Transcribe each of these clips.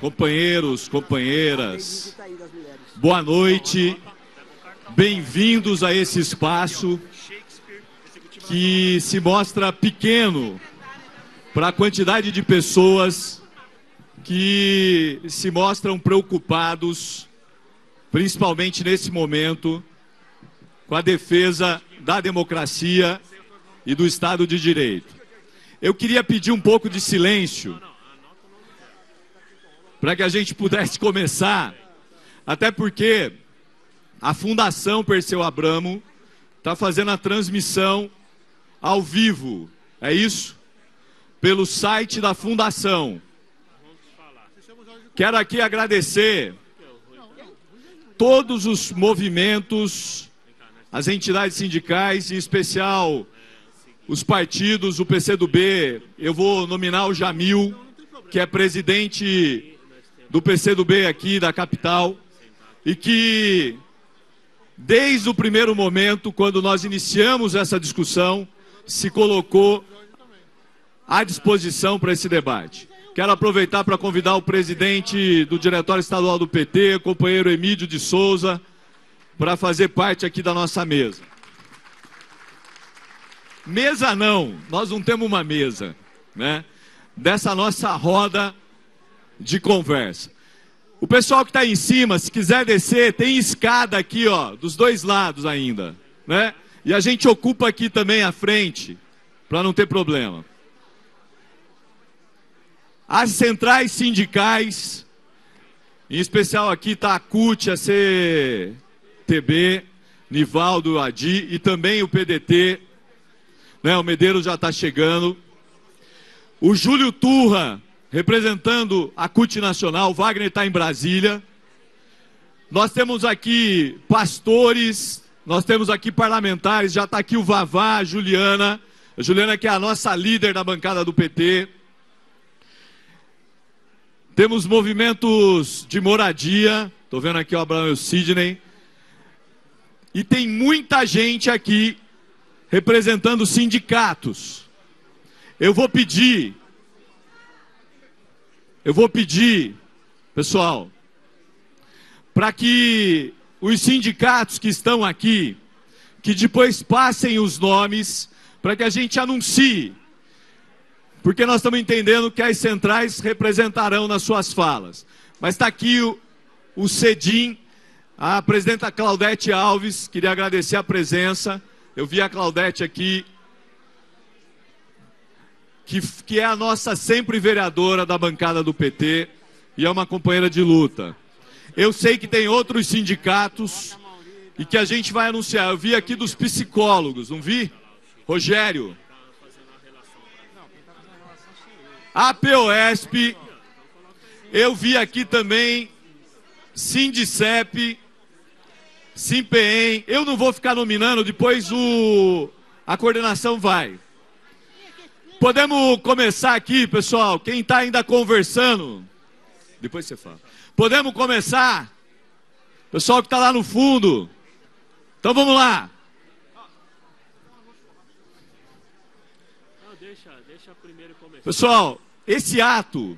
companheiros, companheiras, boa noite, bem-vindos a esse espaço que se mostra pequeno para a quantidade de pessoas que se mostram preocupados, principalmente nesse momento, com a defesa da democracia e do Estado de Direito. Eu queria pedir um pouco de silêncio para que a gente pudesse começar, até porque a Fundação Perseu Abramo está fazendo a transmissão ao vivo, é isso? Pelo site da Fundação. Quero aqui agradecer todos os movimentos, as entidades sindicais, em especial os partidos, o PCdoB. Eu vou nominar o Jamil, que é presidente do PCdoB aqui da capital, e que desde o primeiro momento, quando nós iniciamos essa discussão, se colocou à disposição para esse debate. Quero aproveitar para convidar o presidente do Diretório Estadual do PT, o companheiro Emílio de Souza, para fazer parte aqui da nossa mesa. Mesa não, nós não temos uma mesa, né? Dessa nossa roda de conversa. O pessoal que está em cima, se quiser descer, tem escada aqui, ó, dos dois lados ainda, né? E a gente ocupa aqui também a frente, para não ter problema. As centrais sindicais, em especial aqui está a CUT, a CTB, Nivaldo, Adi e também o PDT, né? O Medeiros já está chegando. O Júlio Turra, representando a CUT Nacional, o Wagner está em Brasília. Nós temos aqui pastores, nós temos aqui parlamentares, já está aqui o Vavá, a Juliana que é a nossa líder da bancada do PT. Temos movimentos de moradia, estou vendo aqui o Abraão e o Sidney. E tem muita gente aqui representando sindicatos. Eu vou pedir, pessoal, para que os sindicatos que estão aqui, que depois passem os nomes, para que a gente anuncie, porque nós estamos entendendo que as centrais representarão nas suas falas. Mas está aqui o CEDIM, a presidenta Claudete Alves, queria agradecer a presença. Eu vi a Claudete aqui, que é a nossa sempre vereadora da bancada do PT e é uma companheira de luta. Eu sei que tem outros sindicatos e que a gente vai anunciar. Eu vi aqui dos psicólogos, não vi? Rogério. A POSP. Eu vi aqui também Sindicep, Simpem. Eu não vou ficar nominando, depois a coordenação vai. Podemos começar aqui, pessoal? Quem está ainda conversando? Depois você fala. Podemos começar? Pessoal que está lá no fundo. Então vamos lá. Pessoal, esse ato...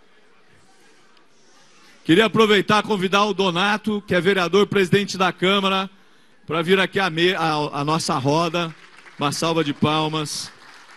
Queria aproveitar e convidar o Donato, que é vereador, presidente da Câmara, para vir aqui a nossa roda. Uma salva de palmas.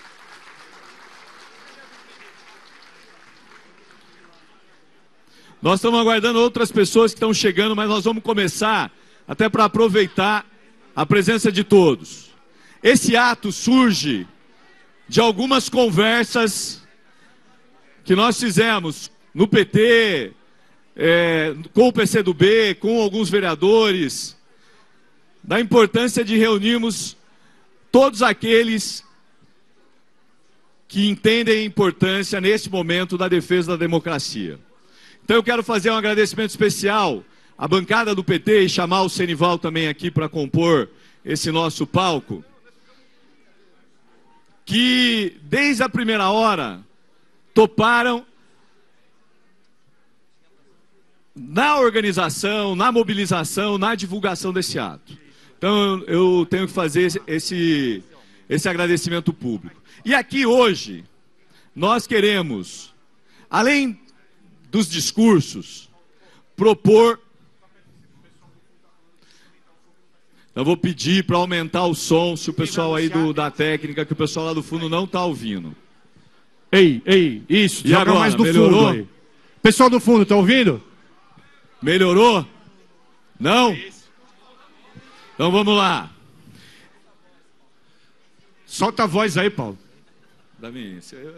Nós estamos aguardando outras pessoas que estão chegando, mas nós vamos começar, até para aproveitar a presença de todos. Esse ato surge de algumas conversas que nós fizemos no PT, com o PCdoB, com alguns vereadores, da importância de reunirmos todos aqueles que entendem a importância, nesse momento, da defesa da democracia. Então eu quero fazer um agradecimento especial à bancada do PT e chamar o Senival também aqui para compor esse nosso palco, que desde a primeira hora toparam na organização, na mobilização, na divulgação desse ato. Então eu tenho que fazer esse agradecimento público. E aqui hoje nós queremos, além dos discursos, propor... Eu vou pedir para aumentar o som, se o pessoal aí da técnica, que o pessoal lá do fundo não está ouvindo. Ei, isso, e agora, mais do melhorou? fundo aí. Pessoal do fundo, tá ouvindo? Melhorou? Não? Então vamos lá. Solta a voz aí, Paulo. Davi,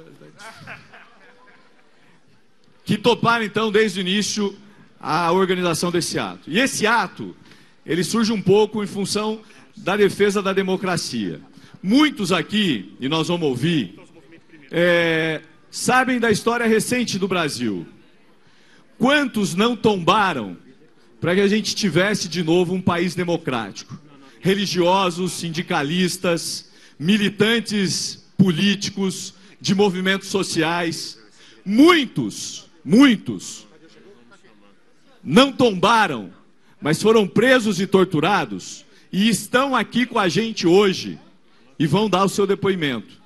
que toparam então desde o início a organização desse ato. E esse ato, ele surge um pouco em função da defesa da democracia. Muitos aqui, e nós vamos ouvir, sabem da história recente do Brasil. Quantos não tombaram para que a gente tivesse de novo um país democrático? Religiosos, sindicalistas, militantes políticos, de movimentos sociais. Muitos não tombaram, mas foram presos e torturados e estão aqui com a gente hoje e vão dar o seu depoimento.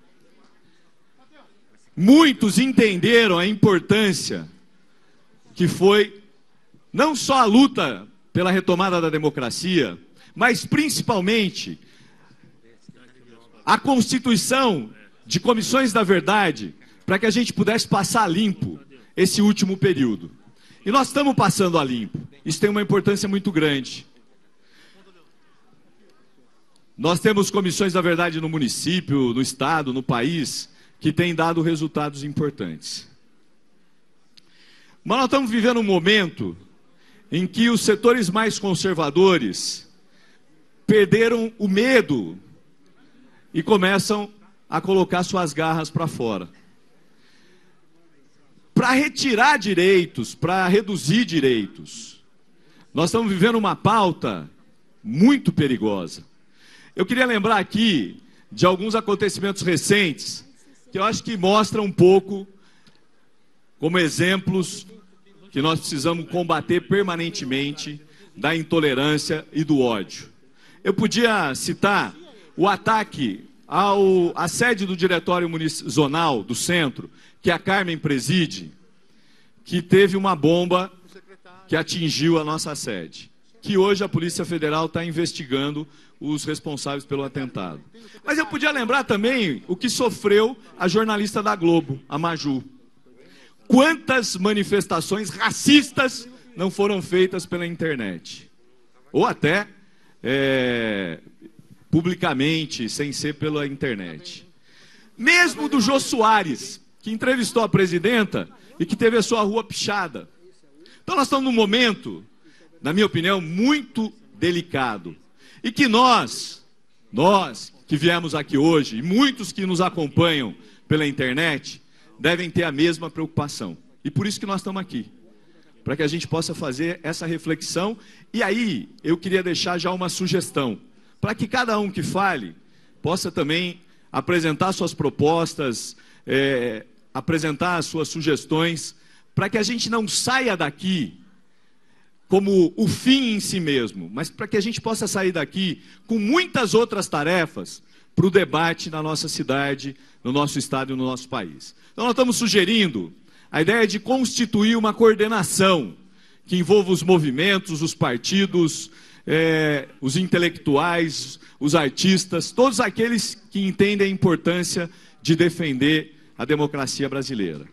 Muitos entenderam a importância que foi não só a luta pela retomada da democracia, mas principalmente a constituição de comissões da verdade para que a gente pudesse passar limpo esse último período. E nós estamos passando a limpo. Isso tem uma importância muito grande. Nós temos comissões da verdade no município, no estado, no país, que têm dado resultados importantes. Mas nós estamos vivendo um momento em que os setores mais conservadores perderam o medo e começam a colocar suas garras para fora. Para retirar direitos, para reduzir direitos. Nós estamos vivendo uma pauta muito perigosa. Eu queria lembrar aqui de alguns acontecimentos recentes que eu acho que mostram um pouco como exemplos que nós precisamos combater permanentemente da intolerância e do ódio. Eu podia citar o ataque à sede do Diretório Zonal do Centro, que a Carmen preside, que teve uma bomba que atingiu a nossa sede, que hoje a Polícia Federal está investigando os responsáveis pelo atentado. Mas eu podia lembrar também o que sofreu a jornalista da Globo, a Maju. Quantas manifestações racistas não foram feitas pela internet? Ou até publicamente, sem ser pela internet. Mesmo do Jô Soares, que entrevistou a presidenta e que teve a sua rua pichada. Então nós estamos num momento, na minha opinião, muito delicado. E que nós que viemos aqui hoje, e muitos que nos acompanham pela internet, devem ter a mesma preocupação. E por isso que nós estamos aqui. Para que a gente possa fazer essa reflexão. E aí, eu queria deixar já uma sugestão. Para que cada um que fale, possa também apresentar suas propostas, apresentar as suas sugestões, para que a gente não saia daqui como o fim em si mesmo, mas para que a gente possa sair daqui com muitas outras tarefas para o debate na nossa cidade, no nosso estado e no nosso país. Então nós estamos sugerindo a ideia de constituir uma coordenação que envolva os movimentos, os partidos, os intelectuais, os artistas, todos aqueles que entendem a importância de defender a democracia brasileira.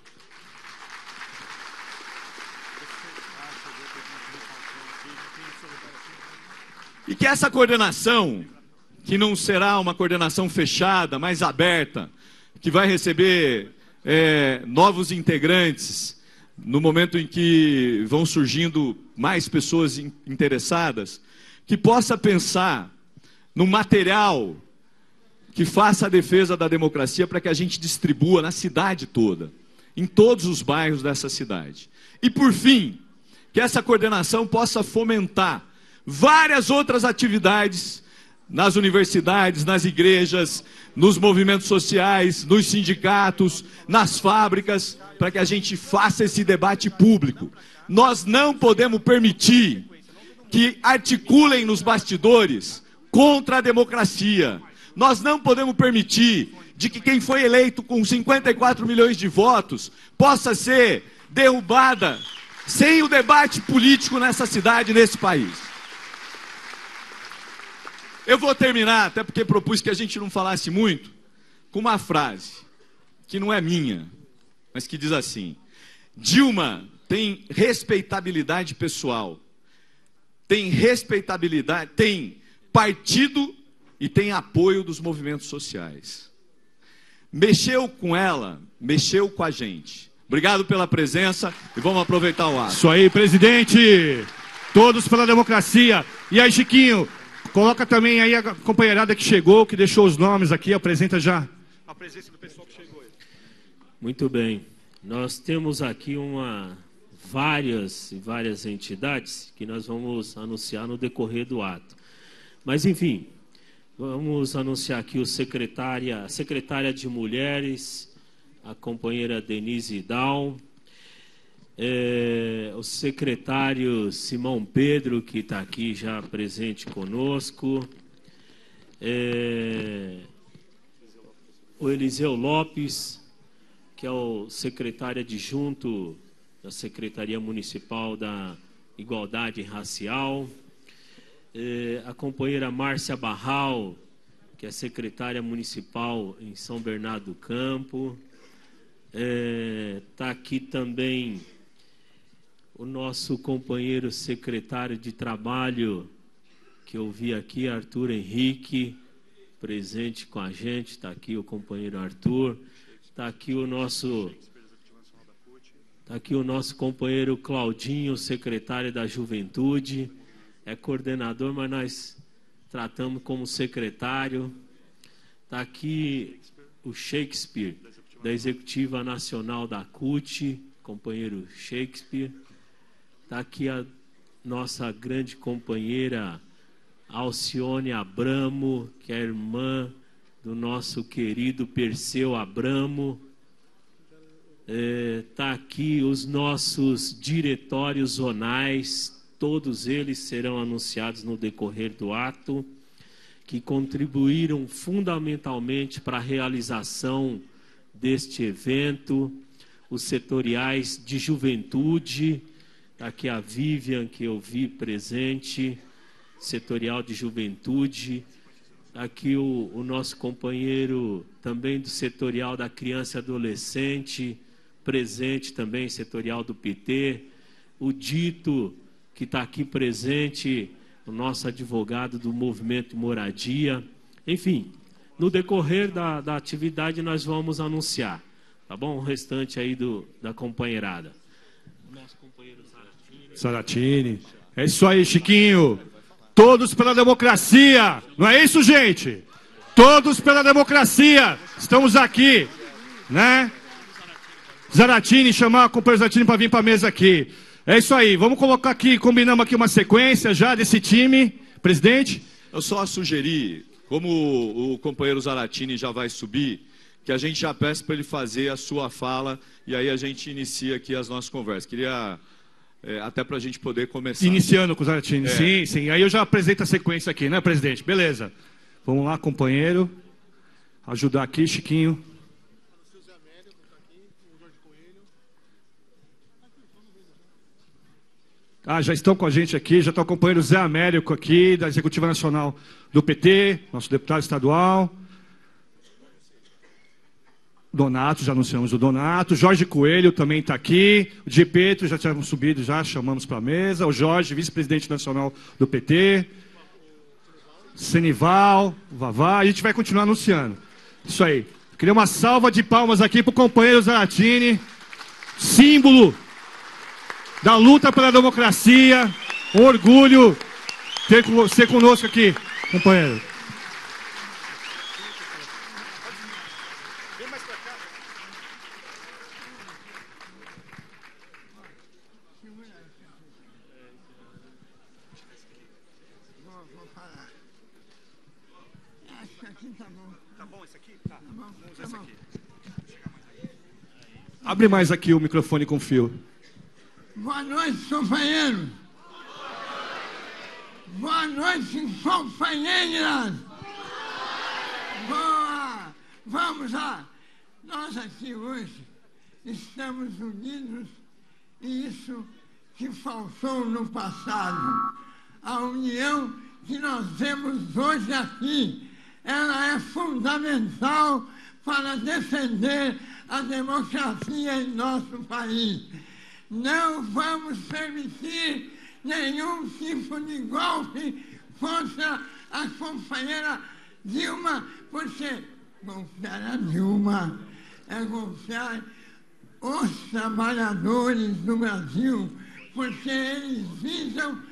E que essa coordenação, que não será uma coordenação fechada, mas aberta, que vai receber novos integrantes no momento em que vão surgindo mais pessoas interessadas, que possa pensar num material que faça a defesa da democracia para que a gente distribua na cidade toda, em todos os bairros dessa cidade. E por fim, que essa coordenação possa fomentar várias outras atividades nas universidades, nas igrejas, nos movimentos sociais, nos sindicatos, nas fábricas, para que a gente faça esse debate público. Nós não podemos permitir que articulem nos bastidores contra a democracia. Nós não podemos permitir de que quem foi eleito com 54 milhões de votos possa ser derrubada, sem o debate político nessa cidade, nesse país. Eu vou terminar, até porque propus que a gente não falasse muito, com uma frase, que não é minha, mas que diz assim: Dilma tem respeitabilidade pessoal, tem respeitabilidade, tem partido e tem apoio dos movimentos sociais. Mexeu com ela, mexeu com a gente. Obrigado pela presença e vamos aproveitar o ato. Isso aí, presidente. Todos pela democracia. E aí, Chiquinho, coloca também aí a companheirada que chegou, que deixou os nomes aqui, apresenta já a presença do pessoal que chegou aí. Muito bem. Nós temos aqui várias entidades que nós vamos anunciar no decorrer do ato. Mas, enfim, vamos anunciar aqui a secretária de Mulheres, a companheira Denise Down, o secretário Simão Pedro, que está aqui já presente conosco, o Eliseu Lopes, que é o secretário adjunto da Secretaria Municipal da Igualdade Racial, a companheira Márcia Barral, que é secretária municipal em São Bernardo do Campo. Está aqui também o nosso companheiro secretário de Trabalho, que eu vi aqui, Arthur Henrique, presente com a gente. Está aqui o companheiro Arthur. Está aqui o nosso companheiro Claudinho, secretário da Juventude. É coordenador, mas nós tratamos como secretário. Está aqui o Shakespeare, da Executiva Nacional da CUT, companheiro Shakespeare. Está aqui a nossa grande companheira Alcione Abramo, que é irmã do nosso querido Perseu Abramo. Está aqui os nossos diretórios zonais, todos eles serão anunciados no decorrer do ato, que contribuíram fundamentalmente para a realização deste evento. Os setoriais de juventude, está aqui a Vivian, que eu vi presente, setorial de juventude. Está aqui o nosso companheiro também do setorial da criança e adolescente, presente também, setorial do PT. O Dito, que está aqui presente, o nosso advogado do Movimento Moradia. Enfim, no decorrer da atividade nós vamos anunciar, tá bom? O restante aí da companheirada. O nosso companheiro Zaratini. É isso aí, Chiquinho. Todos pela democracia. Não é isso, gente? Todos pela democracia. Estamos aqui, né? Zaratini, chamar a companheira Zaratini para vir para a mesa aqui. É isso aí. Vamos colocar aqui, combinamos aqui uma sequência já desse time. Presidente? Eu só sugeri, como o companheiro Zaratini já vai subir, que a gente já peça para ele fazer a sua fala e aí a gente inicia aqui as nossas conversas. Queria, até para a gente poder começar. Iniciando com o Zaratini. Sim, sim. Aí eu já apresento a sequência aqui, né, presidente? Beleza. Vamos lá, companheiro. Ajudar aqui, Chiquinho. Já estão com a gente aqui, já está o companheiro Zé Américo aqui, da Executiva Nacional do PT, nosso deputado estadual. Donato, já anunciamos o Donato. Jorge Coelho também está aqui. O Di Petro, já tínhamos subido, já chamamos para a mesa. O Jorge, vice-presidente nacional do PT. Senival, Vavá. A gente vai continuar anunciando. Isso aí. Queria uma salva de palmas aqui para o companheiro Zaratini, símbolo da luta pela democracia. Um orgulho ter você conosco aqui, companheiro. Abre mais aqui o microfone com fio. Boa noite, companheiros. Boa noite, companheiras. Boa. Vamos lá. Nós aqui hoje estamos unidos isso que faltou no passado. A união que nós vemos hoje aqui, ela é fundamental para defender a democracia em nosso país. Não vamos permitir nenhum tipo de golpe contra a companheira Dilma, porque golpear a Dilma é golpear os trabalhadores do Brasil, porque eles visam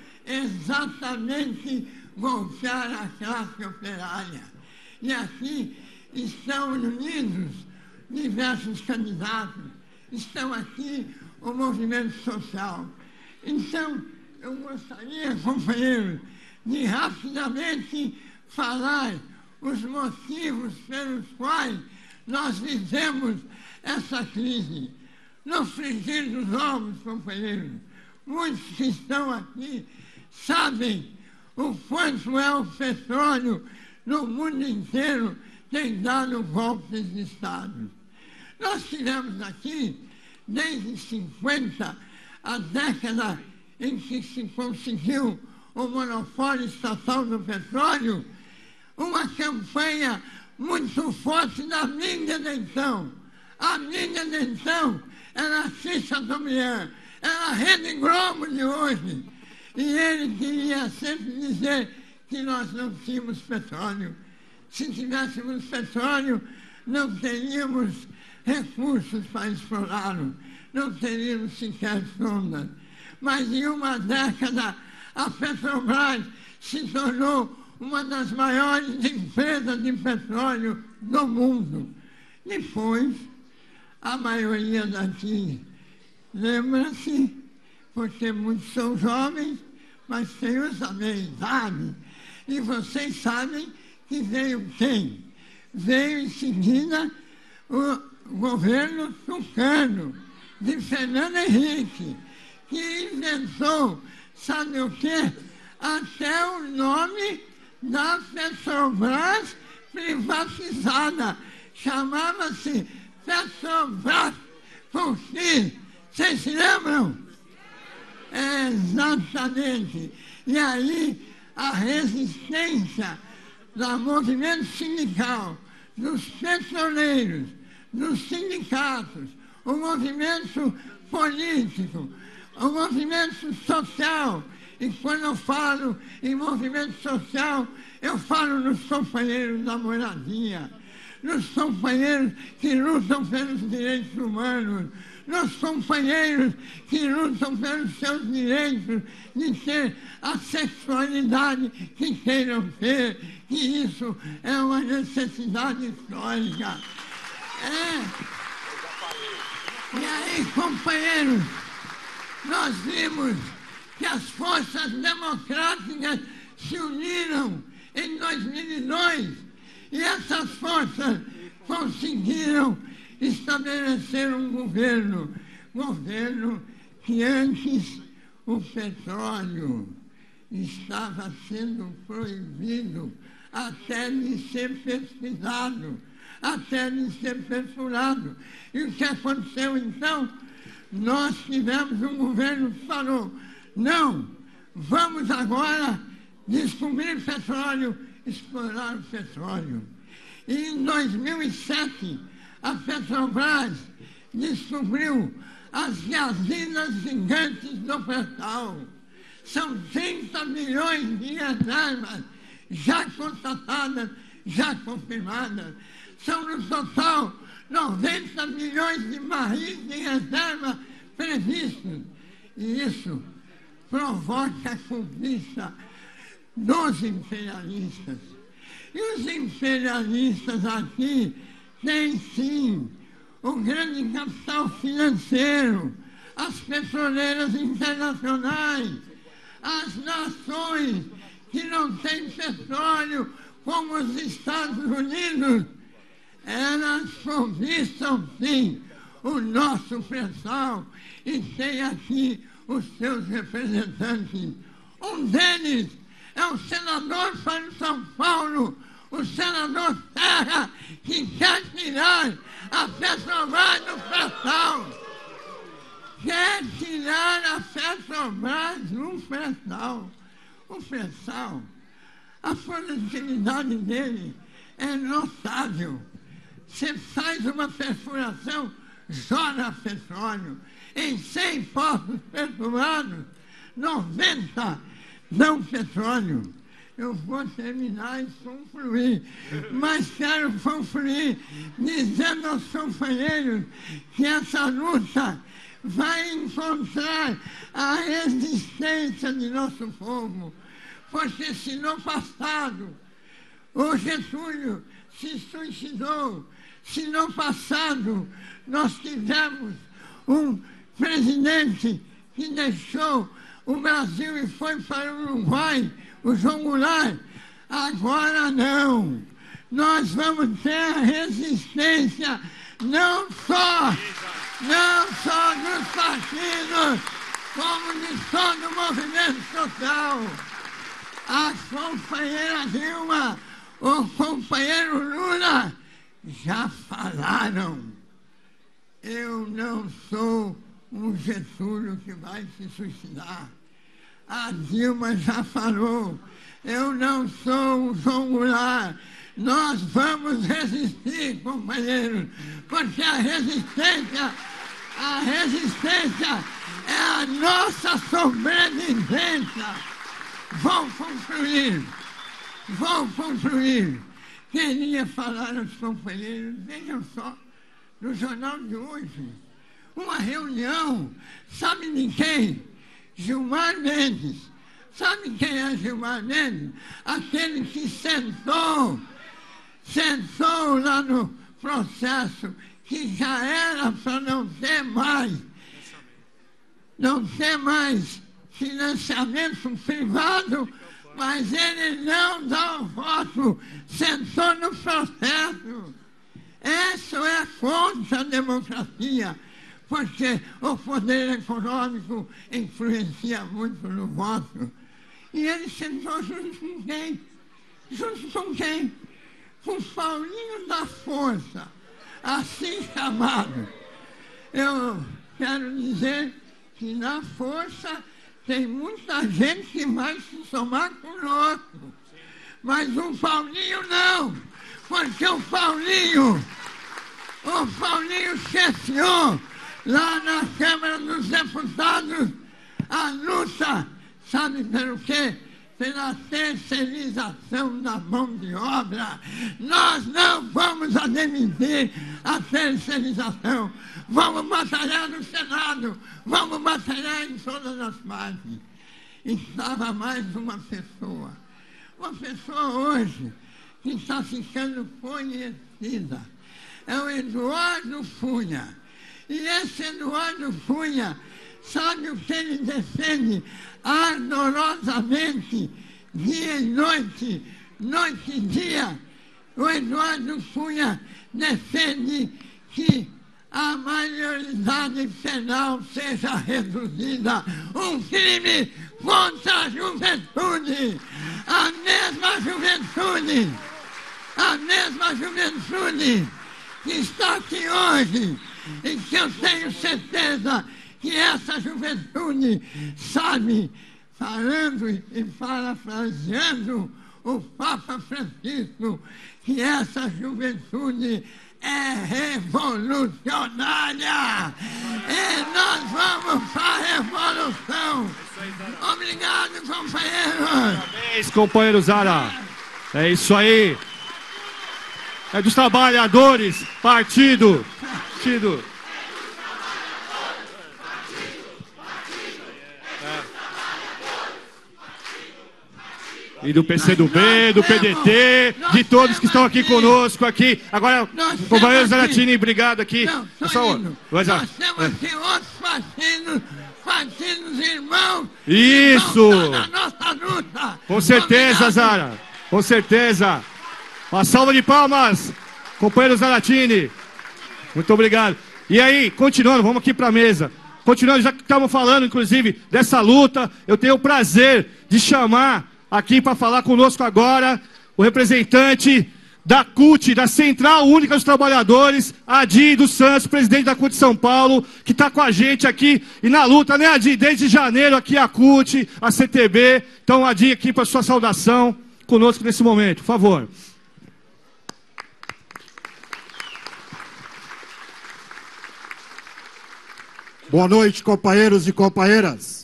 exatamente golpear a classe operária. E aqui estão unidos diversos candidatos, estão aqui o movimento social. Então, eu gostaria, companheiros, de rapidamente falar os motivos pelos quais nós vivemos essa crise. No frigir dos ovos, companheiros, muitos que estão aqui sabem o quanto é o petróleo no mundo inteiro tem dado golpes de Estado. Nós tivemos aqui, desde 50, a década em que se conseguiu o monopólio estatal do petróleo, uma campanha muito forte da mídia de então. A mídia de então era a Cissa Domian, era a Rede Globo de hoje. E ele queria sempre dizer que nós não tínhamos petróleo. Se tivéssemos petróleo, não teríamos recursos para explorá-lo, não teríamos sequer sondas. Mas em uma década, a Petrobras se tornou uma das maiores empresas de petróleo do mundo. Depois, a maioria daqui lembra-se, porque muitos são jovens, mas tem a minha idade. E vocês sabem que veio quem? Veio em seguida o governo tucano, de Fernando Henrique, que inventou, sabe o quê? Até o nome da Petrobras privatizada. Chamava-se Petrobras com X. Vocês se lembram? Exatamente. E aí a resistência do movimento sindical, dos petroleiros, dos sindicatos, o movimento político, o movimento social. E quando eu falo em movimento social, eu falo nos companheiros da moradia, nos companheiros que lutam pelos direitos humanos, nos companheiros que lutam pelos seus direitos de ter a sexualidade que queiram ter, que isso é uma necessidade histórica. E aí, companheiros, nós vimos que as forças democráticas se uniram em 2002 e essas forças conseguiram estabelecer um governo que antes o petróleo estava sendo proibido até de ser pesquisado, até de ser perfurado. E o que aconteceu então? Nós tivemos um governo que falou: não, vamos agora descobrir petróleo, explorar o petróleo. E em 2007, a Petrobras descobriu as jazidas gigantes do pré-sal. São 30 milhões de reservas já constatadas, já confirmadas. São, no total, 90 milhões de barris de reserva previstos. E isso provoca a cobiça dos imperialistas. E os imperialistas aqui têm, sim, o grande capital financeiro, as petroleiras internacionais, as nações que não têm petróleo, como os Estados Unidos, elas cobiçam, sim, o nosso pré-sal e tem aqui os seus representantes. Um deles é o senador para São Paulo, o senador Serra, que quer tirar a Petrobras do pré-sal. Quer tirar tirar a Petrobras do pré-sal. O pré-sal, a produtividade dele é notável. Você faz uma perfuração, joga petróleo. Em 100 poços perfurados, 90 dão petróleo. Eu vou terminar e concluir, mas quero concluir dizendo aos companheiros que essa luta vai encontrar a resistência de nosso povo, porque se no passado o Getúlio se suicidou, se no passado nós tivemos um presidente que deixou o Brasil e foi para o Uruguai, o João Goulart, agora não. Nós vamos ter a resistência não só dos partidos, como de todo o movimento social. A companheira Dilma, o companheiro Lula já falaram. Eu não sou um Getúlio que vai se suicidar. A Dilma já falou. Eu não sou um João Goulart. Nós vamos resistir, companheiros, porque a resistência é a nossa sobrevivência. Vou concluir. Queria falar aos companheiros, vejam só, no jornal de hoje, uma reunião, sabe de quem? Gilmar Mendes. Sabe quem é Gilmar Mendes? Aquele que sentou lá no processo, que já era para não ter mais financiamento privado, mas ele não dá o voto, sentou no processo. Isso é contra a democracia, porque o poder econômico influencia muito no voto. E ele sentou junto com quem? Junto com quem? Com o Paulinho da Força, assim chamado. Eu quero dizer que na Força tem muita gente que vai se somar conosco. Mas o Paulinho não, porque o Paulinho chefiou lá na Câmara dos Deputados a luta, sabe pelo quê? Pela terceirização da mão de obra. Nós não vamos admitir a terceirização. Vamos batalhar no Senado, vamos batalhar em todas as partes. E estava mais uma pessoa hoje que está ficando conhecida. É o Eduardo Cunha. E esse Eduardo Cunha, sabe o que ele defende ardorosamente, dia e noite, noite e dia? O Eduardo Cunha defende que a maioridade penal seja reduzida. Um crime contra a juventude. A mesma juventude que está aqui hoje, e que eu tenho certeza que essa juventude sabe, falando e parafraseando o Papa Francisco, que essa juventude é revolucionária. E nós vamos para a revolução. Obrigado, companheiros. Parabéns, companheiro Zara. É isso aí. É dos trabalhadores, partido. E do PCdoB, do PDT, de todos que estão aqui conosco aqui. Agora, companheiro Zaratini, obrigado aqui. Nós temos aqui outros partidos irmãos. Isso! Na nossa luta. Com certeza, Zara. Com certeza. Uma salva de palmas, companheiro Zaratini. Muito obrigado. E aí, continuando, vamos aqui para a mesa. Continuando, já que estamos falando, inclusive, dessa luta, eu tenho o prazer de chamar aqui para falar conosco agora o representante da CUT, da Central Única dos Trabalhadores, Adi dos Santos, presidente da CUT São Paulo, que está com a gente aqui e na luta, né, Adi? Desde janeiro aqui a CUT, a CTB. Então, Adi, aqui para sua saudação conosco nesse momento, por favor. Boa noite, companheiros e companheiras.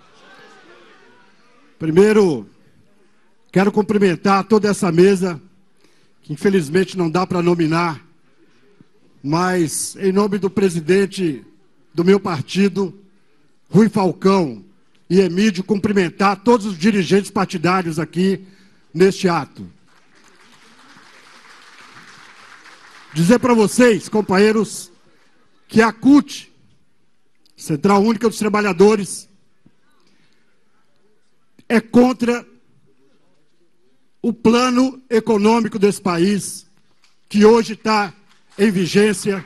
Primeiro, quero cumprimentar toda essa mesa, que infelizmente não dá para nominar, mas em nome do presidente do meu partido, Rui Falcão e Emídio, cumprimentar todos os dirigentes partidários aqui neste ato. Dizer para vocês, companheiros, que a CUT, Central Única dos Trabalhadores, é contra o plano econômico desse país, que hoje está em vigência.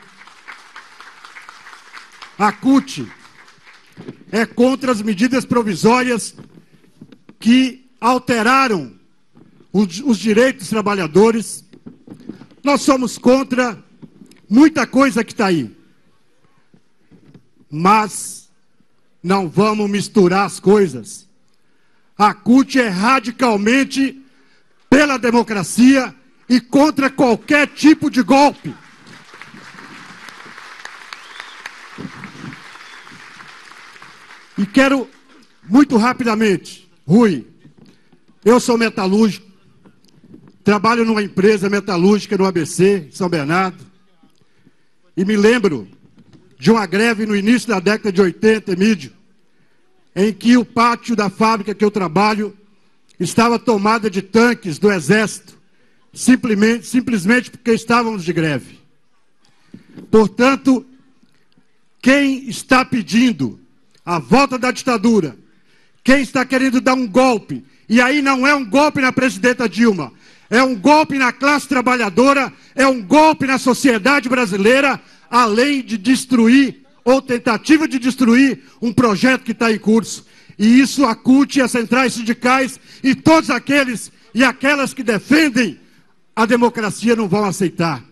A CUT é contra as medidas provisórias que alteraram os direitos dos trabalhadores. Nós somos contra muita coisa que está aí. Mas não vamos misturar as coisas. A CUT é radicalmente pela democracia e contra qualquer tipo de golpe. E quero, muito rapidamente, Rui, eu sou metalúrgico, trabalho numa empresa metalúrgica no ABC, em São Bernardo, e me lembro de uma greve no início da década de 80, Emídio, em que o pátio da fábrica que eu trabalho estava tomada de tanques do Exército, simplesmente porque estávamos de greve. Portanto, quem está pedindo a volta da ditadura, quem está querendo dar um golpe, e aí não é um golpe na presidenta Dilma, é um golpe na classe trabalhadora, é um golpe na sociedade brasileira, além de destruir, ou tentativa de destruir, um projeto que está em curso. E isso a CUT e as centrais sindicais e todos aqueles e aquelas que defendem a democracia não vão aceitar.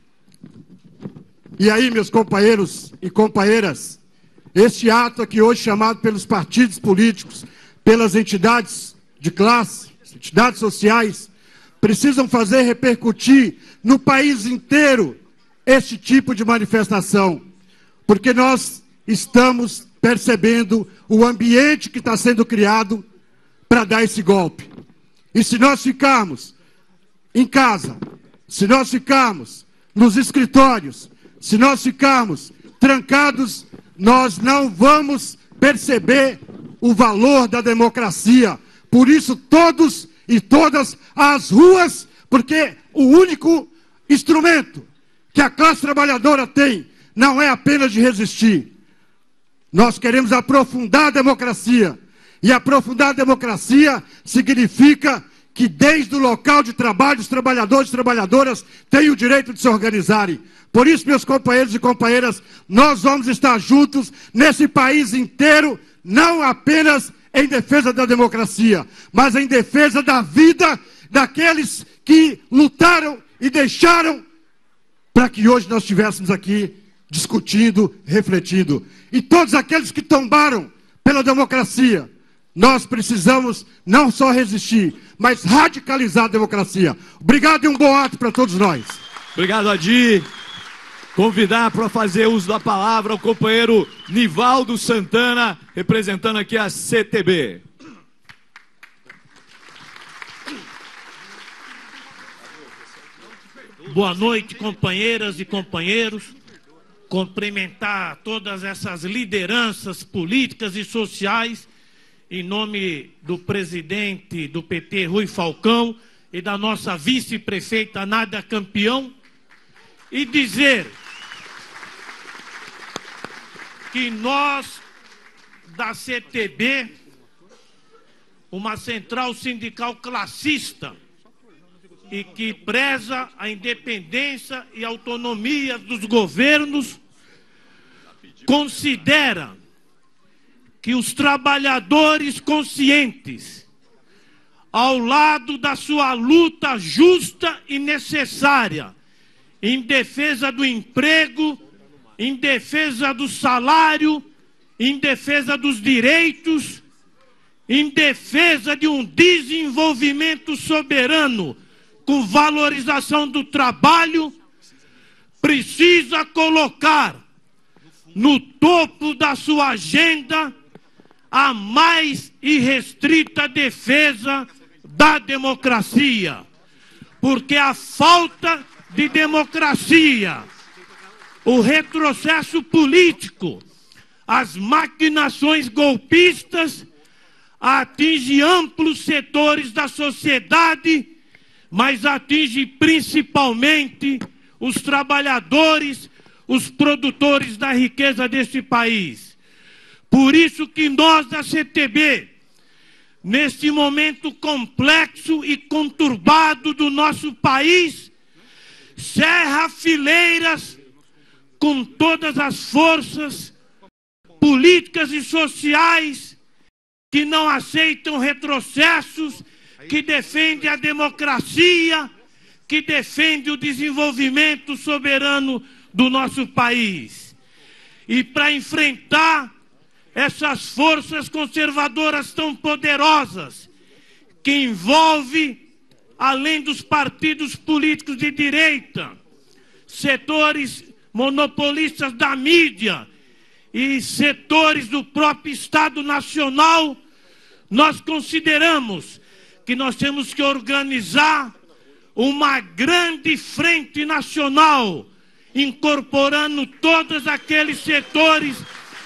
E aí, meus companheiros e companheiras, este ato aqui hoje chamado pelos partidos políticos, pelas entidades de classe, entidades sociais, precisam fazer repercutir no país inteiro este tipo de manifestação, porque nós estamos percebendo o ambiente que está sendo criado para dar esse golpe. E se nós ficarmos em casa, se nós ficarmos nos escritórios, se nós ficarmos trancados, nós não vamos perceber o valor da democracia. Por isso, todos e todas às ruas, porque o único instrumento que a classe trabalhadora tem não é apenas de resistir. Nós queremos aprofundar a democracia. E aprofundar a democracia significa que desde o local de trabalho, os trabalhadores e trabalhadoras têm o direito de se organizarem. Por isso, meus companheiros e companheiras, nós vamos estar juntos nesse país inteiro, não apenas em defesa da democracia, mas em defesa da vida daqueles que lutaram e deixaram para que hoje nós estivéssemos aqui discutindo, refletindo. E todos aqueles que tombaram pela democracia, nós precisamos não só resistir, mas radicalizar a democracia. Obrigado e um bom ato para todos nós. Obrigado, Adi. Convidar para fazer uso da palavra o companheiro Nivaldo Santana, representando aqui a CTB. Boa noite, companheiras e companheiros. Cumprimentar todas essas lideranças políticas e sociais, em nome do presidente do PT, Rui Falcão, e da nossa vice-prefeita Nádia Campeão, e dizer que nós, da CTB, uma central sindical classista, e que preza a independência e autonomia dos governos, considera que os trabalhadores conscientes, ao lado da sua luta justa e necessária, em defesa do emprego, em defesa do salário, em defesa dos direitos, em defesa de um desenvolvimento soberano, com valorização do trabalho, precisa colocar no topo da sua agenda a mais irrestrita defesa da democracia. Porque a falta de democracia, o retrocesso político, as maquinações golpistas atinge amplos setores da sociedade, mas atinge principalmente os trabalhadores, os produtores da riqueza deste país. Por isso que nós da CTB, neste momento complexo e conturbado do nosso país, cerra fileiras com todas as forças políticas e sociais que não aceitam retrocessos, que defendem a democracia, que defendem o desenvolvimento soberano do nosso país. E para enfrentar essas forças conservadoras tão poderosas, que envolve, além dos partidos políticos de direita, setores monopolistas da mídia e setores do próprio Estado Nacional, nós consideramos que nós temos que organizar uma grande frente nacional, incorporando todos aqueles setores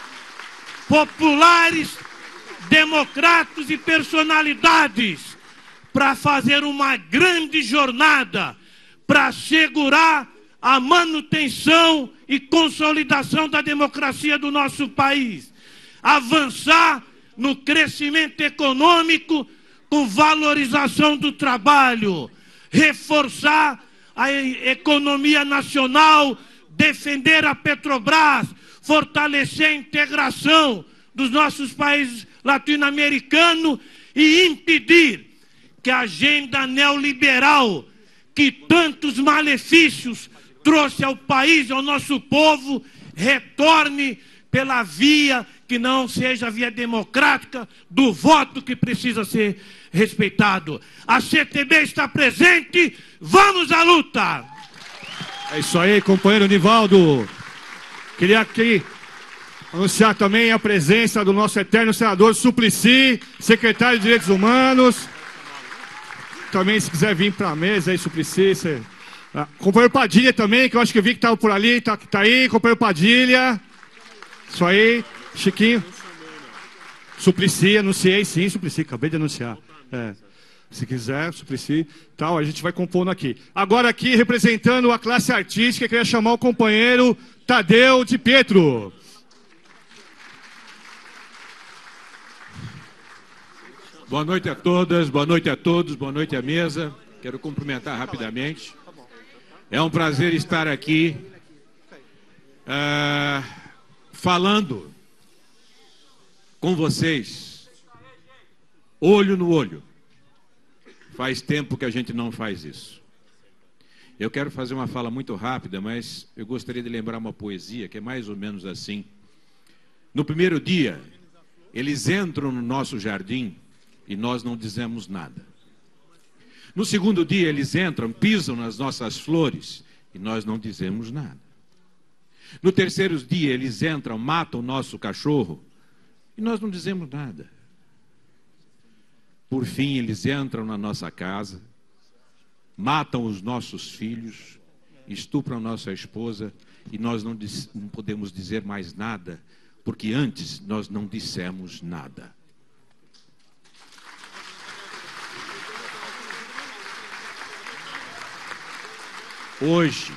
populares, democratas e personalidades, para fazer uma grande jornada para assegurar a manutenção e consolidação da democracia do nosso país, avançar no crescimento econômico com valorização do trabalho, reforçar a economia nacional, defender a Petrobras, fortalecer a integração dos nossos países latino-americanos e impedir que a agenda neoliberal, que tantos malefícios trouxe ao país e ao nosso povo, retorne pela via que não seja a via democrática do voto, que precisa ser respeitado. A CTB está presente, vamos à luta! É isso aí, companheiro Nivaldo. Queria aqui anunciar também a presença do nosso eterno senador Suplicy, secretário de Direitos Humanos. Também, se quiser vir para a mesa aí, Suplicy. Companheiro Padilha também, que eu acho que eu vi que estava por ali, tá aí, companheiro Padilha. Isso aí, Chiquinho. Suplicy, anunciei sim, Suplicy, acabei de anunciar. Se quiser, Suplicy, tal, a gente vai compondo aqui. Agora aqui, representando a classe artística, eu queria chamar o companheiro Tadeu de Pietro. Boa noite a todas, boa noite a todos, boa noite à mesa. Quero cumprimentar rapidamente. É um prazer estar aqui falando com vocês, olho no olho. Faz tempo que a gente não faz isso. Eu quero fazer uma fala muito rápida, mas eu gostaria de lembrar uma poesia que é mais ou menos assim. No primeiro dia, eles entram no nosso jardim e nós não dizemos nada. No segundo dia, eles entram, pisam nas nossas flores e nós não dizemos nada. No terceiro dia, eles entram, matam o nosso cachorro e nós não dizemos nada. Por fim, eles entram na nossa casa, matam os nossos filhos, estupram nossa esposa e nós não podemos dizer mais nada, porque antes nós não dissemos nada. Hoje,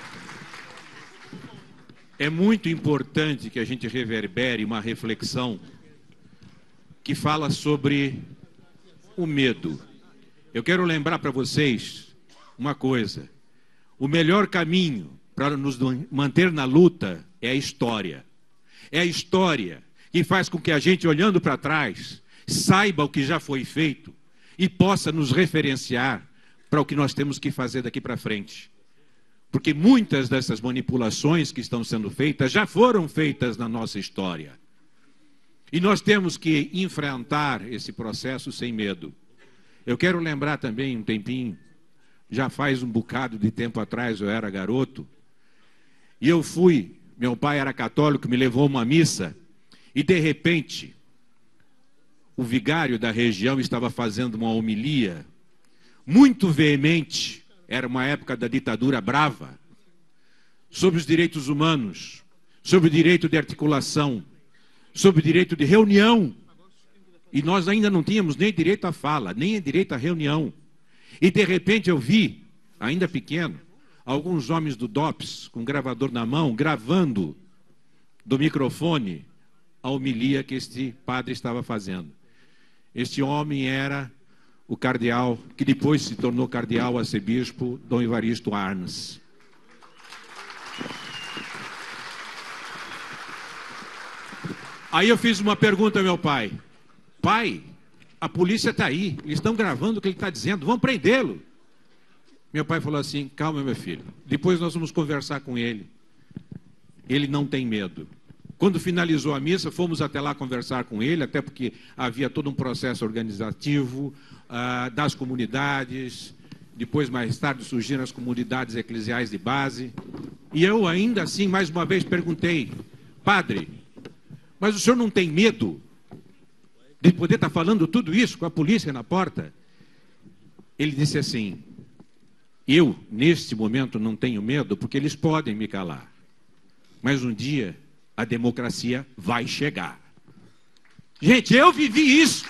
é muito importante que a gente reverbere uma reflexão que fala sobre o medo. Eu quero lembrar para vocês uma coisa. O melhor caminho para nos manter na luta é a história. É a história que faz com que a gente, olhando para trás, saiba o que já foi feito e possa nos referenciar para o que nós temos que fazer daqui para frente. Porque muitas dessas manipulações que estão sendo feitas já foram feitas na nossa história. E nós temos que enfrentar esse processo sem medo. Eu quero lembrar também um tempinho, já faz um bocado de tempo atrás, eu era garoto, e eu fui, meu pai era católico, me levou a uma missa, e de repente, o vigário da região estava fazendo uma homilia muito veemente, era uma época da ditadura brava, sobre os direitos humanos, sobre o direito de articulação, sobre o direito de reunião. E nós ainda não tínhamos nem direito à fala, nem direito à reunião. E de repente eu vi, ainda pequeno, alguns homens do DOPS, com um gravador na mão, gravando do microfone a homilia que este padre estava fazendo. Este homem era o cardeal, que depois se tornou cardeal arcebispo, Dom Evaristo Arns. Aí eu fiz uma pergunta ao meu pai. Pai, a polícia está aí, eles estão gravando o que ele está dizendo, vão prendê-lo. Meu pai falou assim, calma meu filho, depois nós vamos conversar com ele. Ele não tem medo. Quando finalizou a missa, fomos até lá conversar com ele, até porque havia todo um processo organizativo das comunidades, depois mais tarde surgiram as comunidades eclesiais de base. E eu ainda assim, mais uma vez, perguntei, padre, mas o senhor não tem medo de poder estar falando tudo isso com a polícia na porta? Ele disse assim, eu, neste momento, não tenho medo, porque eles podem me calar. Mas um dia, a democracia vai chegar. Gente, eu vivi isso.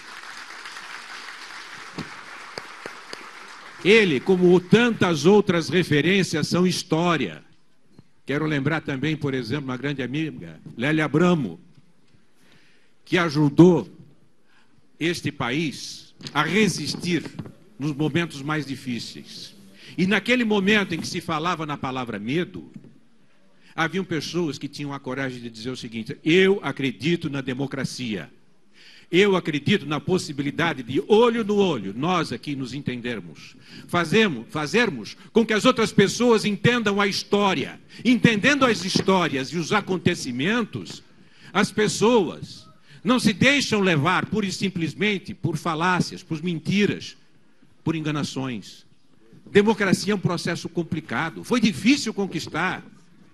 Ele, como tantas outras referências, são história. Quero lembrar também, por exemplo, uma grande amiga, Lélia Abramo, que ajudou este país a resistir nos momentos mais difíceis. E naquele momento em que se falava na palavra medo, haviam pessoas que tinham a coragem de dizer o seguinte, eu acredito na democracia, eu acredito na possibilidade de, olho no olho, nós aqui nos entendermos, fazermos com que as outras pessoas entendam a história. Entendendo as histórias e os acontecimentos, as pessoas não se deixam levar pura e simplesmente por falácias, por mentiras, por enganações. Democracia é um processo complicado, foi difícil conquistar.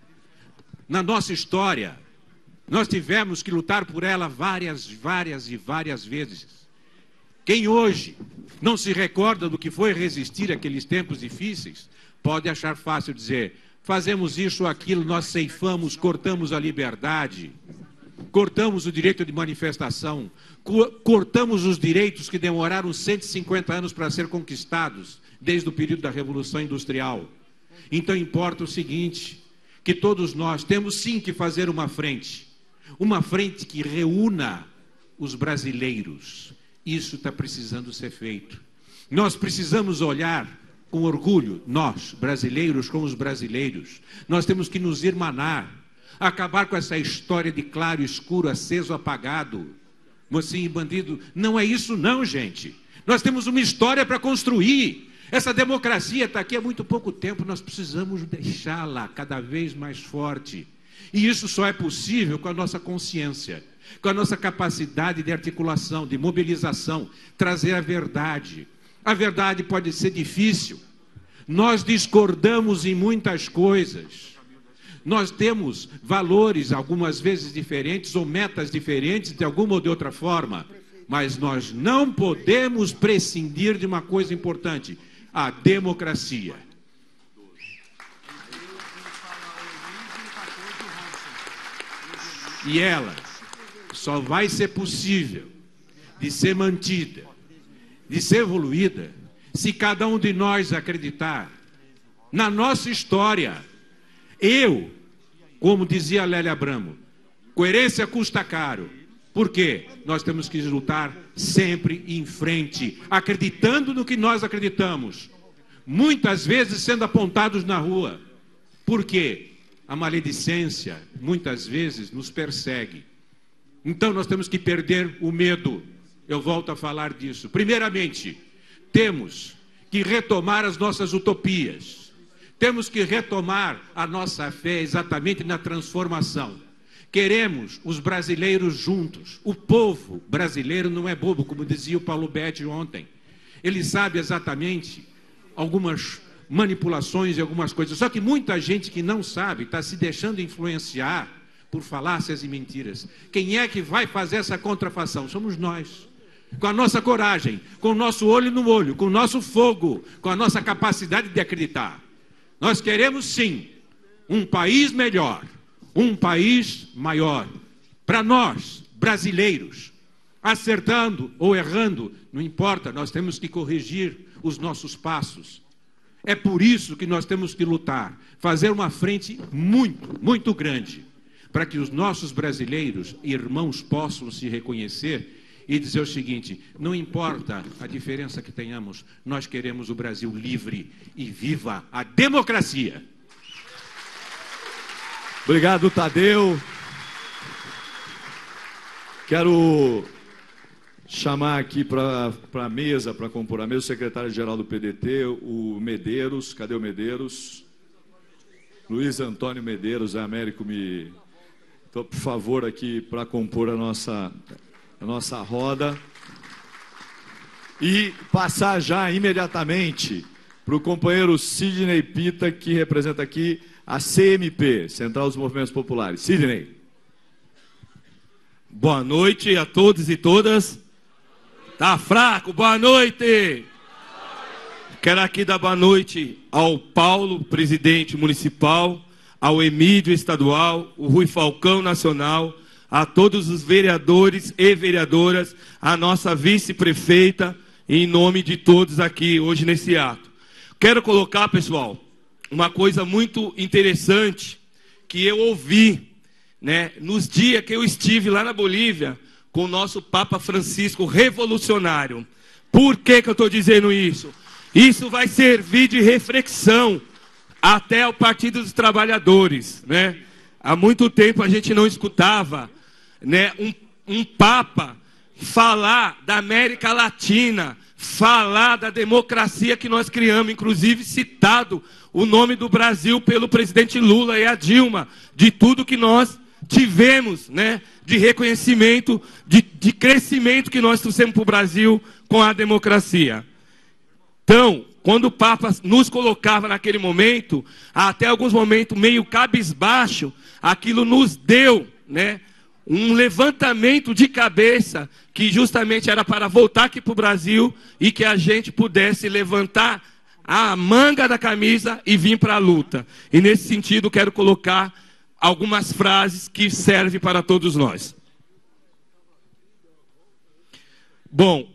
Na nossa história, nós tivemos que lutar por ela várias vezes. Quem hoje não se recorda do que foi resistir àqueles tempos difíceis, pode achar fácil dizer, fazemos isso ou aquilo, nós ceifamos, cortamos a liberdade, cortamos o direito de manifestação, cortamos os direitos que demoraram 150 anos para ser conquistados, desde o período da Revolução Industrial. Então importa o seguinte, que todos nós temos sim que fazer uma frente que reúna os brasileiros. Isso está precisando ser feito. Nós precisamos olhar com orgulho, nós, brasileiros, com os brasileiros. Nós temos que nos irmanar, acabar com essa história de claro, escuro, aceso, apagado, mocinho e bandido. Não é isso não, gente. Nós temos uma história para construir. Essa democracia está aqui há muito pouco tempo, nós precisamos deixá-la cada vez mais forte. E isso só é possível com a nossa consciência, com a nossa capacidade de articulação, de mobilização, trazer a verdade. A verdade pode ser difícil, nós discordamos em muitas coisas, nós temos valores algumas vezes diferentes ou metas diferentes de alguma ou de outra forma, mas nós não podemos prescindir de uma coisa importante, a democracia. E ela só vai ser possível de ser mantida, de ser evoluída, se cada um de nós acreditar na nossa história. Eu, como dizia Lélia Abramo, coerência custa caro. Por quê? Nós temos que lutar sempre em frente, acreditando no que nós acreditamos. Muitas vezes sendo apontados na rua. Por quê? A maledicência, muitas vezes, nos persegue. Então nós temos que perder o medo. Eu volto a falar disso. Primeiramente, temos que retomar as nossas utopias. Temos que retomar a nossa fé exatamente na transformação. Queremos os brasileiros juntos. O povo brasileiro não é bobo, como dizia o Paulo Betti ontem. Ele sabe exatamente algumas manipulações e algumas coisas. Só que muita gente que não sabe está se deixando influenciar por falácias e mentiras. Quem é que vai fazer essa contrafação? Somos nós. Com a nossa coragem, com o nosso olho no olho, com o nosso fogo, com a nossa capacidade de acreditar. Nós queremos, sim, um país melhor, um país maior. Para nós, brasileiros, acertando ou errando, não importa, nós temos que corrigir os nossos passos. É por isso que nós temos que lutar, fazer uma frente muito, muito grande, para que os nossos brasileiros, irmãos, possam se reconhecer e dizer o seguinte: não importa a diferença que tenhamos, nós queremos o Brasil livre e viva a democracia. Obrigado, Tadeu. Quero chamar aqui para a mesa, para compor a mesa, o secretário-geral do PDT, o Medeiros. Cadê o Medeiros? Luiz Antônio Medeiros, a Américo me... Então, por favor, aqui para compor a nossa roda. E passar já imediatamente para o companheiro Sidney Pita, que representa aqui a CMP, Central dos Movimentos Populares. Sidney. Boa noite a todos e todas. Tá fraco? Boa noite. Quero aqui dar boa noite ao Paulo, presidente municipal, ao Emílio estadual, o Rui Falcão nacional, a todos os vereadores e vereadoras, a nossa vice-prefeita, em nome de todos aqui hoje nesse ato. Quero colocar, pessoal, uma coisa muito interessante que eu ouvi, né, nos dias que eu estive lá na Bolívia com o nosso Papa Francisco revolucionário. Por que eu estou dizendo isso? Isso vai servir de reflexão até o Partido dos Trabalhadores, né? Há muito tempo a gente não escutava, né, um Papa falar da América Latina, falar da democracia que nós criamos, inclusive citado o nome do Brasil pelo presidente Lula e a Dilma, de tudo que nós tivemos, né, de reconhecimento, de crescimento que nós trouxemos para o Brasil com a democracia. Então, quando o Papa nos colocava naquele momento, até alguns momentos meio cabisbaixo, aquilo nos deu, né, um levantamento de cabeça que justamente era para voltar aqui para o Brasil e que a gente pudesse levantar a manga da camisa e vir para a luta. E nesse sentido quero colocar algumas frases que servem para todos nós. Bom,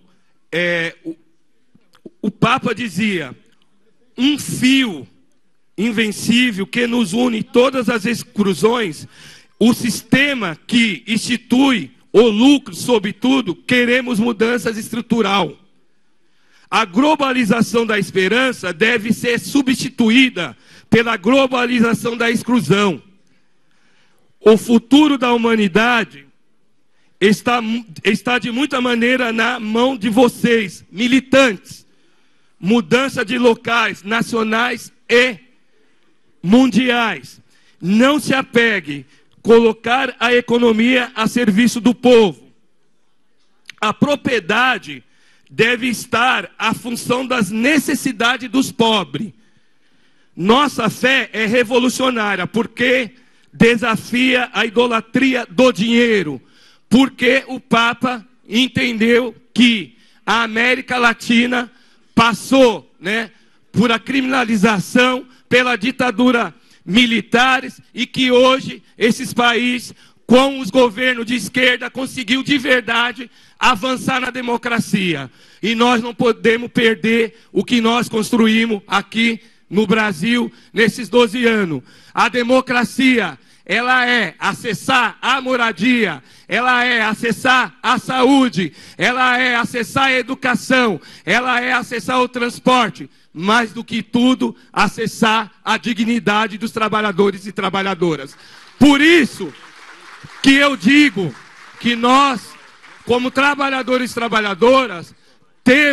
o Papa dizia: um fio invencível que nos une todas as exclusões, o sistema que institui o lucro sobre tudo, queremos mudanças estrutural. A globalização da esperança deve ser substituída pela globalização da exclusão. O futuro da humanidade está de muita maneira na mão de vocês, militantes. Mudança de locais, nacionais e mundiais. Não se apegue. Colocar a economia a serviço do povo. A propriedade deve estar à função das necessidades dos pobres. Nossa fé é revolucionária porque desafia a idolatria do dinheiro. Porque o Papa entendeu que a América Latina passou, né, por a criminalização, pela ditadura militares, e que hoje esses países, com os governos de esquerda, conseguiu de verdade avançar na democracia. E nós não podemos perder o que nós construímos aqui no Brasil nesses 12 anos. A democracia, ela é acessar a moradia, ela é acessar a saúde, ela é acessar a educação, ela é acessar o transporte. Mais do que tudo, acessar a dignidade dos trabalhadores e trabalhadoras. Por isso que eu digo que nós, como trabalhadores e trabalhadoras, temos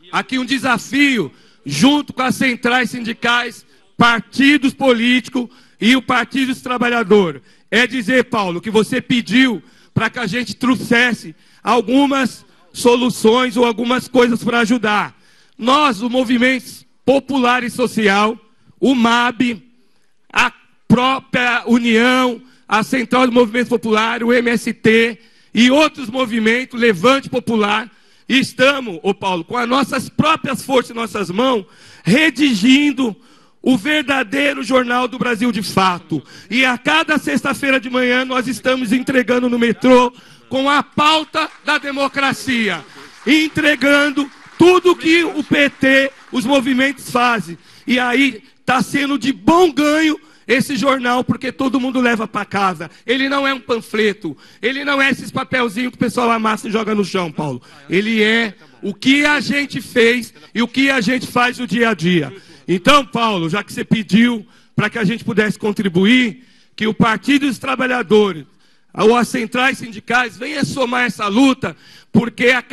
aqui um desafio, junto com as centrais sindicais, partidos políticos e o Partido dos Trabalhadores. É dizer, Paulo, que você pediu para que a gente trouxesse algumas soluções ou algumas coisas para ajudar. Nós, o Movimento Popular e Social, o MAB, a própria União, a Central do Movimento Popular, o MST e outros movimentos, Levante Popular, estamos, ô Paulo, com as nossas próprias forças em nossas mãos, redigindo o verdadeiro Jornal do Brasil de Fato. E a cada sexta-feira de manhã nós estamos entregando no metrô com a pauta da democracia, entregando tudo que o PT, os movimentos fazem. E aí está sendo de bom ganho esse jornal, porque todo mundo leva para casa. Ele não é um panfleto, ele não é esses papelzinhos que o pessoal amassa e joga no chão, Paulo. Ele é o que a gente fez e o que a gente faz no dia a dia. Então, Paulo, já que você pediu para que a gente pudesse contribuir, que o Partido dos Trabalhadores ou as centrais sindicais venham somar essa luta, porque a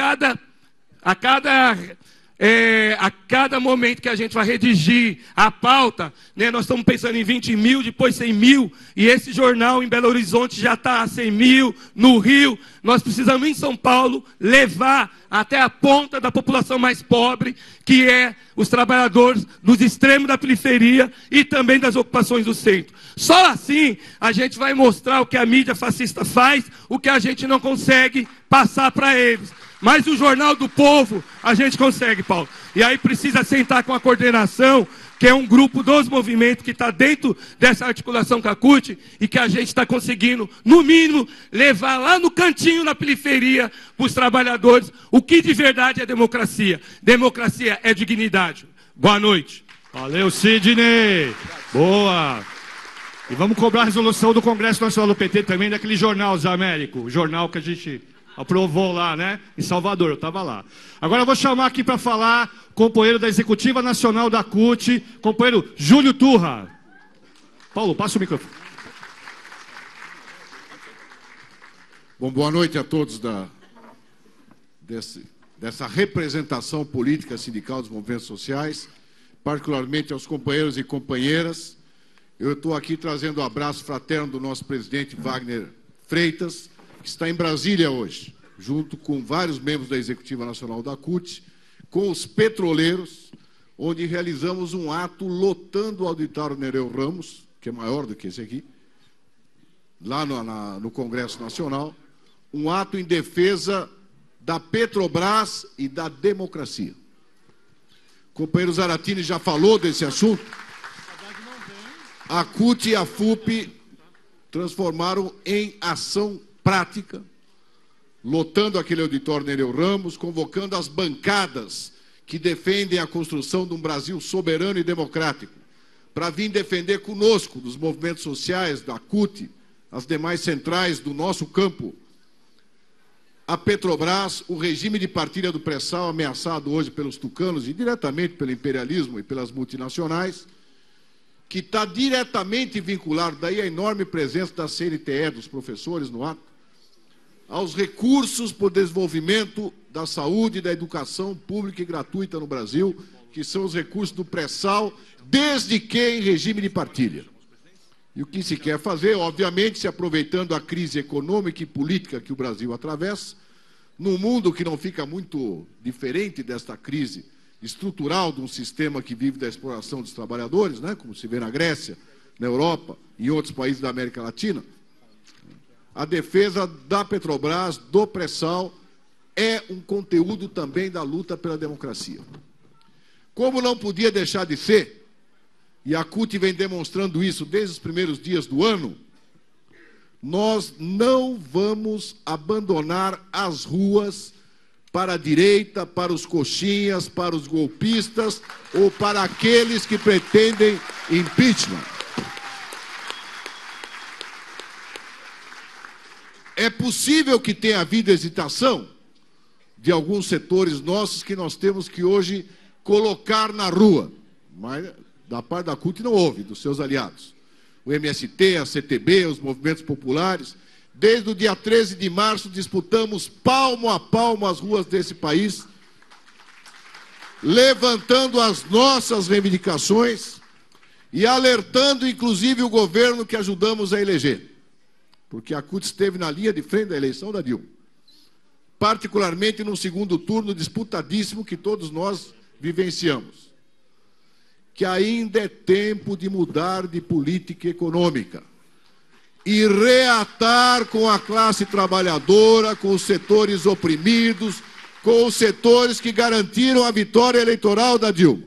cada momento que a gente vai redigir a pauta, né, nós estamos pensando em 20 mil, depois 100 mil, e esse jornal em Belo Horizonte já está a 100 mil, no Rio, nós precisamos em São Paulo levar até a ponta da população mais pobre, que é os trabalhadores dos extremos da periferia e também das ocupações do centro. Só assim a gente vai mostrar o que a mídia fascista faz, o que a gente não consegue passar para eles. Mas o Jornal do Povo a gente consegue, Paulo. E aí precisa sentar com a coordenação, que é um grupo dos movimentos que está dentro dessa articulação com a CUT, e que a gente está conseguindo, no mínimo, levar lá no cantinho, na periferia, para os trabalhadores, o que de verdade é democracia. Democracia é dignidade. Boa noite. Valeu, Sidney. Boa. E vamos cobrar a resolução do Congresso Nacional do PT também, daquele jornal, Zé Américo, o jornal que a gente aprovou lá, né? Em Salvador, eu estava lá. Agora eu vou chamar aqui para falar o companheiro da Executiva Nacional da CUT, companheiro Júlio Turra. Paulo, passa o microfone. Bom, boa noite a todos dessa representação política sindical dos movimentos sociais, particularmente aos companheiros e companheiras. Eu estou aqui trazendo o abraço fraterno do nosso presidente Wagner Freitas, que está em Brasília hoje, junto com vários membros da Executiva Nacional da CUT, com os petroleiros, onde realizamos um ato lotando o auditório Nereu Ramos, que é maior do que esse aqui, lá no Congresso Nacional, um ato em defesa da Petrobras e da democracia. O companheiro Zaratini já falou desse assunto. A CUT e a FUP transformaram em ação prática, lotando aquele auditório Nereu Ramos, convocando as bancadas que defendem a construção de um Brasil soberano e democrático, para vir defender conosco, dos movimentos sociais, da CUT, as demais centrais do nosso campo, a Petrobras, o regime de partilha do pré-sal ameaçado hoje pelos tucanos e diretamente pelo imperialismo e pelas multinacionais, que está diretamente vinculado, daí a enorme presença da CNTE, dos professores no ato, aos recursos para o desenvolvimento da saúde e da educação pública e gratuita no Brasil, que são os recursos do pré-sal, desde que em regime de partilha. E o que se quer fazer, obviamente, se aproveitando a crise econômica e política que o Brasil atravessa, num mundo que não fica muito diferente desta crise estrutural de um sistema que vive da exploração dos trabalhadores, né, como se vê na Grécia, na Europa e em outros países da América Latina, a defesa da Petrobras, do pré-sal, é um conteúdo também da luta pela democracia. Como não podia deixar de ser, e a CUT vem demonstrando isso desde os primeiros dias do ano, nós não vamos abandonar as ruas para a direita, para os coxinhas, para os golpistas ou para aqueles que pretendem impeachment. É possível que tenha havido hesitação de alguns setores nossos que nós temos que hoje colocar na rua, mas da parte da CUT não houve, dos seus aliados. O MST, a CTB, os movimentos populares, desde o dia 13 de março disputamos palmo a palmo as ruas desse país levantando as nossas reivindicações e alertando, inclusive, o governo que ajudamos a eleger. Porque a CUT esteve na linha de frente da eleição da Dilma. Particularmente num segundo turno disputadíssimo que todos nós vivenciamos. Que ainda é tempo de mudar de política econômica e reatar com a classe trabalhadora, com os setores oprimidos, com os setores que garantiram a vitória eleitoral da Dilma.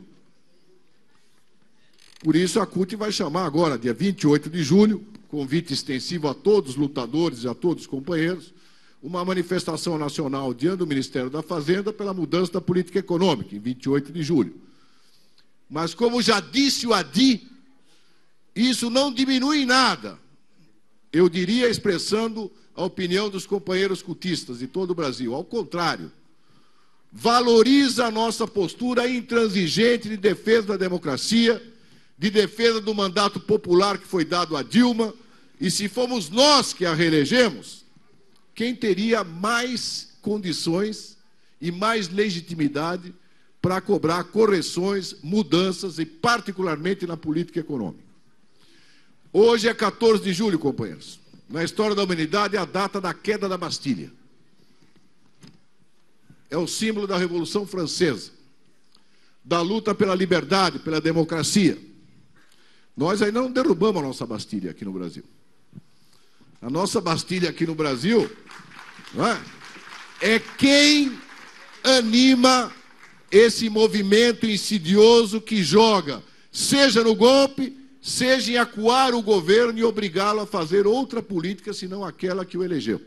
Por isso a CUT vai chamar agora, dia 28 de julho, convite extensivo a todos os lutadores e a todos os companheiros, uma manifestação nacional diante do Ministério da Fazenda pela mudança da política econômica, em 28 de julho. Mas, como já disse o Adi, isso não diminui em nada. Eu diria, expressando a opinião dos companheiros cultistas de todo o Brasil. Ao contrário, valoriza a nossa postura intransigente de defesa da democracia, de defesa do mandato popular que foi dado a Dilma, e se fomos nós que a reelegemos, quem teria mais condições e mais legitimidade para cobrar correções, mudanças, e particularmente na política econômica. Hoje é 14 de julho, companheiros. Na história da humanidade é a data da queda da Bastilha. É o símbolo da Revolução Francesa, da luta pela liberdade, pela democracia. Nós ainda não derrubamos a nossa Bastilha aqui no Brasil. A nossa Bastilha aqui no Brasil, não é quem anima esse movimento insidioso que joga, seja no golpe, seja em acuar o governo e obrigá-lo a fazer outra política, senão aquela que o elegeu.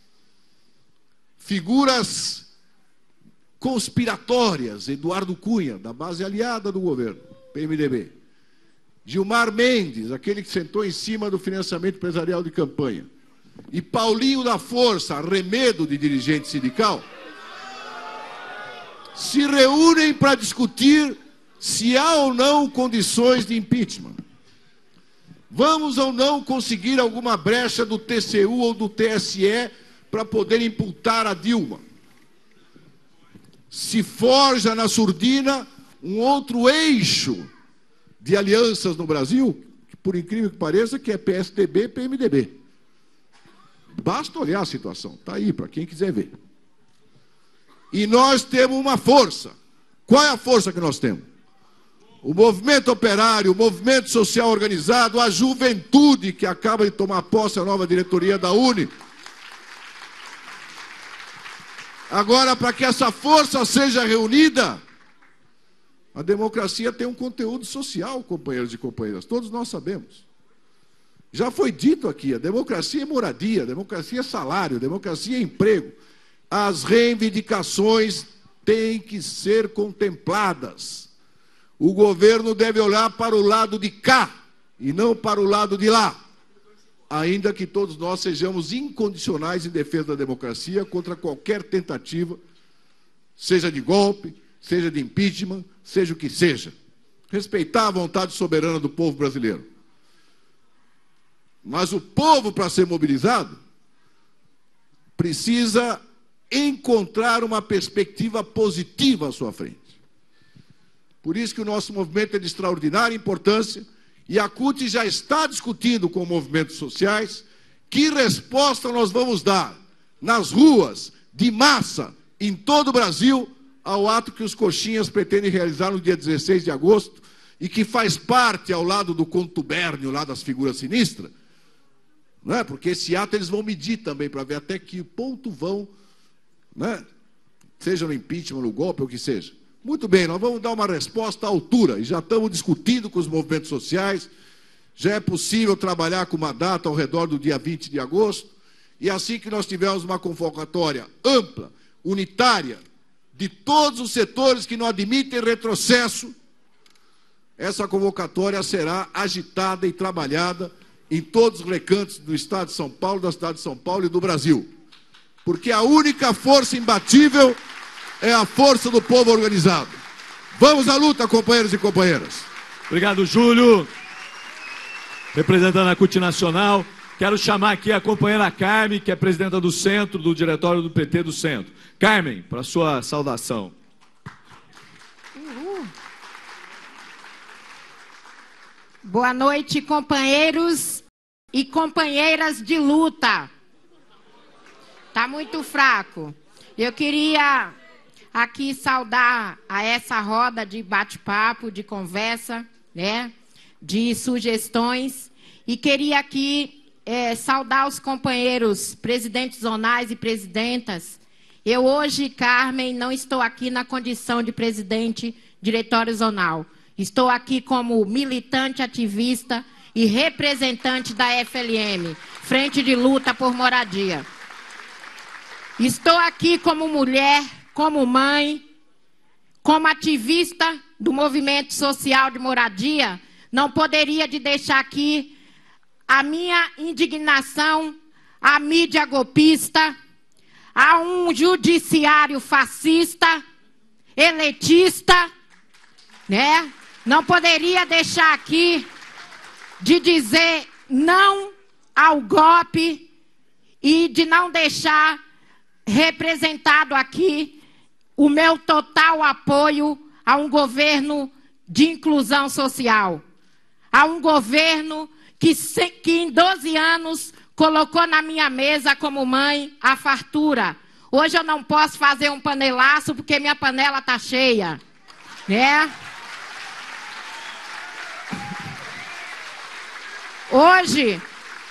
Figuras conspiratórias, Eduardo Cunha, da base aliada do governo, PMDB. Gilmar Mendes, aquele que sentou em cima do financiamento empresarial de campanha. E Paulinho da Força, arremedo de dirigente sindical, se reúnem para discutir se há ou não condições de impeachment. Vamos ou não conseguir alguma brecha do TCU ou do TSE para poder imputar a Dilma. Se forja na surdina um outro eixo de alianças no Brasil, que, por incrível que pareça, que é PSDB e PMDB. Basta olhar a situação, está aí para quem quiser ver. E nós temos uma força. Qual é a força que nós temos? O movimento operário, o movimento social organizado, a juventude que acaba de tomar posse a nova diretoria da UNE. Agora, para que essa força seja reunida, a democracia tem um conteúdo social, companheiros e companheiras, todos nós sabemos. Já foi dito aqui, a democracia é moradia, a democracia é salário, a democracia é emprego. As reivindicações têm que ser contempladas. O governo deve olhar para o lado de cá e não para o lado de lá. Ainda que todos nós sejamos incondicionais em defesa da democracia contra qualquer tentativa, seja de golpe, seja de impeachment, seja o que seja. Respeitar a vontade soberana do povo brasileiro. Mas o povo, para ser mobilizado, precisa encontrar uma perspectiva positiva à sua frente. Por isso que o nosso movimento é de extraordinária importância e a CUT já está discutindo com movimentos sociais que resposta nós vamos dar nas ruas, de massa, em todo o Brasil, ao ato que os coxinhas pretendem realizar no dia 16 de agosto e que faz parte, ao lado do contubérnio, lá das figuras sinistras, não é? Porque esse ato eles vão medir também para ver até que ponto vão, né? Seja no impeachment, no golpe, ou o que seja. Muito bem, nós vamos dar uma resposta à altura e já estamos discutindo com os movimentos sociais. Já é possível trabalhar com uma data ao redor do dia 20 de agosto e assim que nós tivermos uma convocatória ampla, unitária, de todos os setores que não admitem retrocesso, essa convocatória será agitada e trabalhada em todos os recantos do Estado de São Paulo, da cidade de São Paulo e do Brasil. Porque a única força imbatível é a força do povo organizado. Vamos à luta, companheiros e companheiras. Obrigado, Júlio. Representando a CUT Nacional, quero chamar aqui a companheira Carmen, que é presidenta do Centro, do Diretório do PT do Centro. Carmen, para a sua saudação. Boa noite, companheiros e companheiras de luta. Tá muito fraco. Eu queria aqui saudar a essa roda de bate-papo, de conversa, né, de sugestões, e queria aqui saudar os companheiros presidentes zonais e presidentas. Eu hoje, Carmen, não estou aqui na condição de presidente diretório zonal. Estou aqui como militante, ativista e representante da FLM, Frente de Luta por Moradia. Estou aqui como mulher, como mãe, como ativista do movimento social de moradia. Não poderia de deixar aqui a minha indignação à mídia golpista, a um judiciário fascista, elitista, né? Não poderia deixar aqui de dizer não ao golpe e de não deixar representado aqui o meu total apoio a um governo de inclusão social, a um governo que em 12 anos colocou na minha mesa como mãe a fartura. Hoje eu não posso fazer um panelaço porque minha panela está cheia, né? Hoje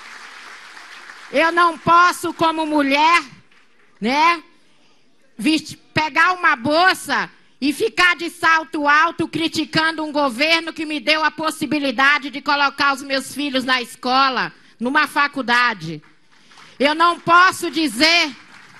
eu não posso, como mulher, né, pegar uma bolsa e ficar de salto alto criticando um governo que me deu a possibilidade de colocar os meus filhos na escola, numa faculdade. Eu não posso dizer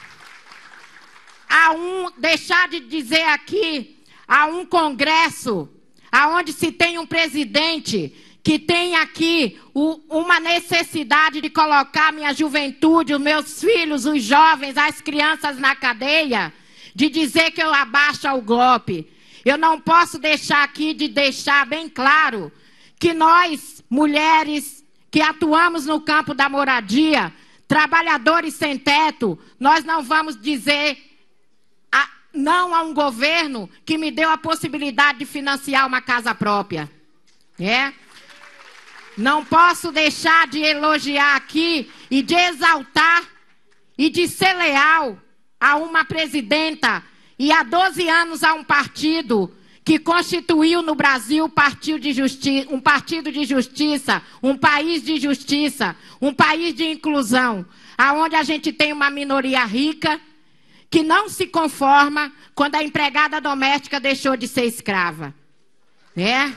deixar de dizer aqui a um congresso aonde se tem um presidente que tem aqui uma necessidade de colocar minha juventude, os meus filhos, os jovens, as crianças na cadeia, de dizer que eu abaixo o golpe. Eu não posso deixar aqui de deixar bem claro que nós, mulheres que atuamos no campo da moradia, trabalhadores sem teto, nós não vamos dizer não a um governo que me deu a possibilidade de financiar uma casa própria. Não posso deixar de elogiar aqui e de exaltar e de ser leal a uma presidenta e há 12 anos a um partido que constituiu no Brasil um partido de justiça, um país de justiça, um país de inclusão, aonde a gente tem uma minoria rica que não se conforma quando a empregada doméstica deixou de ser escrava, né?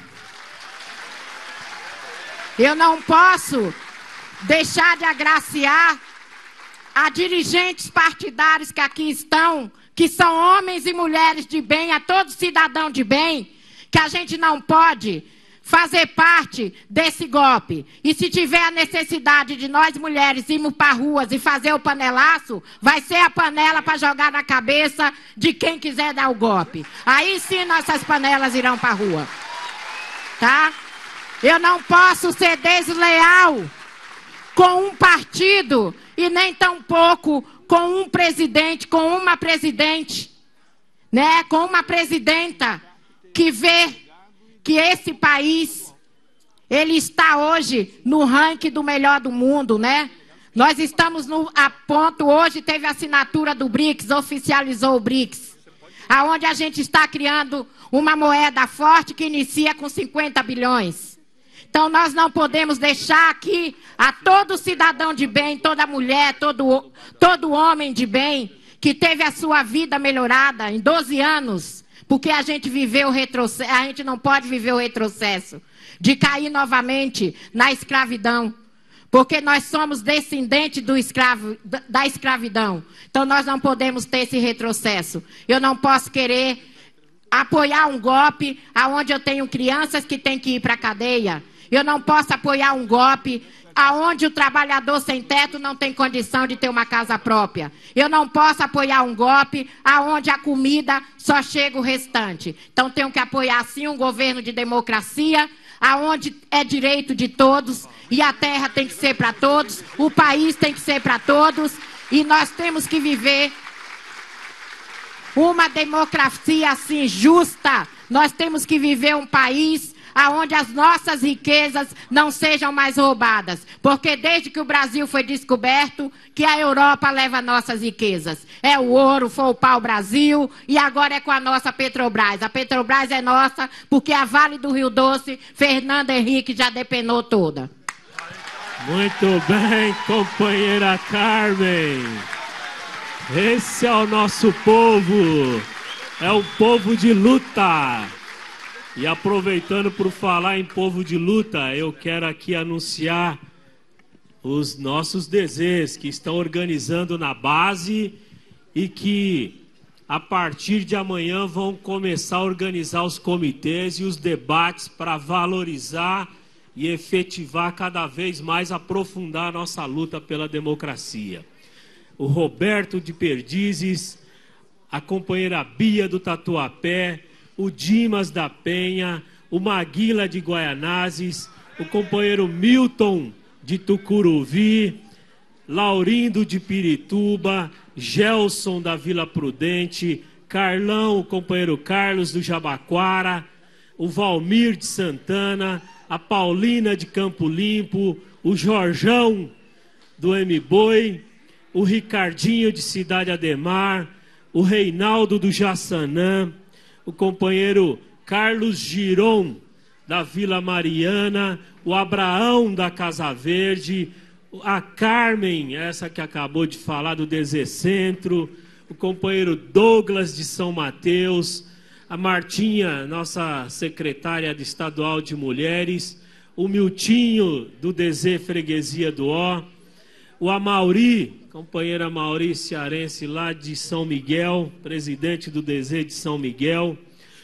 Eu não posso deixar de agraciar a dirigentes partidários que aqui estão, que são homens e mulheres de bem, a todo cidadão de bem, que a gente não pode fazer parte desse golpe. E se tiver a necessidade de nós mulheres irmos para ruas e fazer o panelaço, vai ser a panela para jogar na cabeça de quem quiser dar o golpe. Aí sim nossas panelas irão para a rua. Tá? Eu não posso ser desleal com um partido e nem tampouco com um presidente, com uma presidente, né? Com uma presidenta que vê que esse país, ele está hoje no ranking do melhor do mundo, né? Nós estamos a ponto, hoje teve a assinatura do BRICS, oficializou o BRICS, aonde a gente está criando uma moeda forte que inicia com 50 bilhões. Então, nós não podemos deixar aqui a todo cidadão de bem, toda mulher, todo homem de bem, que teve a sua vida melhorada em 12 anos, porque a gente viveu o retrocesso, a gente não pode viver o retrocesso, de cair novamente na escravidão, porque nós somos descendentes da escravidão. Então, nós não podemos ter esse retrocesso. Eu não posso querer apoiar um golpe onde eu tenho crianças que têm que ir para a cadeia. Eu não posso apoiar um golpe aonde o trabalhador sem teto não tem condição de ter uma casa própria. Eu não posso apoiar um golpe aonde a comida só chega o restante. Então, tenho que apoiar, sim, um governo de democracia, aonde é direito de todos, e a terra tem que ser para todos, o país tem que ser para todos, e nós temos que viver uma democracia, assim, justa. Nós temos que viver um país aonde as nossas riquezas não sejam mais roubadas. Porque desde que o Brasil foi descoberto, que a Europa leva nossas riquezas. É o ouro, foi o pau-brasil, e agora é com a nossa Petrobras. A Petrobras é nossa, porque a Vale do Rio Doce, Fernando Henrique já depenou toda. Muito bem, companheira Carmen. Esse é o nosso povo. É o povo de luta. E aproveitando por falar em povo de luta, eu quero aqui anunciar os nossos DZs que estão organizando na base e que a partir de amanhã vão começar a organizar os comitês e os debates para valorizar e efetivar cada vez mais, aprofundar a nossa luta pela democracia. O Roberto de Perdizes, a companheira Bia do Tatuapé, o Dimas da Penha, o Maguila de Guaianazes, o companheiro Milton de Tucuruvi, Laurindo de Pirituba, Gelson da Vila Prudente, Carlão, o companheiro Carlos do Jabaquara, o Valmir de Santana, a Paulina de Campo Limpo, o Jorjão do M-Boi, o Ricardinho de Cidade Ademar, o Reinaldo do Jaçanã, o companheiro Carlos Giron da Vila Mariana, o Abraão da Casa Verde, a Carmen, essa que acabou de falar do DZ Centro, o companheiro Douglas de São Mateus, a Martinha, nossa secretária estadual de mulheres, o Miltinho do DZ Freguesia do Ó, o Amauri, companheira Amauri cearense lá de São Miguel, presidente do DZ de São Miguel,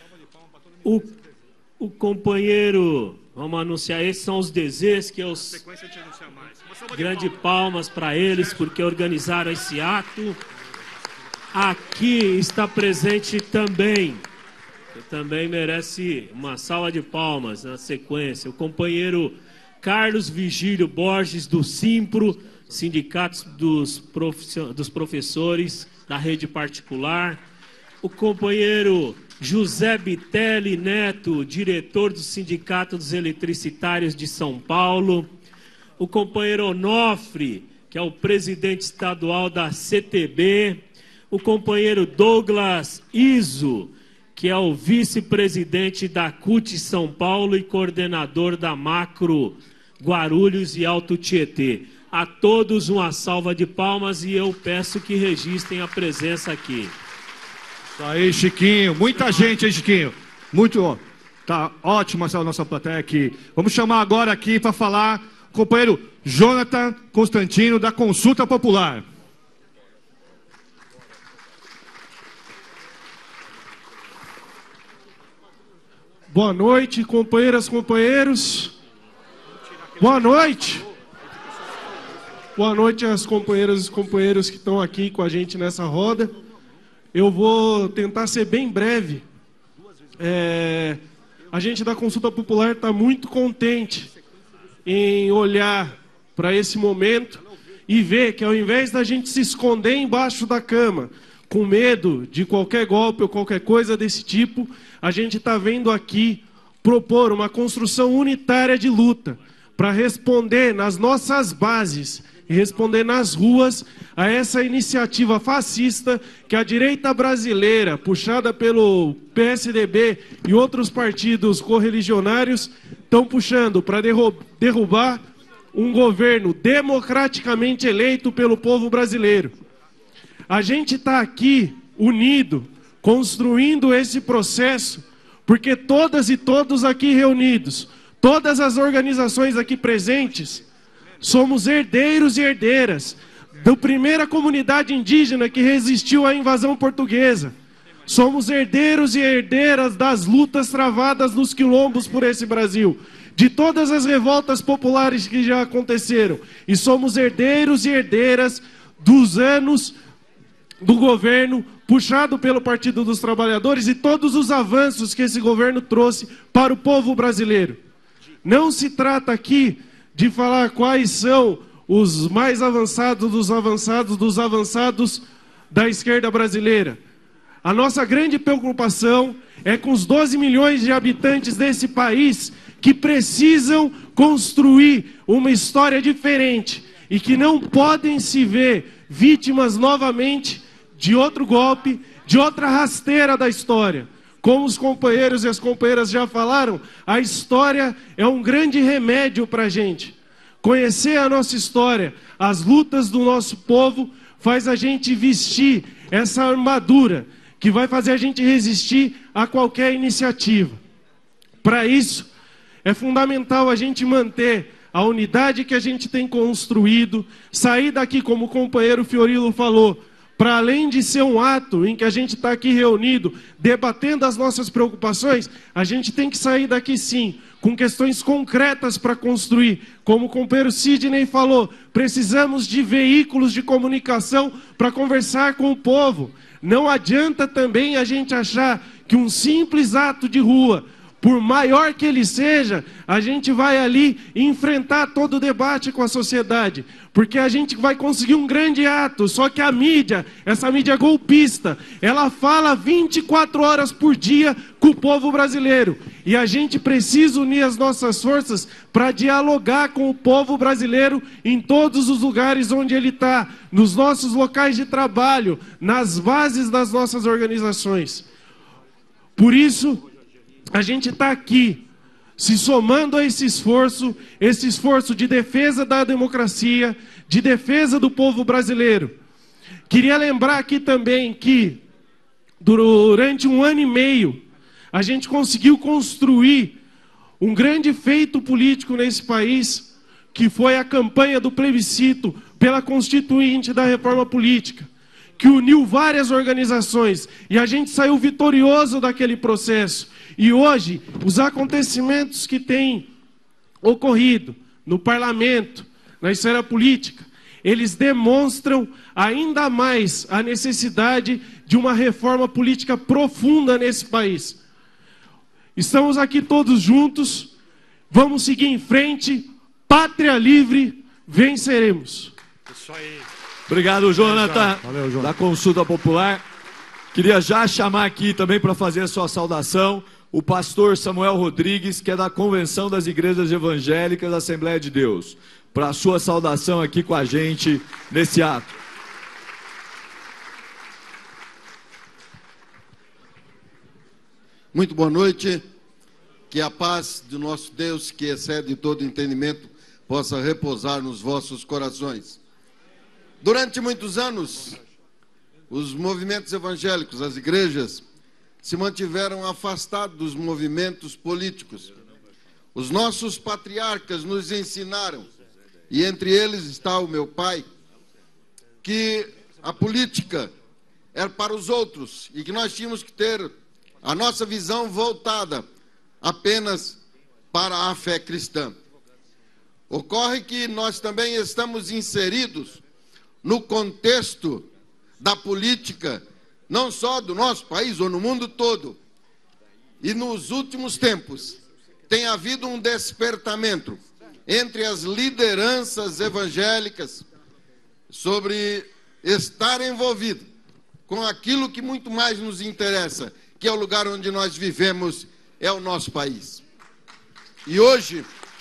o companheiro, vamos anunciar, esses são os DZs que eu... Grande palmas para eles, porque organizaram esse ato. Aqui está presente também, que também merece uma salva de palmas na sequência, o companheiro Carlos Vigílio Borges do Simpro, Sindicato dos Professores da Rede Particular, o companheiro José Bitelli Neto, diretor do Sindicato dos Eletricitários de São Paulo, o companheiro Onofre, que é o presidente estadual da CTB, o companheiro Douglas Iso, que é o vice-presidente da CUT São Paulo e coordenador da Macro Guarulhos e Alto Tietê. A todos uma salva de palmas e eu peço que registrem a presença aqui. Isso aí, Chiquinho. Muita gente, hein, Chiquinho? Muito. Tá ótima essa nossa plateia aqui. Vamos chamar agora aqui para falar o companheiro Jonathan Constantino, da Consulta Popular. Boa noite, companheiras, companheiros. Boa noite. Boa noite às companheiras e companheiros que estão aqui com a gente nessa roda. Eu vou tentar ser bem breve. A gente da Consulta Popular está muito contente em olhar para esse momento e ver que ao invés da gente se esconder embaixo da cama, com medo de qualquer golpe ou qualquer coisa desse tipo, a gente está vendo aqui propor uma construção unitária de luta para responder nas nossas bases e responder nas ruas a essa iniciativa fascista que a direita brasileira, puxada pelo PSDB e outros partidos correligionários, estão puxando para derrubar um governo democraticamente eleito pelo povo brasileiro. A gente está aqui unido, construindo esse processo, porque todas e todos aqui reunidos, todas as organizações aqui presentes, somos herdeiros e herdeiras da primeira comunidade indígena que resistiu à invasão portuguesa. Somos herdeiros e herdeiras das lutas travadas nos quilombos por esse Brasil, de todas as revoltas populares que já aconteceram. E somos herdeiros e herdeiras dos anos do governo puxado pelo Partido dos Trabalhadores e todos os avanços que esse governo trouxe para o povo brasileiro. Não se trata aqui de falar quais são os mais avançados dos avançados da esquerda brasileira. a nossa grande preocupação é com os 12 milhões de habitantes desse país que precisam construir uma história diferente e que não podem se ver vítimas novamente de outro golpe, de outra rasteira da história. Como os companheiros e as companheiras já falaram, a história é um grande remédio para a gente. Conhecer a nossa história, as lutas do nosso povo, faz a gente vestir essa armadura que vai fazer a gente resistir a qualquer iniciativa. Para isso, é fundamental a gente manter a unidade que a gente tem construído, sair daqui, como o companheiro Fiorilo falou, para além de ser um ato em que a gente está aqui reunido, debatendo as nossas preocupações, a gente tem que sair daqui sim, com questões concretas para construir. Como o companheiro Sidney falou, precisamos de veículos de comunicação para conversar com o povo. Não adianta também a gente achar que um simples ato de rua, por maior que ele seja, a gente vai ali enfrentar todo o debate com a sociedade. Porque a gente vai conseguir um grande ato, só que a mídia, essa mídia golpista, ela fala 24 horas por dia com o povo brasileiro. E a gente precisa unir as nossas forças para dialogar com o povo brasileiro em todos os lugares onde ele está, nos nossos locais de trabalho, nas bases das nossas organizações. Por isso, a gente está aqui, se somando a esse esforço de defesa da democracia, de defesa do povo brasileiro. Queria lembrar aqui também que, durante 1 ano e meio, a gente conseguiu construir um grande feito político nesse país, que foi a campanha do plebiscito pela Constituinte da Reforma Política, que uniu várias organizações, e a gente saiu vitorioso daquele processo. E hoje, os acontecimentos que têm ocorrido no parlamento, na esfera política, eles demonstram ainda mais a necessidade de uma reforma política profunda nesse país. Estamos aqui todos juntos, vamos seguir em frente, pátria livre, venceremos. Isso aí. Obrigado, Jonathan, Valeu, Jonathan, da Consulta Popular. Queria já chamar aqui também para fazer a sua saudação o pastor Samuel Rodrigues, que é da Convenção das Igrejas Evangélicas da Assembleia de Deus, para a sua saudação aqui com a gente nesse ato. Muito boa noite, que a paz do nosso Deus, que excede todo entendimento, possa repousar nos vossos corações. Durante muitos anos, os movimentos evangélicos, as igrejas, se mantiveram afastados dos movimentos políticos. Os nossos patriarcas nos ensinaram, e entre eles está o meu pai, que a política era para os outros e que nós tínhamos que ter a nossa visão voltada apenas para a fé cristã. Ocorre que nós também estamos inseridos no contexto da política, não só do nosso país ou no mundo todo. E nos últimos tempos tem havido um despertamento entre as lideranças evangélicas sobre estar envolvido com aquilo que muito mais nos interessa, que é o lugar onde nós vivemos, é o nosso país. E hoje,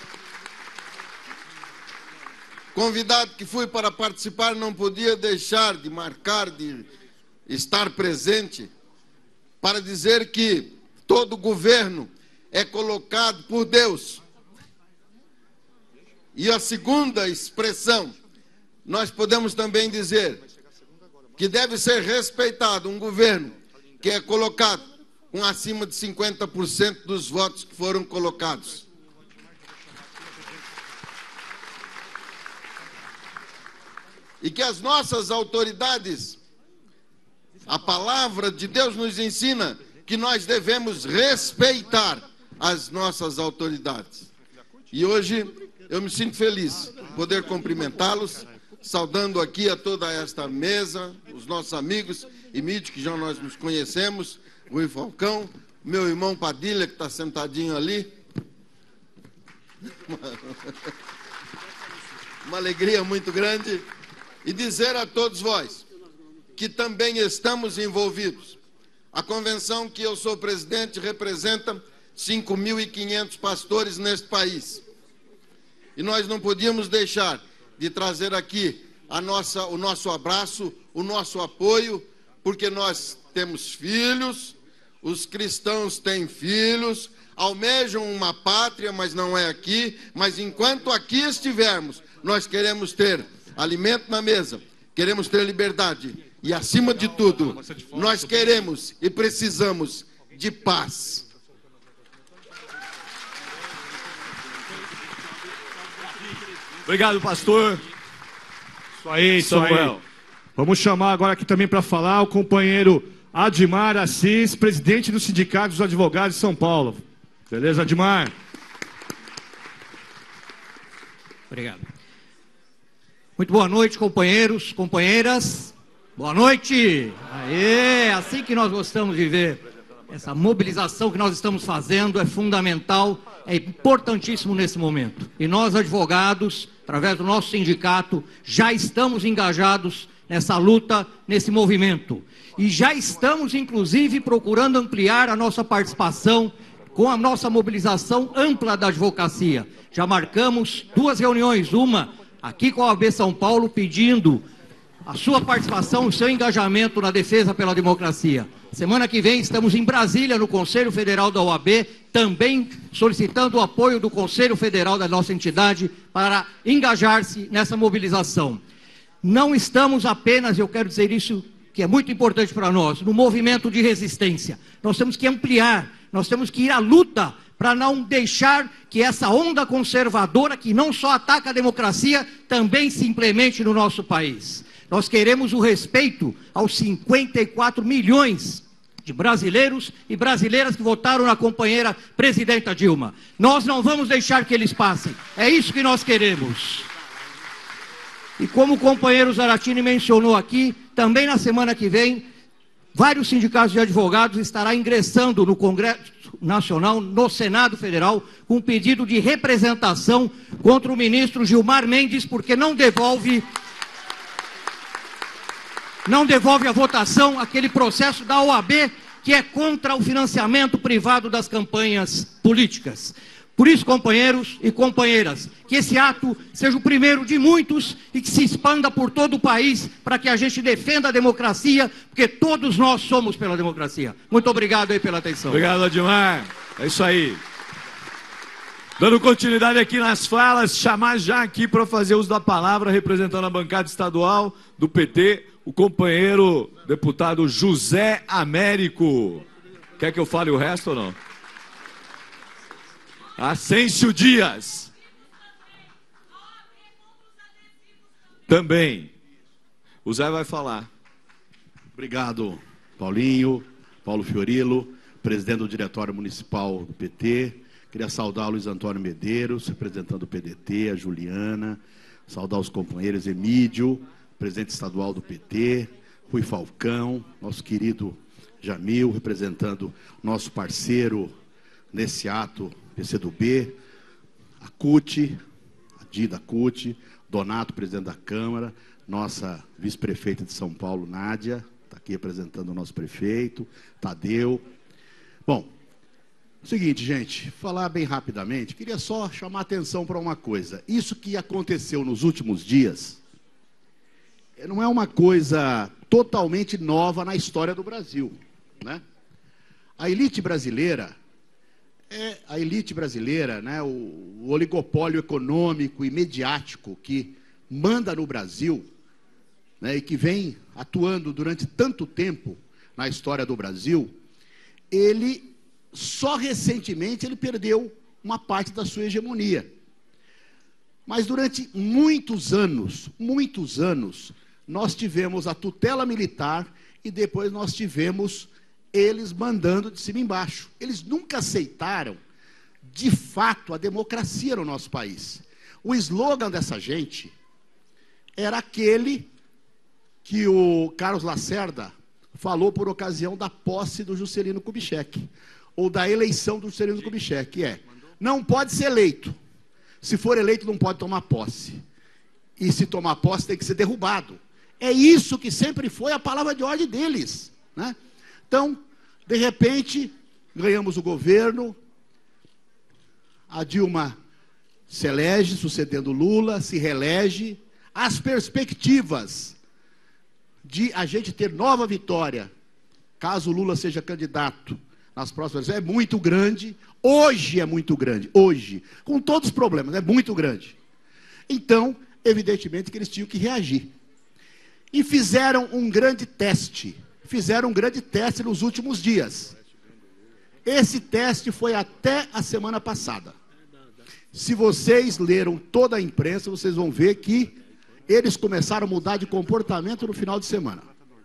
convidado que fui para participar, não podia deixar de marcar, de estar presente, para dizer que todo governo é colocado por Deus. E a segunda expressão, nós podemos também dizer que deve ser respeitado um governo que é colocado com acima de 50% dos votos que foram colocados. E que as nossas autoridades, a palavra de Deus nos ensina que nós devemos respeitar as nossas autoridades. E hoje eu me sinto feliz de poder cumprimentá-los, saudando aqui a toda esta mesa, os nossos amigos e mídias que já nós nos conhecemos, Rui Falcão, meu irmão Padilha, que está sentadinho ali. Uma alegria muito grande. E dizer a todos vós que também estamos envolvidos A convenção que eu sou presidente representa 5.500 pastores neste país. E nós não podíamos deixar de trazer aqui o nosso abraço, o nosso apoio, porque nós temos filhos, os cristãos têm filhos, almejam uma pátria, mas não é aqui. Mas enquanto aqui estivermos, nós queremos ter alimento na mesa, queremos ter liberdade e, acima de tudo, nós queremos e precisamos de paz. Obrigado, pastor. Isso aí, Samuel. aí. Vamos chamar agora aqui também para falar o companheiro Admar Assis, presidente do Sindicato dos Advogados de São Paulo. Beleza, Admar? Obrigado. Muito boa noite, companheiros, companheiras. Boa noite. Aê, assim que nós gostamos de ver. Essa mobilização que nós estamos fazendo é fundamental, é importantíssimo nesse momento. E nós, advogados, através do nosso sindicato, já estamos engajados nessa luta, nesse movimento. E já estamos, inclusive, procurando ampliar a nossa participação com a nossa mobilização ampla da advocacia. Já marcamos 2 reuniões, uma aqui com a OAB São Paulo, pedindo a sua participação, o seu engajamento na defesa pela democracia. Semana que vem estamos em Brasília, no Conselho Federal da OAB, também solicitando o apoio do Conselho Federal da nossa entidade para engajar-se nessa mobilização. Não estamos apenas, eu quero dizer isso, que é muito importante para nós, no movimento de resistência. Nós temos que ampliar, nós temos que ir à luta para não deixar que essa onda conservadora, que não só ataca a democracia, também se implemente no nosso país. Nós queremos o respeito aos 54 milhões de brasileiros e brasileiras que votaram na companheira presidenta Dilma. Nós não vamos deixar que eles passem. É isso que nós queremos. E como o companheiro Zaratini mencionou aqui, também na semana que vem, vários sindicatos de advogados estarão ingressando no Congresso Nacional, no Senado Federal, com pedido de representação contra o ministro Gilmar Mendes, porque não devolve a votação aquele processo da OAB que é contra o financiamento privado das campanhas políticas. Por isso, companheiros e companheiras, que esse ato seja o primeiro de muitos e que se expanda por todo o país para que a gente defenda a democracia, porque todos nós somos pela democracia. Muito obrigado aí pela atenção. Obrigado, Admar. É isso aí. Dando continuidade aqui nas falas, chamar já aqui para fazer uso da palavra, representando a bancada estadual do PT, o companheiro deputado José Américo. Quer que eu fale o resto ou não? Ascencio Dias. Também. O Zé vai falar. Obrigado, Paulinho, Paulo Fiorilo, presidente do Diretório Municipal do PT. Queria saudar o Luiz Antônio Medeiros, representando o PDT, a Juliana, saudar os companheiros Emídio, presidente estadual do PT, Rui Falcão, nosso querido Jamil, representando nosso parceiro nesse ato PCdoB, a CUT, a Dida CUT, Donato, presidente da Câmara, nossa vice-prefeita de São Paulo, Nádia, está aqui representando o nosso prefeito, Tadeu. Bom, seguinte, gente, falar bem rapidamente, queria só chamar a atenção para uma coisa. Isso que aconteceu nos últimos dias não é uma coisa totalmente nova na história do Brasil, né? A elite brasileira, né, o oligopólio econômico e mediático que manda no Brasil, né, e que vem atuando durante tanto tempo na história do Brasil, ele só recentemente ele perdeu uma parte da sua hegemonia. Mas durante muitos anos, nós tivemos a tutela militar e depois nós tivemos eles mandando de cima embaixo. Eles nunca aceitaram, de fato, a democracia no nosso país. O slogan dessa gente era aquele que o Carlos Lacerda falou por ocasião da posse do Juscelino Kubitschek, ou da eleição do Juscelino Kubitschek, não pode ser eleito. Se for eleito, não pode tomar posse. E se tomar posse, tem que ser derrubado. É isso que sempre foi a palavra de ordem deles, né? Então, De repente, ganhamos o governo, a Dilma se elege, sucedendo Lula, se reelege. As perspectivas de a gente ter nova vitória, caso Lula seja candidato nas próximas, é muito grande. Hoje é muito grande, hoje, com todos os problemas, é muito grande. Então, evidentemente que eles tinham que reagir. E fizeram um grande teste nos últimos dias. Esse teste foi até a semana passada. Se vocês leram toda a imprensa, vocês vão ver que eles começaram a mudar de comportamento no final de semana.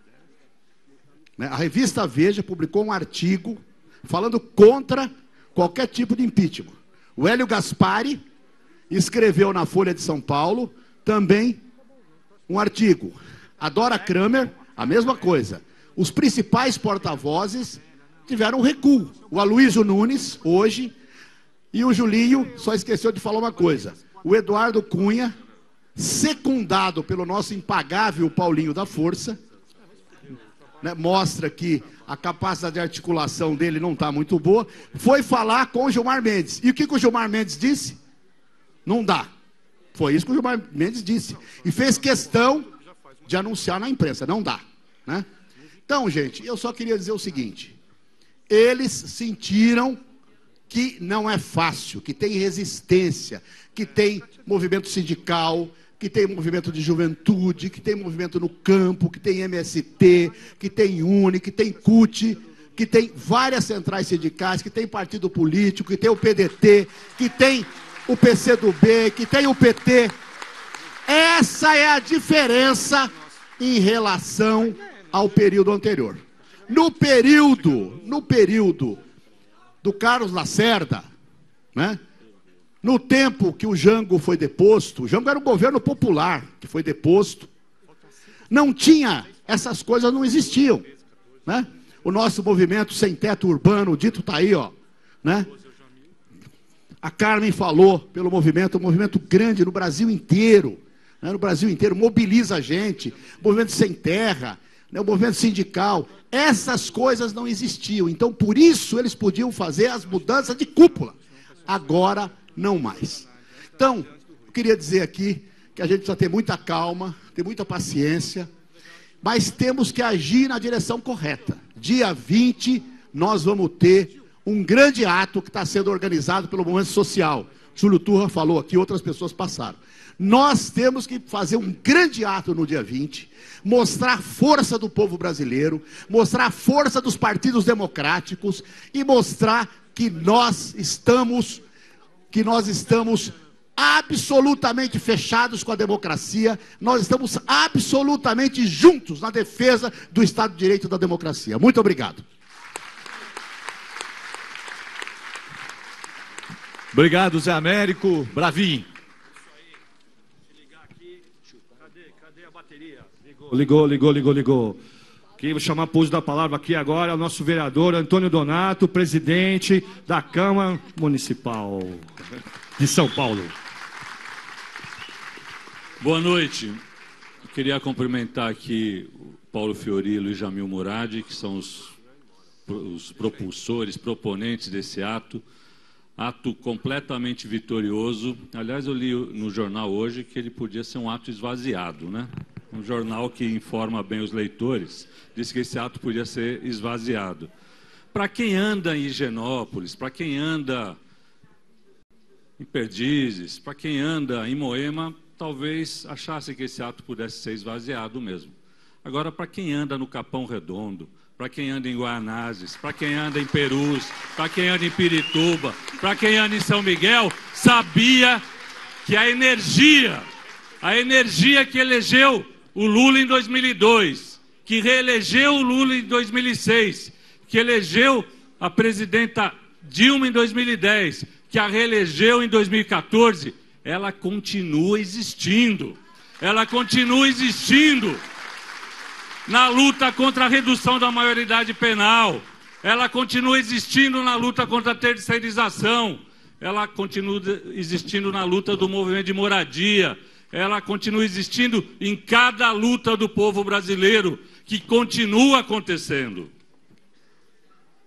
A revista Veja publicou um artigo falando contra qualquer tipo de impeachment. O Hélio Gaspari escreveu na Folha de São Paulo também um artigo. A Dora Kramer, a mesma coisa. Os principais porta-vozes tiveram um recuo. O Aloysio Nunes, hoje, e o Julinho só esqueceu de falar uma coisa. O Eduardo Cunha, secundado pelo nosso impagável Paulinho da Força, né, mostra que a capacidade de articulação dele não está muito boa, foi falar com o Gilmar Mendes. E o que o Gilmar Mendes disse? Não dá. Foi isso que o Gilmar Mendes disse. E fez questão de anunciar na imprensa. Não dá. Né? Então, gente, eu só queria dizer o seguinte. Eles sentiram que não é fácil, que tem resistência, que tem movimento sindical, que tem movimento de juventude, que tem movimento no campo, que tem MST, que tem UNE, que tem CUT, que tem várias centrais sindicais, que tem partido político, que tem o PDT, que tem o PCdoB, que tem o PT. Essa é a diferença em relação ao período anterior. No período do Carlos Lacerda, né? No tempo que o Jango foi deposto, o Jango era um governo popular que foi deposto, não tinha, essas coisas não existiam, né? O nosso movimento sem teto urbano, o dito está aí, ó, né? A Carmen falou pelo movimento, um movimento grande no Brasil inteiro, né? No Brasil inteiro, mobiliza a gente, movimento sem terra, né? O movimento sindical, essas coisas não existiam, então por isso eles podiam fazer as mudanças de cúpula, agora não mais. Então, eu queria dizer aqui que a gente precisa ter muita calma, ter muita paciência, mas temos que agir na direção correta. Dia 20, nós vamos ter um grande ato que está sendo organizado pelo movimento social. Júlio Turra falou aqui, outras pessoas passaram. Nós temos que fazer um grande ato no dia 20, mostrar a força do povo brasileiro, mostrar a força dos partidos democráticos e mostrar que nós estamos absolutamente fechados com a democracia, nós estamos absolutamente juntos na defesa do Estado de Direito e da democracia. Muito obrigado. Obrigado, Zé Américo. Bravinho. Cadê a bateria? Ligou. Quem vou chamar o uso da palavra aqui agora é o nosso vereador Antônio Donato, presidente da Câmara Municipal de São Paulo. Boa noite. Eu queria cumprimentar aqui o Paulo Fiorilo e Jamil Murad, que são os propulsores, proponentes desse ato completamente vitorioso. Aliás, eu li no jornal hoje que ele podia ser um ato esvaziado, né? Um jornal que informa bem os leitores, disse que esse ato podia ser esvaziado. Para quem anda em Higienópolis, para quem anda em Perdizes, para quem anda em Moema, talvez achasse que esse ato pudesse ser esvaziado mesmo. Agora, para quem anda no Capão Redondo, para quem anda em Guaianazes, para quem anda em Perus, para quem anda em Pirituba, para quem anda em São Miguel, sabia que a energia que elegeu o Lula em 2002, que reelegeu o Lula em 2006, que elegeu a presidenta Dilma em 2010, que a reelegeu em 2014, ela continua existindo. Ela continua existindo na luta contra a redução da maioridade penal. Ela continua existindo na luta contra a terceirização. Ela continua existindo na luta do movimento de moradia. Ela continua existindo em cada luta do povo brasileiro, que continua acontecendo.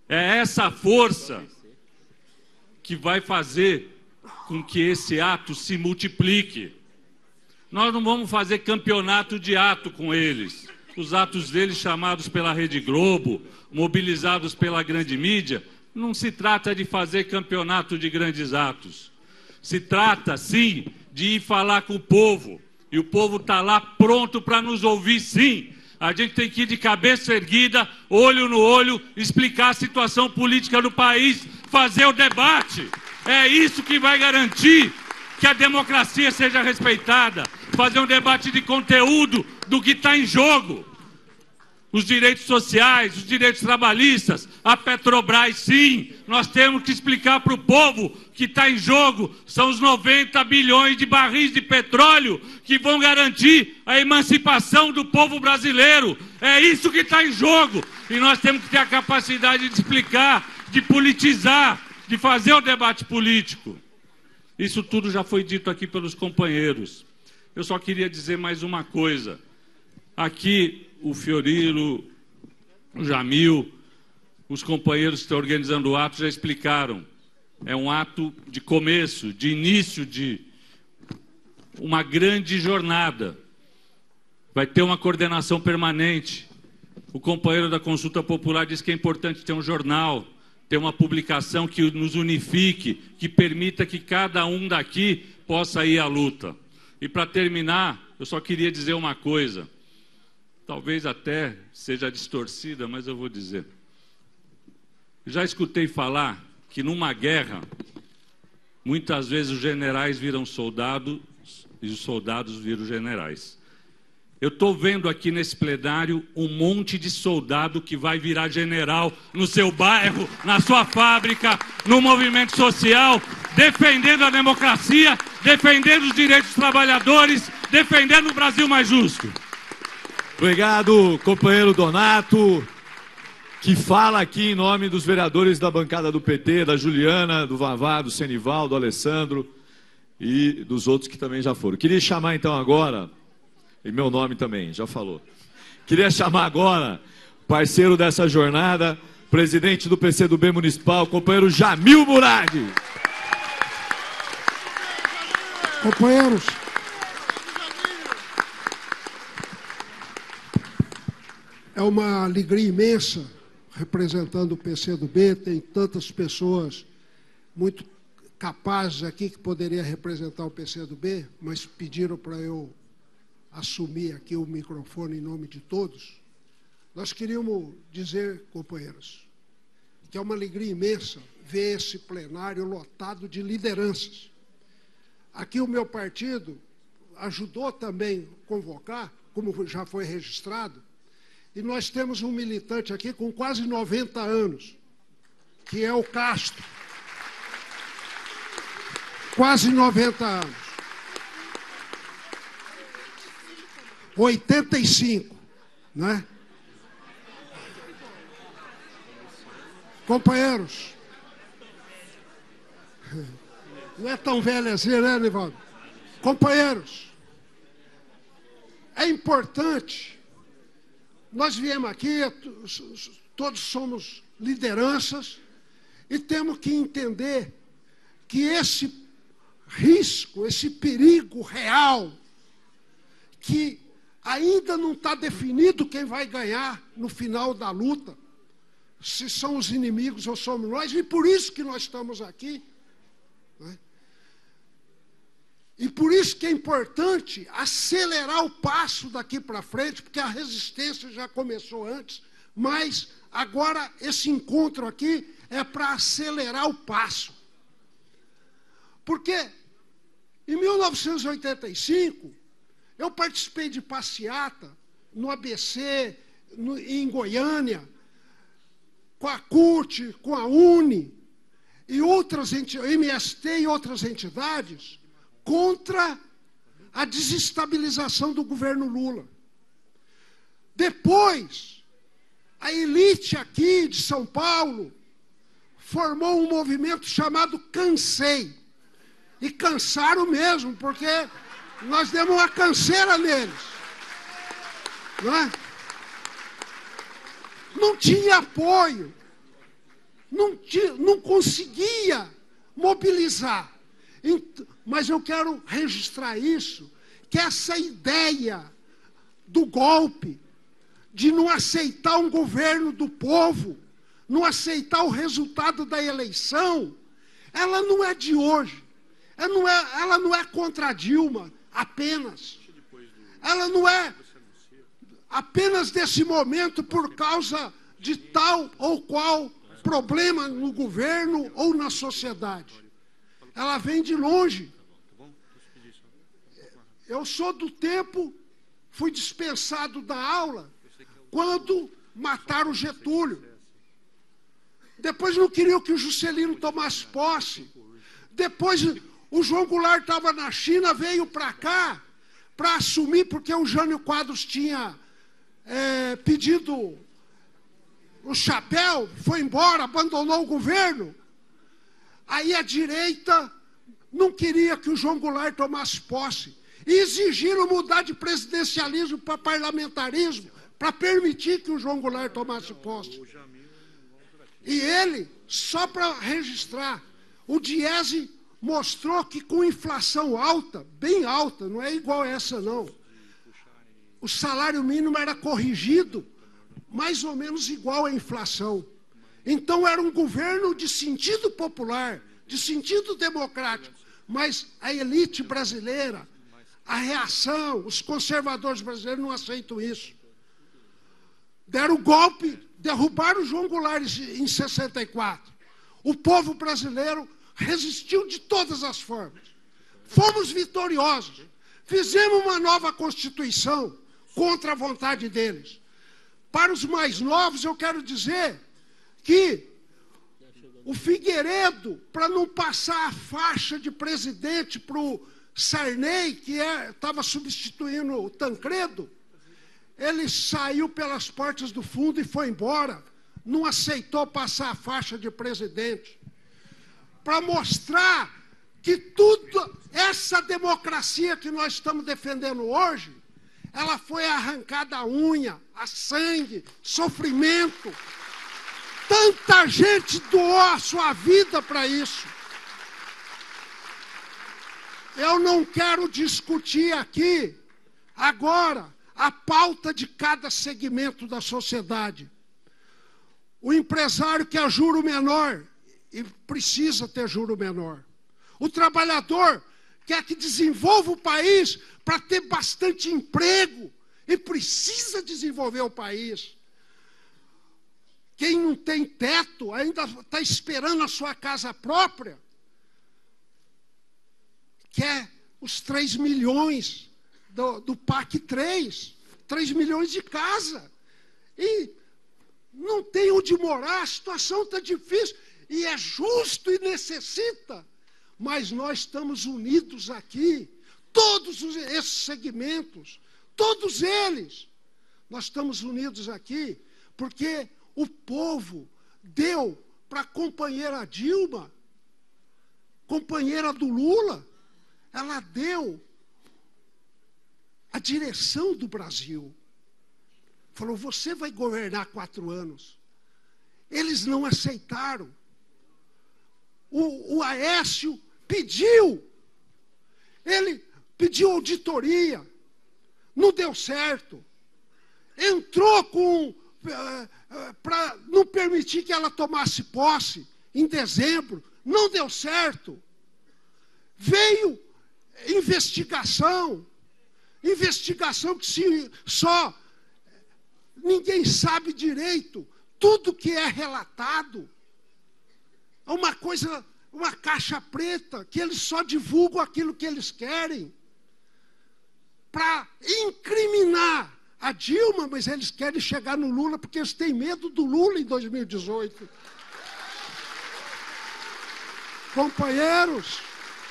É essa força que vai fazer com que esse ato se multiplique. Nós não vamos fazer campeonato de ato com eles. Os atos deles chamados pela Rede Globo, mobilizados pela grande mídia, não se trata de fazer campeonato de grandes atos. Se trata, sim, de ir falar com o povo. E o povo está lá pronto para nos ouvir, sim. A gente tem que ir de cabeça erguida, olho no olho, explicar a situação política do país, fazer o debate. É isso que vai garantir que a democracia seja respeitada. Fazer um debate de conteúdo do que está em jogo. Os direitos sociais, os direitos trabalhistas, a Petrobras, sim. Nós temos que explicar para o povo que está em jogo. São os 90 bilhões de barris de petróleo que vão garantir a emancipação do povo brasileiro. É isso que está em jogo. E nós temos que ter a capacidade de explicar, de politizar, de fazer o debate político. Isso tudo já foi dito aqui pelos companheiros. Eu só queria dizer mais uma coisa. Aqui, o Fiorilo, o Jamil, os companheiros que estão organizando o ato já explicaram. É um ato de começo, de início de uma grande jornada. Vai ter uma coordenação permanente. O companheiro da Consulta Popular disse que é importante ter um jornal, ter uma publicação que nos unifique, que permita que cada um daqui possa ir à luta. E para terminar, eu só queria dizer uma coisa. Talvez até seja distorcida, mas eu vou dizer. Já escutei falar que numa guerra, muitas vezes os generais viram soldados e os soldados viram generais. Eu estou vendo aqui nesse plenário um monte de soldado que vai virar general no seu bairro, na sua fábrica, no movimento social, defendendo a democracia, defendendo os direitos dos trabalhadores, defendendo o Brasil mais justo. Obrigado, companheiro Donato, que fala aqui em nome dos vereadores da bancada do PT, da Juliana, do Vavá, do Senival, do Alessandro e dos outros que também já foram. Queria chamar então agora, em meu nome também, já falou. Queria chamar agora, parceiro dessa jornada, presidente do PCdoB Municipal, companheiro Jamil Murad. Companheiros, é uma alegria imensa representando o PCdoB, tem tantas pessoas muito capazes aqui que poderiam representar o PCdoB, mas pediram para eu assumir aqui o microfone em nome de todos. Nós queríamos dizer, companheiros, que é uma alegria imensa ver esse plenário lotado de lideranças. Aqui o meu partido ajudou também a convocar, como já foi registrado, e nós temos um militante aqui com quase 90 anos, que é o Castro. Quase 90 anos. 85, né? Companheiros, não é tão velho assim, né, Nivaldo? Companheiros, é importante. Nós viemos aqui, todos somos lideranças, e temos que entender que esse risco, esse perigo real, que ainda não está definido quem vai ganhar no final da luta, se são os inimigos ou somos nós, e por isso que nós estamos aqui, né? E por isso que é importante acelerar o passo daqui para frente, porque a resistência já começou antes, mas agora esse encontro aqui é para acelerar o passo. Porque em 1985, eu participei de passeata no ABC, em Goiânia, com a CUT, com a UNE, e outras entidades, MST e outras entidades, contra a desestabilização do governo Lula. Depois, a elite aqui de São Paulo formou um movimento chamado Cansei. E cansaram mesmo, porque nós demos uma canseira neles. Não é? Não tinha apoio. não conseguia mobilizar. Mas eu quero registrar isso, que essa ideia do golpe, de não aceitar um governo do povo, não aceitar o resultado da eleição, ela não é de hoje. Ela não é contra a Dilma apenas. Ela não é apenas desse momento por causa de tal ou qual problema no governo ou na sociedade. Ela vem de longe. Eu sou do tempo, fui dispensado da aula quando mataram o Getúlio. Depois não queriam que o Juscelino tomasse posse. Depois o João Goulart estava na China, veio para cá para assumir, porque o Jânio Quadros tinha pedido o chapéu, foi embora, abandonou o governo. Aí a direita não queria que o João Goulart tomasse posse. E exigiram mudar de presidencialismo para parlamentarismo, para permitir que o João Goulart tomasse posse. E ele, só para registrar, o Diese mostrou que com inflação alta, bem alta, não é igual essa não, o salário mínimo era corrigido mais ou menos igual à inflação. Então era um governo de sentido popular, de sentido democrático, mas a elite brasileira, a reação, os conservadores brasileiros não aceitam isso. Deram golpe, derrubaram o João Goulart em 64. O povo brasileiro resistiu de todas as formas. Fomos vitoriosos. Fizemos uma nova Constituição contra a vontade deles. Para os mais novos, eu quero dizer que o Figueiredo, para não passar a faixa de presidente para o Sarney, que estava substituindo o Tancredo, ele saiu pelas portas do fundo e foi embora. Não aceitou passar a faixa de presidente. Para mostrar que tudo, essa democracia que nós estamos defendendo hoje, ela foi arrancada a unha, a sangue, sofrimento. Tanta gente doou a sua vida para isso. Eu não quero discutir aqui, agora, a pauta de cada segmento da sociedade. O empresário quer juro menor e precisa ter juro menor. O trabalhador quer que desenvolva o país para ter bastante emprego e precisa desenvolver o país. Quem não tem teto ainda está esperando a sua casa própria, quer os 3 milhões do PAC 3 milhões de casa. E não tem onde morar, a situação está difícil, e é justo e necessita. Mas nós estamos unidos aqui, todos esses segmentos, todos eles, nós estamos unidos aqui, porque o povo deu para a companheira Dilma, companheira do Lula, ela deu a direção do Brasil. Falou, você vai governar 4 anos. Eles não aceitaram. O Aécio pediu. Ele pediu auditoria. Não deu certo. Entrou para não permitir que ela tomasse posse em dezembro. Não deu certo. Veio investigação que só ninguém sabe direito tudo que é relatado. É uma coisa, uma caixa preta, que eles só divulgam aquilo que eles querem para incriminar a Dilma, mas eles querem chegar no Lula porque eles têm medo do Lula em 2018. Companheiros,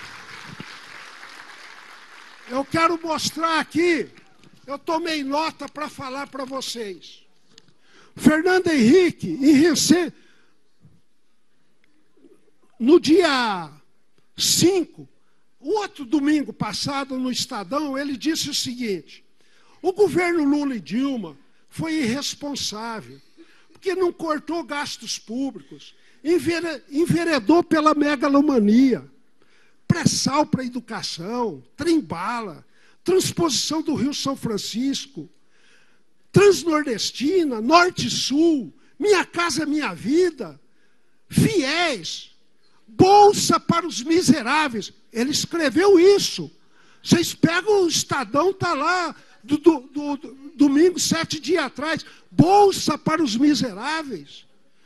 eu quero mostrar aqui, eu tomei nota para falar para vocês. Fernando Henrique, no dia 5, o outro domingo passado, no Estadão, ele disse o seguinte: o governo Lula e Dilma foi irresponsável, porque não cortou gastos públicos, enveredou pela megalomania, pré-sal para a educação, trem-bala, transposição do Rio São Francisco, Transnordestina, Norte-Sul, Minha Casa Minha Vida, fiéis, bolsa para os miseráveis. Ele escreveu isso. Vocês pegam o Estadão, está lá, do domingo, 7 dias atrás, bolsa para os miseráveis.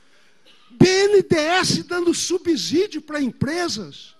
BNDES dando subsídio para empresas.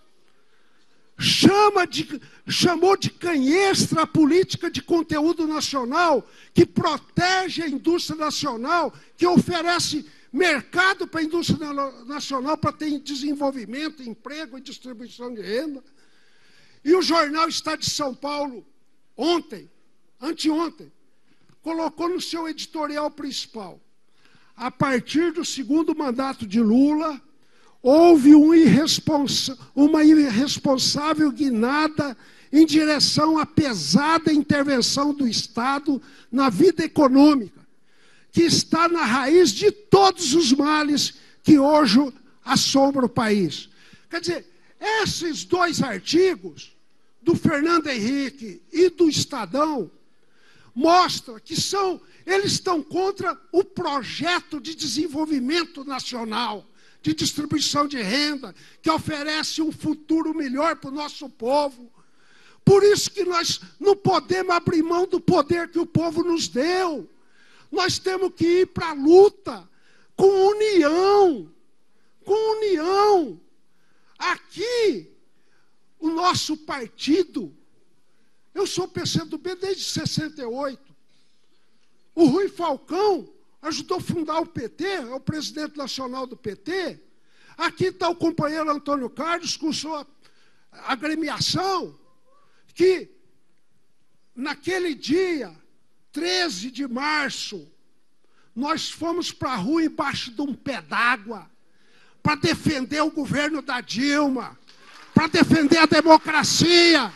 Chamou de canhestra a política de conteúdo nacional, que protege a indústria nacional, que oferece mercado para a indústria nacional para ter desenvolvimento, emprego e distribuição de renda. E o jornal Estado de São Paulo, anteontem, colocou no seu editorial principal: a partir do segundo mandato de Lula, houve uma irresponsável guinada em direção à pesada intervenção do Estado na vida econômica, que está na raiz de todos os males que hoje assombram o país. Quer dizer, esses dois artigos, do Fernando Henrique e do Estadão, mostram que eles estão contra o projeto de desenvolvimento nacional, de distribuição de renda, que oferece um futuro melhor para o nosso povo. Por isso que nós não podemos abrir mão do poder que o povo nos deu. Nós temos que ir para a luta com união. Com união. Aqui, o nosso partido, eu sou PCdoB desde 68. O Rui Falcão ajudou a fundar o PT, é o presidente nacional do PT. Aqui está o companheiro Antônio Carlos com sua agremiação, que naquele dia, 13 de março, nós fomos para a rua embaixo de um pé d'água para defender o governo da Dilma, para defender a democracia.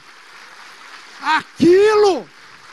Aquilo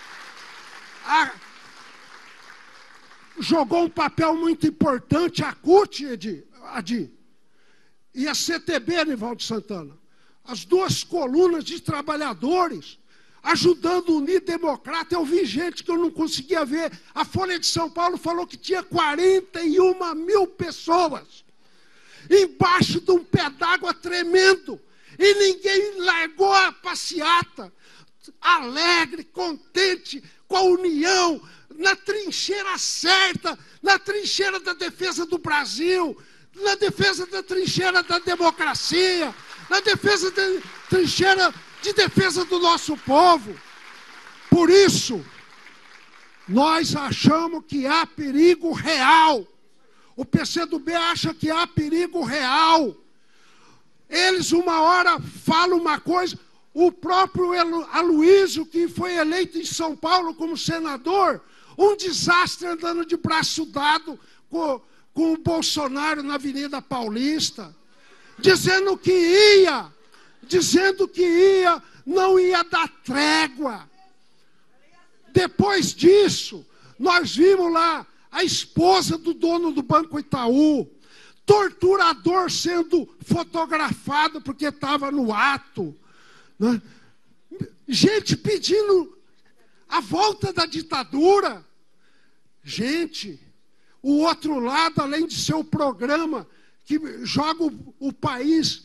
jogou um papel muito importante a CUT, Adi, e a CTB, Nivaldo Santana. As duas colunas de trabalhadores ajudando o Unido Democrata. Eu vi gente que eu não conseguia ver. A Folha de São Paulo falou que tinha 41 mil pessoas embaixo de um pé d'água tremendo. E ninguém largou a passeata, alegre, contente, com a união, na trincheira certa, na trincheira da defesa do Brasil, na defesa da trincheira da democracia, na defesa da trincheira de defesa do nosso povo. Por isso, nós achamos que há perigo real. O PCdoB acha que há perigo real. Eles uma hora falam uma coisa, o próprio Aloysio, que foi eleito em São Paulo como senador, um desastre andando de braço dado com o Bolsonaro na Avenida Paulista, dizendo que ia, não ia dar trégua. Depois disso, nós vimos lá a esposa do dono do Banco Itaú, torturador sendo fotografado porque estava no ato, né? Gente pedindo a volta da ditadura. Gente, o outro lado, além de ser o programa que joga o país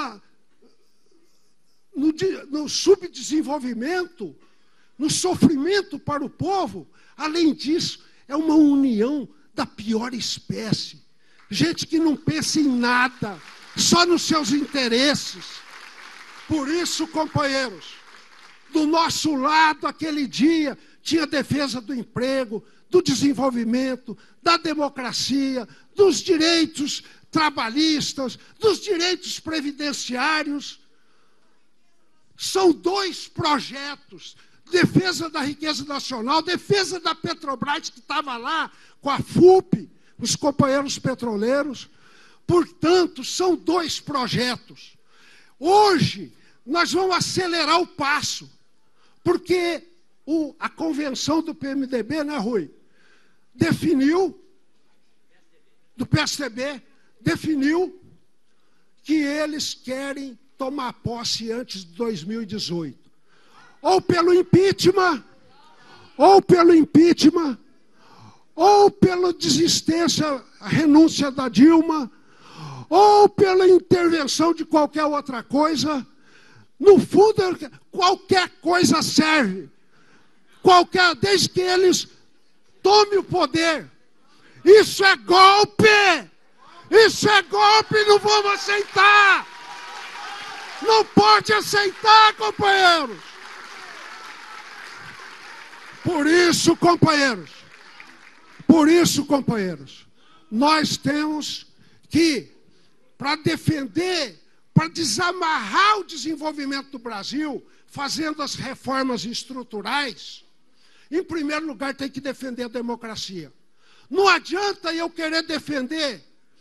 no subdesenvolvimento, no sofrimento para o povo, além disso, é uma união da pior espécie. Gente que não pensa em nada, só nos seus interesses. Por isso, companheiros, do nosso lado, aquele dia, tinha defesa do emprego, do desenvolvimento, da democracia, dos direitos trabalhistas, dos direitos previdenciários. São dois projetos: defesa da riqueza nacional, defesa da Petrobras, que estava lá com a FUP, os companheiros petroleiros. Portanto, são dois projetos. Hoje, nós vamos acelerar o passo, porque a convenção do PMDB, né, Rui? Do PSDB, definiu que eles querem tomar posse antes de 2018. Ou pelo impeachment, ou pela desistência, a renúncia da Dilma, ou pela intervenção de qualquer outra coisa. No fundo, qualquer coisa serve. Desde que eles tomem o poder. Isso é golpe! Isso é golpe, não vamos aceitar! Não pode aceitar, companheiros! Por isso, companheiros, nós temos que, para defender, para desamarrar o desenvolvimento do Brasil, fazendo as reformas estruturais, em primeiro lugar tem que defender a democracia. Não adianta eu querer defender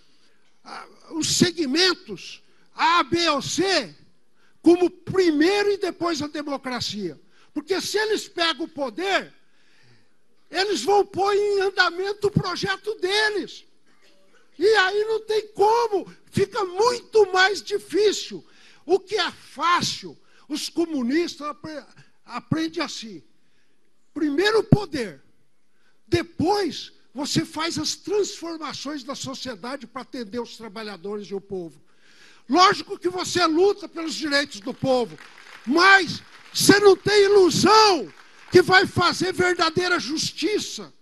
os segmentos A, B ou C como primeiro e depois a democracia. Porque se eles pegam o poder, eles vão pôr em andamento o projeto deles. E aí não tem como, fica muito mais difícil. O que é fácil, os comunistas aprendem assim. Primeiro o poder, depois você faz as transformações da sociedade para atender os trabalhadores e o povo. Lógico que você luta pelos direitos do povo, mas você não tem ilusão que vai fazer verdadeira justiça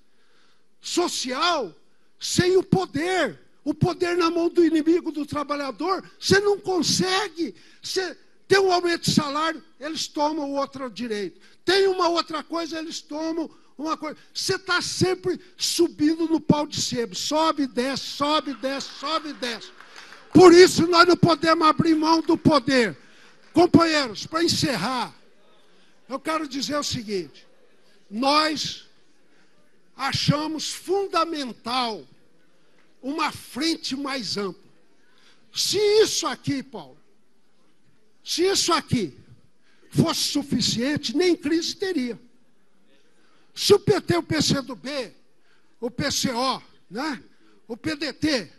social sem o poder. O poder na mão do inimigo, do trabalhador, você não consegue. Você tem um aumento de salário, eles tomam outro direito. Tem uma outra coisa, eles tomam uma coisa. Você está sempre subindo no pau de sebo. Sobe e desce, sobe e desce, sobe e desce. Por isso nós não podemos abrir mão do poder. Companheiros, para encerrar, eu quero dizer o seguinte. Nós achamos fundamental uma frente mais ampla. Se isso aqui, Paulo, se isso aqui fosse suficiente, nem crise teria. Se o PT, o PCdoB, o PCO, né, o PDT,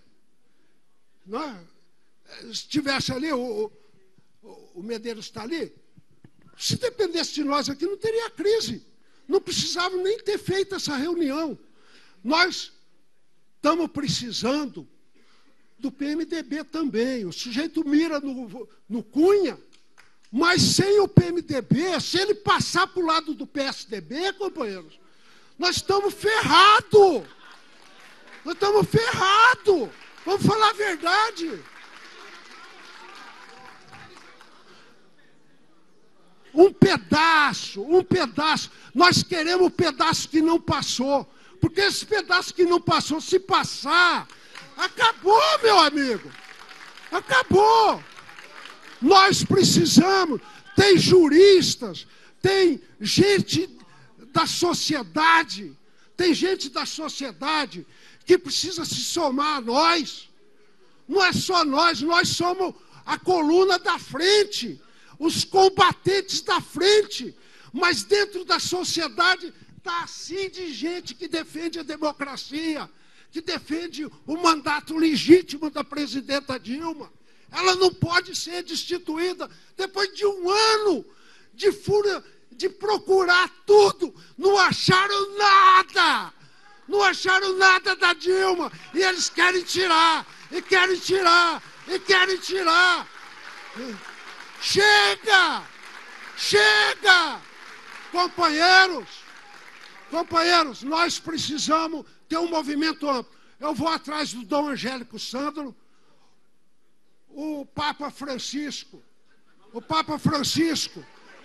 né, estivesse ali, o Medeiros está ali, se dependesse de nós aqui, não teria crise. Não precisava nem ter feito essa reunião. Nós estamos precisando do PMDB também. O sujeito mira no Cunha, mas sem o PMDB, se ele passar para o lado do PSDB, companheiros, nós estamos ferrados. Nós estamos ferrados. Vamos falar a verdade. Um pedaço. Nós queremos o pedaço que não passou. Porque esse pedaço que não passou, se passar, acabou, meu amigo. Acabou. Nós precisamos, tem juristas, tem gente da sociedade, que precisa se somar a nós. Não é só nós somos a coluna da frente, os combatentes da frente, mas dentro da sociedade está assim de gente que defende a democracia, que defende o mandato legítimo da presidenta Dilma. Ela não pode ser destituída depois de um ano de fúria, de procurar tudo. Não acharam nada. Não acharam nada da Dilma. E eles querem tirar, e querem tirar, e querem tirar. Chega! Chega! Companheiros, nós precisamos ter um movimento amplo. Eu vou atrás do Dom Angélico Sandro, o Papa Francisco. O Papa Francisco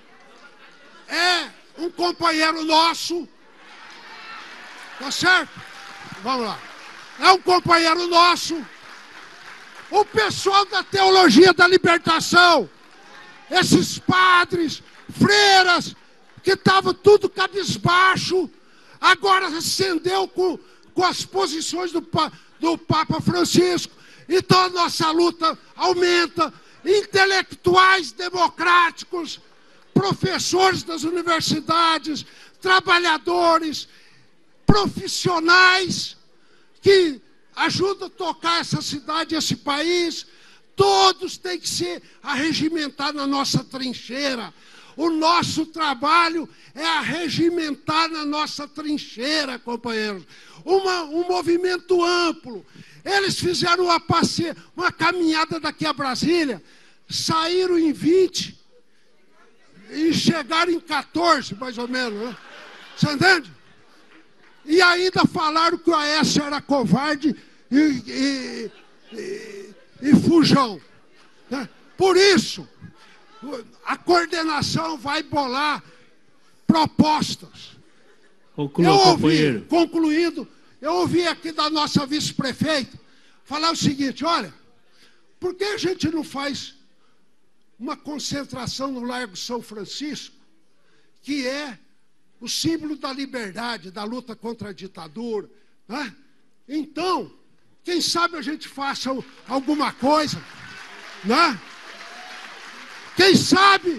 é um companheiro nosso. Tá certo? Vamos lá. É um companheiro nosso. O pessoal da teologia da libertação, esses padres, freiras, que estavam tudo cabisbaixo, agora acendeu com as posições do Papa Francisco. Então a nossa luta aumenta. Intelectuais democráticos, professores das universidades, trabalhadores, profissionais que ajuda a tocar essa cidade, esse país. Todos têm que se arregimentar na nossa trincheira. O nosso trabalho é arregimentar na nossa trincheira, companheiros. Um movimento amplo. Eles fizeram uma caminhada daqui a Brasília, saíram em 20 e chegaram em 14, mais ou menos, né? Você entende? E ainda falaram que o Aécio era covarde e fujão. Né? Por isso, a coordenação vai bolar propostas. Conclua, companheiro. Concluído, eu ouvi aqui da nossa vice-prefeita falar o seguinte: olha, por que a gente não faz uma concentração no Largo São Francisco, que é o símbolo da liberdade, da luta contra a ditadura, né? Então, quem sabe a gente faça alguma coisa, né? Quem sabe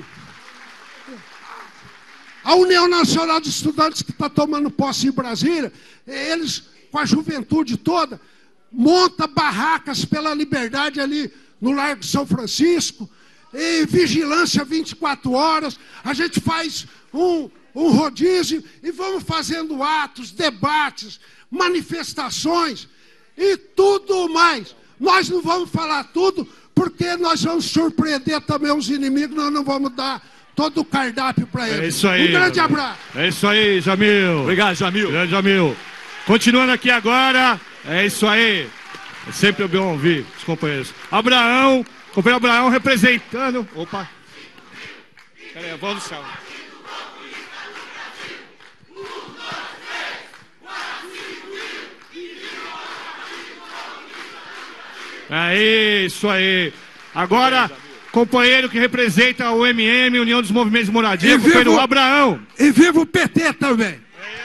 a União Nacional de Estudantes, que está tomando posse em Brasília, eles, com a juventude toda, monta barracas pela liberdade ali no Largo São Francisco, e vigilância 24 horas, a gente faz um rodízio e vamos fazendo atos, debates, manifestações e tudo mais. Nós não vamos falar tudo, porque nós vamos surpreender também os inimigos, nós não vamos dar todo o cardápio para eles. É isso aí. Um grande abraço. É isso aí, Jamil. Obrigado, Jamil. Grande Jamil. Continuando aqui agora, é isso aí. É sempre bom ouvir os companheiros. Abraão, companheiro Abraão representando... Opa. Peraí, eu vou no céu. É isso aí. Agora, companheiro que representa o MM, União dos Movimentos de Moradia, companheiro Abraão. E viva o PT também.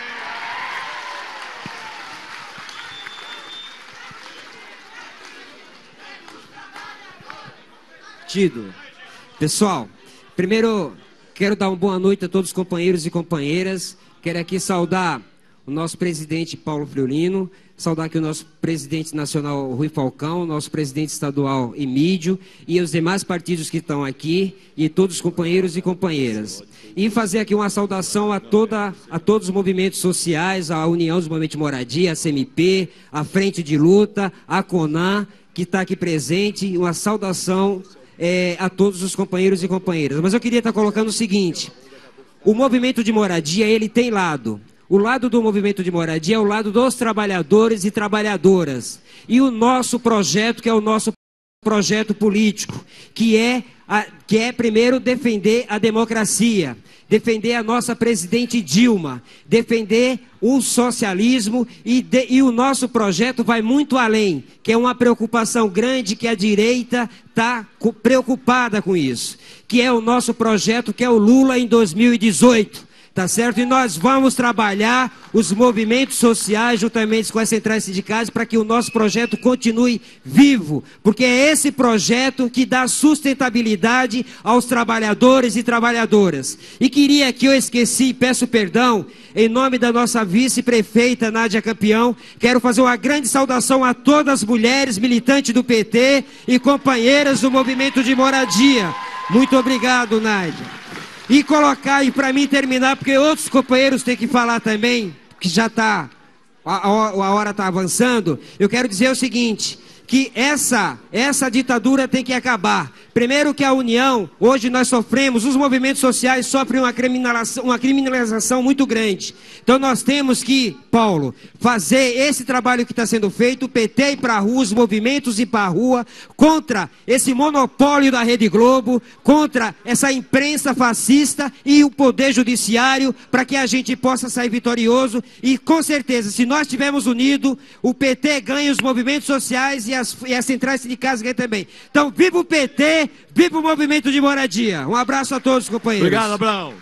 Pessoal, primeiro quero dar uma boa noite a todos os companheiros e companheiras. Quero aqui saudar o nosso presidente Paulo Fiorino, saudar aqui o nosso presidente nacional Rui Falcão, nosso presidente estadual Emídio e os demais partidos que estão aqui e todos os companheiros e companheiras. E fazer aqui uma saudação a todos os movimentos sociais, a União dos Movimentos de Moradia, a CMP, a Frente de Luta, a CONAN, que está aqui presente, uma saudação a todos os companheiros e companheiras. Mas eu queria estar colocando o seguinte: o movimento de moradia, ele tem lado. O lado do movimento de moradia é o lado dos trabalhadores e trabalhadoras. E o nosso projeto, que é o nosso projeto político, que é primeiro defender a democracia, defender a nossa presidente Dilma, defender o socialismo e o nosso projeto vai muito além, que é uma preocupação grande que a direita está preocupada com isso, que é o nosso projeto, que é o Lula em 2018. Tá certo? E nós vamos trabalhar os movimentos sociais juntamente com as centrais sindicais para que o nosso projeto continue vivo, porque é esse projeto que dá sustentabilidade aos trabalhadores e trabalhadoras. E queria que eu esqueci, peço perdão, em nome da nossa vice-prefeita Nádia Campeão, quero fazer uma grande saudação a todas as mulheres militantes do PT e companheiras do movimento de moradia. Muito obrigado, Nádia. E colocar, e para mim terminar, porque outros companheiros têm que falar também, que já está, a hora está avançando, eu quero dizer o seguinte, que essa ditadura tem que acabar. Primeiro que a União, hoje nós sofremos, os movimentos sociais sofrem uma criminalização muito grande. Então nós temos que, Paulo, fazer esse trabalho que está sendo feito, o PT ir para a rua, os movimentos ir para a rua, contra esse monopólio da Rede Globo, contra essa imprensa fascista e o poder judiciário, para que a gente possa sair vitorioso. E com certeza, se nós estivermos unidos, o PT ganha, os movimentos sociais e as centrais sindicais ganham também. Então, viva o PT! Viva o movimento de moradia. Um abraço a todos, companheiros. Obrigado, Abraão.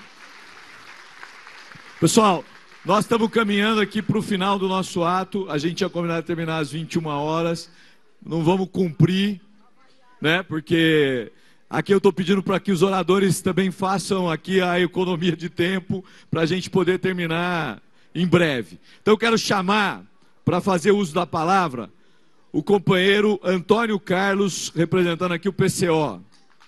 Pessoal, nós estamos caminhando aqui para o final do nosso ato. A gente tinha combinado de terminar às 21 horas. Não vamos cumprir, né? Porque aqui eu estou pedindo para que os oradores também façam aqui a economia de tempo para a gente poder terminar em breve. Então eu quero chamar, para fazer uso da palavra, o companheiro Antônio Carlos, representando aqui o PCO.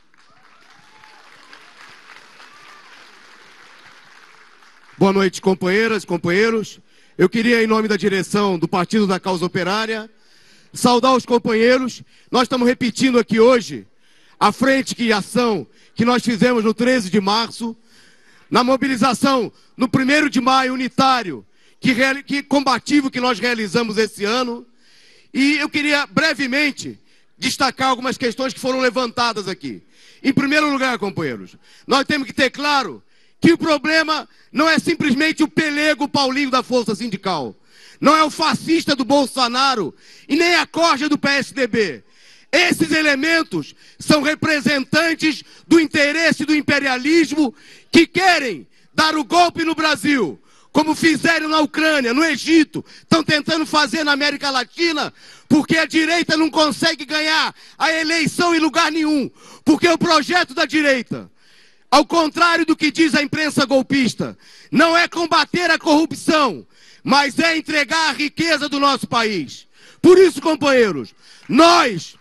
Boa noite, companheiras e companheiros. Eu queria, em nome da direção do Partido da Causa Operária, saudar os companheiros. Nós estamos repetindo aqui hoje a frente de ação que nós fizemos no 13 de março, na mobilização no 1º de maio unitário, que combativo que nós realizamos esse ano. E eu queria brevemente destacar algumas questões que foram levantadas aqui. Em primeiro lugar, companheiros, nós temos que ter claro que o problema não é simplesmente o pelego Paulinho da Força Sindical, não é o fascista do Bolsonaro e nem a corja do PSDB. Esses elementos são representantes do interesse do imperialismo que querem dar o golpe no Brasil, como fizeram na Ucrânia, no Egito, estão tentando fazer na América Latina, porque a direita não consegue ganhar a eleição em lugar nenhum, porque o projeto da direita, ao contrário do que diz a imprensa golpista, não é combater a corrupção, mas é entregar a riqueza do nosso país. Por isso, companheiros, nós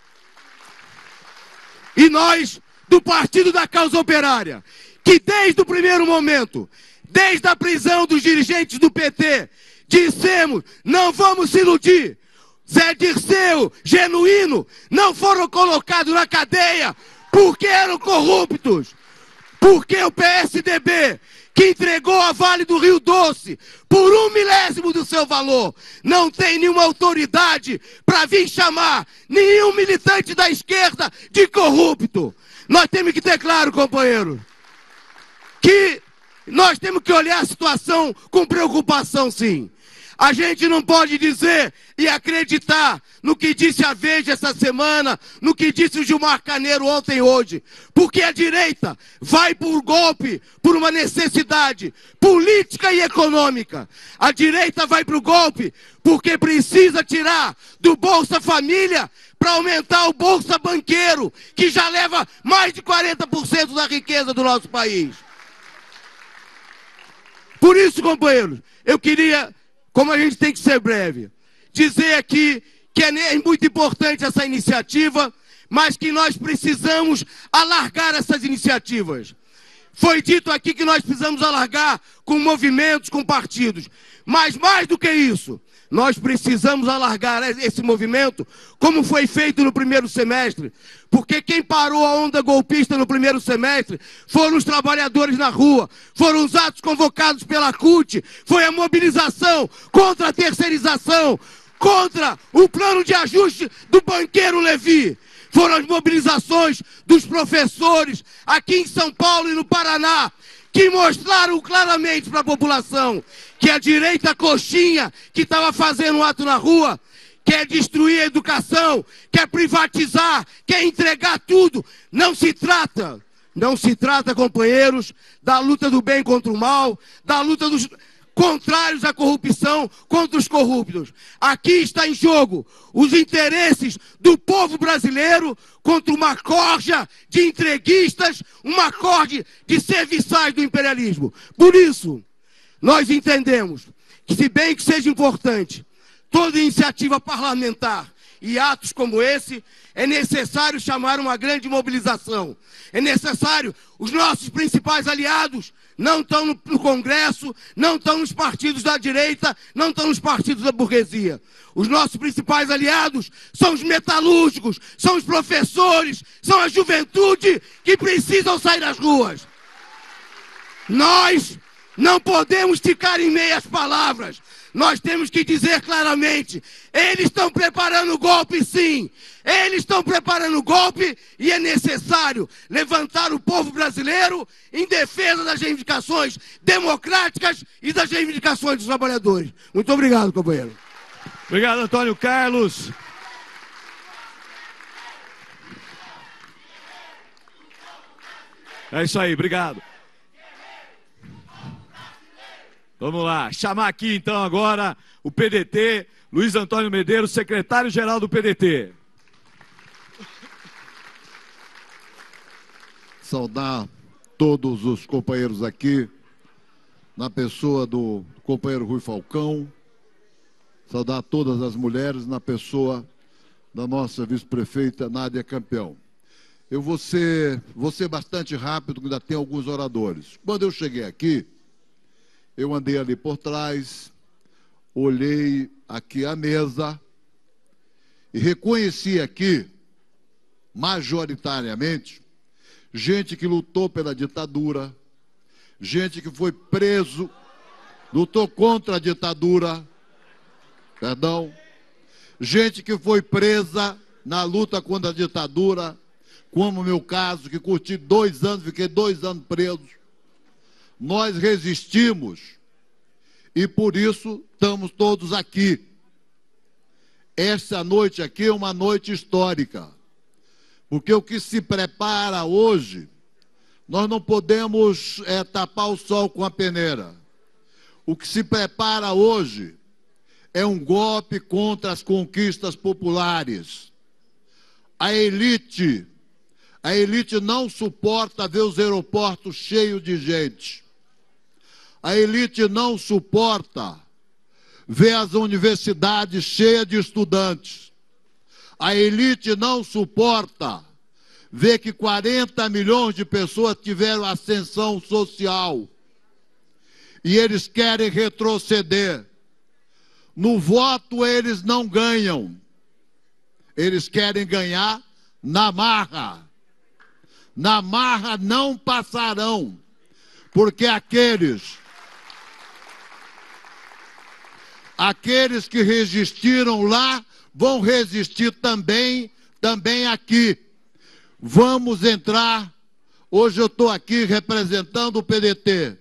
do Partido da Causa Operária, que desde o primeiro momento, desde a prisão dos dirigentes do PT, dissemos, não vamos se iludir, Zé Dirceu, Genuíno, não foram colocados na cadeia porque eram corruptos. Porque o PSDB, que entregou a Vale do Rio Doce por 1/1000 do seu valor, não tem nenhuma autoridade para vir chamar nenhum militante da esquerda de corrupto. Nós temos que ter claro, companheiro, que nós temos que olhar a situação com preocupação, sim. A gente não pode dizer e acreditar no que disse a Veja essa semana, no que disse o Gilmar Carneiro ontem e hoje. Porque a direita vai por golpe, por uma necessidade política e econômica. A direita vai para o golpe porque precisa tirar do Bolsa Família para aumentar o Bolsa Banqueiro, que já leva mais de 40% da riqueza do nosso país. Por isso, companheiros, eu queria, como a gente tem que ser breve, dizer aqui que é muito importante essa iniciativa, mas que nós precisamos alargar essas iniciativas. Foi dito aqui que nós precisamos alargar com movimentos, com partidos. Mas mais do que isso, nós precisamos alargar esse movimento, como foi feito no primeiro semestre. Porque quem parou a onda golpista no primeiro semestre foram os trabalhadores na rua, foram os atos convocados pela CUT, foi a mobilização contra a terceirização, contra o plano de ajuste do banqueiro Levi. Foram as mobilizações dos professores aqui em São Paulo e no Paraná, que mostraram claramente para a população que a direita coxinha que estava fazendo um ato na rua quer destruir a educação, quer privatizar, quer entregar tudo. Não se trata, companheiros, da luta do bem contra o mal, da luta dos contrários à corrupção contra os corruptos. Aqui está em jogo os interesses do povo brasileiro contra uma corja de entreguistas, uma corja de serviçais do imperialismo. Por isso, nós entendemos que, se bem que seja importante toda iniciativa parlamentar e atos como esse, é necessário chamar uma grande mobilização. É necessário, os nossos principais aliados não estão no Congresso, não estão nos partidos da direita, não estão nos partidos da burguesia. Os nossos principais aliados são os metalúrgicos, são os professores, são a juventude que precisam sair das ruas. Nós não podemos ficar em meias palavras. Nós temos que dizer claramente, eles estão preparando o golpe, sim. Eles estão preparando o golpe e é necessário levantar o povo brasileiro em defesa das reivindicações democráticas e das reivindicações dos trabalhadores. Muito obrigado, companheiro. Obrigado, Antônio Carlos. É isso aí, obrigado. Vamos lá, chamar aqui então agora o PDT, Luiz Antônio Medeiros, secretário-geral do PDT. Saudar todos os companheiros aqui, na pessoa do companheiro Rui Falcão, saudar todas as mulheres, na pessoa da nossa vice-prefeita Nádia Campeão. Eu vou ser bastante rápido, ainda tem alguns oradores. Quando eu cheguei aqui, eu andei ali por trás, olhei aqui a mesa e reconheci aqui, majoritariamente, gente que lutou pela ditadura, gente que foi preso, lutou contra a ditadura, perdão, gente que foi presa na luta contra a ditadura, como o meu caso, que curti 2 anos, fiquei 2 anos preso. Nós resistimos e por isso estamos todos aqui. Essa noite aqui é uma noite histórica, porque o que se prepara hoje, nós não podemos tapar o sol com a peneira. O que se prepara hoje é um golpe contra as conquistas populares. A elite não suporta ver os aeroportos cheios de gente. A elite não suporta ver as universidades cheias de estudantes. A elite não suporta ver que 40 milhões de pessoas tiveram ascensão social. E eles querem retroceder. No voto eles não ganham. Eles querem ganhar na marra. Na marra não passarão. Porque aqueles que resistiram lá vão resistir também aqui. Vamos entrar. Hoje eu estou aqui representando o PDT.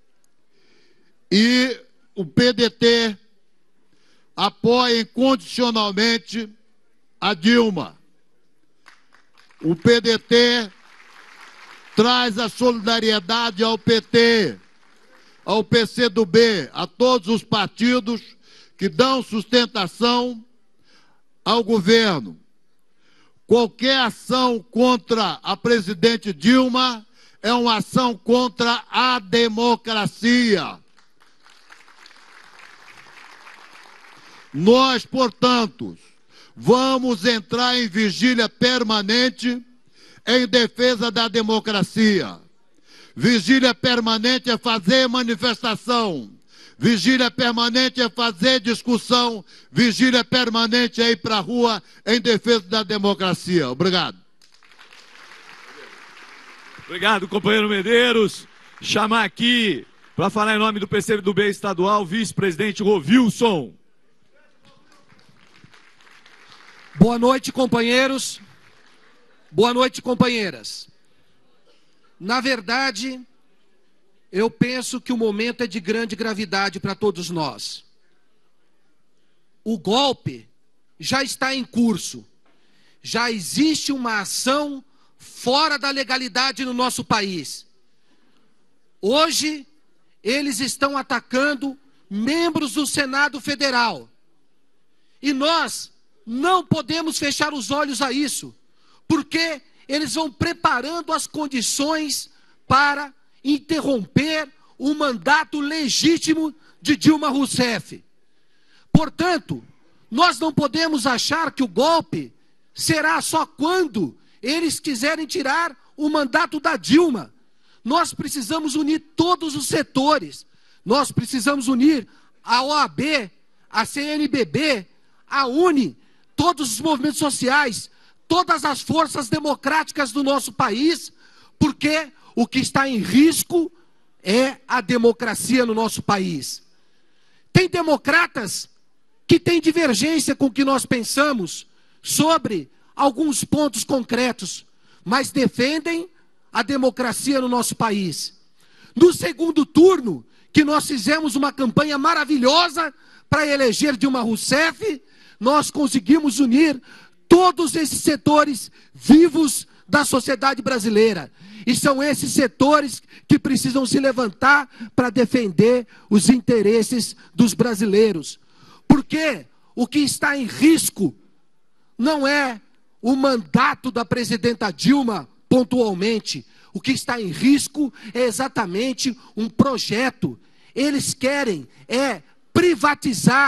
E o PDT apoia incondicionalmente a Dilma. O PDT traz a solidariedade ao PT, ao PCdoB, a todos os partidos que dão sustentação ao governo. Qualquer ação contra a presidente Dilma é uma ação contra a democracia. Nós, portanto, vamos entrar em vigília permanente em defesa da democracia. Vigília permanente é fazer manifestação. Vigília permanente é fazer discussão. Vigília permanente é ir para a rua em defesa da democracia. Obrigado. Obrigado, companheiro Medeiros. Chamar aqui, para falar em nome do PCdoB estadual, vice-presidente Rovilson. Boa noite, companheiros. Boa noite, companheiras. Na verdade, eu penso que o momento é de grande gravidade para todos nós. O golpe já está em curso. Já existe uma ação fora da legalidade no nosso país. Hoje, eles estão atacando membros do Senado Federal. E nós não podemos fechar os olhos a isso, porque eles vão preparando as condições para interromper o mandato legítimo de Dilma Rousseff. Portanto, nós não podemos achar que o golpe será só quando eles quiserem tirar o mandato da Dilma. Nós precisamos unir todos os setores. Nós precisamos unir a OAB, a CNBB, a UNE, todos os movimentos sociais, todas as forças democráticas do nosso país, porque o que está em risco é a democracia no nosso país. Tem democratas que têm divergência com o que nós pensamos sobre alguns pontos concretos, mas defendem a democracia no nosso país. No segundo turno, que nós fizemos uma campanha maravilhosa para eleger Dilma Rousseff, nós conseguimos unir todos esses setores vivos da sociedade brasileira. E são esses setores que precisam se levantar para defender os interesses dos brasileiros. Porque o que está em risco não é o mandato da presidenta Dilma pontualmente. O que está em risco é exatamente um projeto. Eles querem privatizar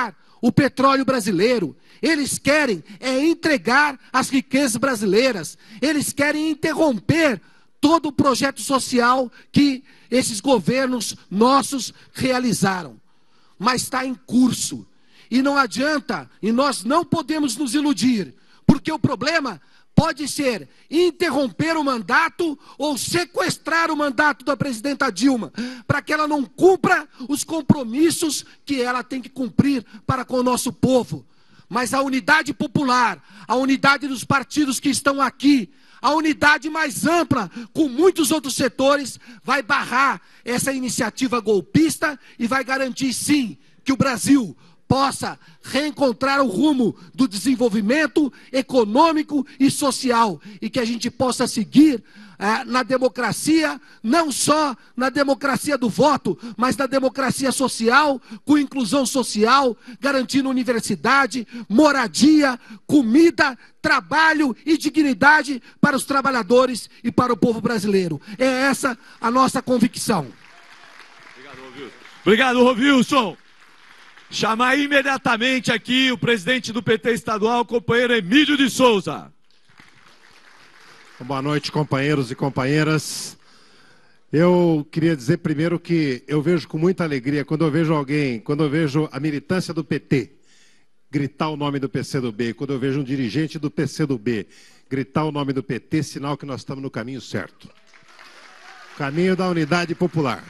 o petróleo brasileiro. Eles querem entregar as riquezas brasileiras. Eles querem interromper todo o projeto social que esses governos nossos realizaram. Mas está em curso. E não adianta, e nós não podemos nos iludir, porque o problema pode ser interromper o mandato ou sequestrar o mandato da presidenta Dilma, para que ela não cumpra os compromissos que ela tem que cumprir para com o nosso povo. Mas a unidade popular, a unidade dos partidos que estão aqui, a unidade mais ampla, com muitos outros setores, vai barrar essa iniciativa golpista e vai garantir, sim, que o Brasil possa reencontrar o rumo do desenvolvimento econômico e social e que a gente possa seguir na democracia, não só na democracia do voto, mas na democracia social, com inclusão social, garantindo universidade, moradia, comida, trabalho e dignidade para os trabalhadores e para o povo brasileiro. É essa a nossa convicção. Obrigado, Rovilson. Chamar imediatamente aqui o presidente do PT estadual, o companheiro Emílio de Souza. Boa noite, companheiros e companheiras. Eu queria dizer primeiro que eu vejo com muita alegria quando eu vejo a militância do PT gritar o nome do PCdoB, quando eu vejo um dirigente do PCdoB gritar o nome do PT, sinal que nós estamos no caminho certo. Caminho da unidade popular.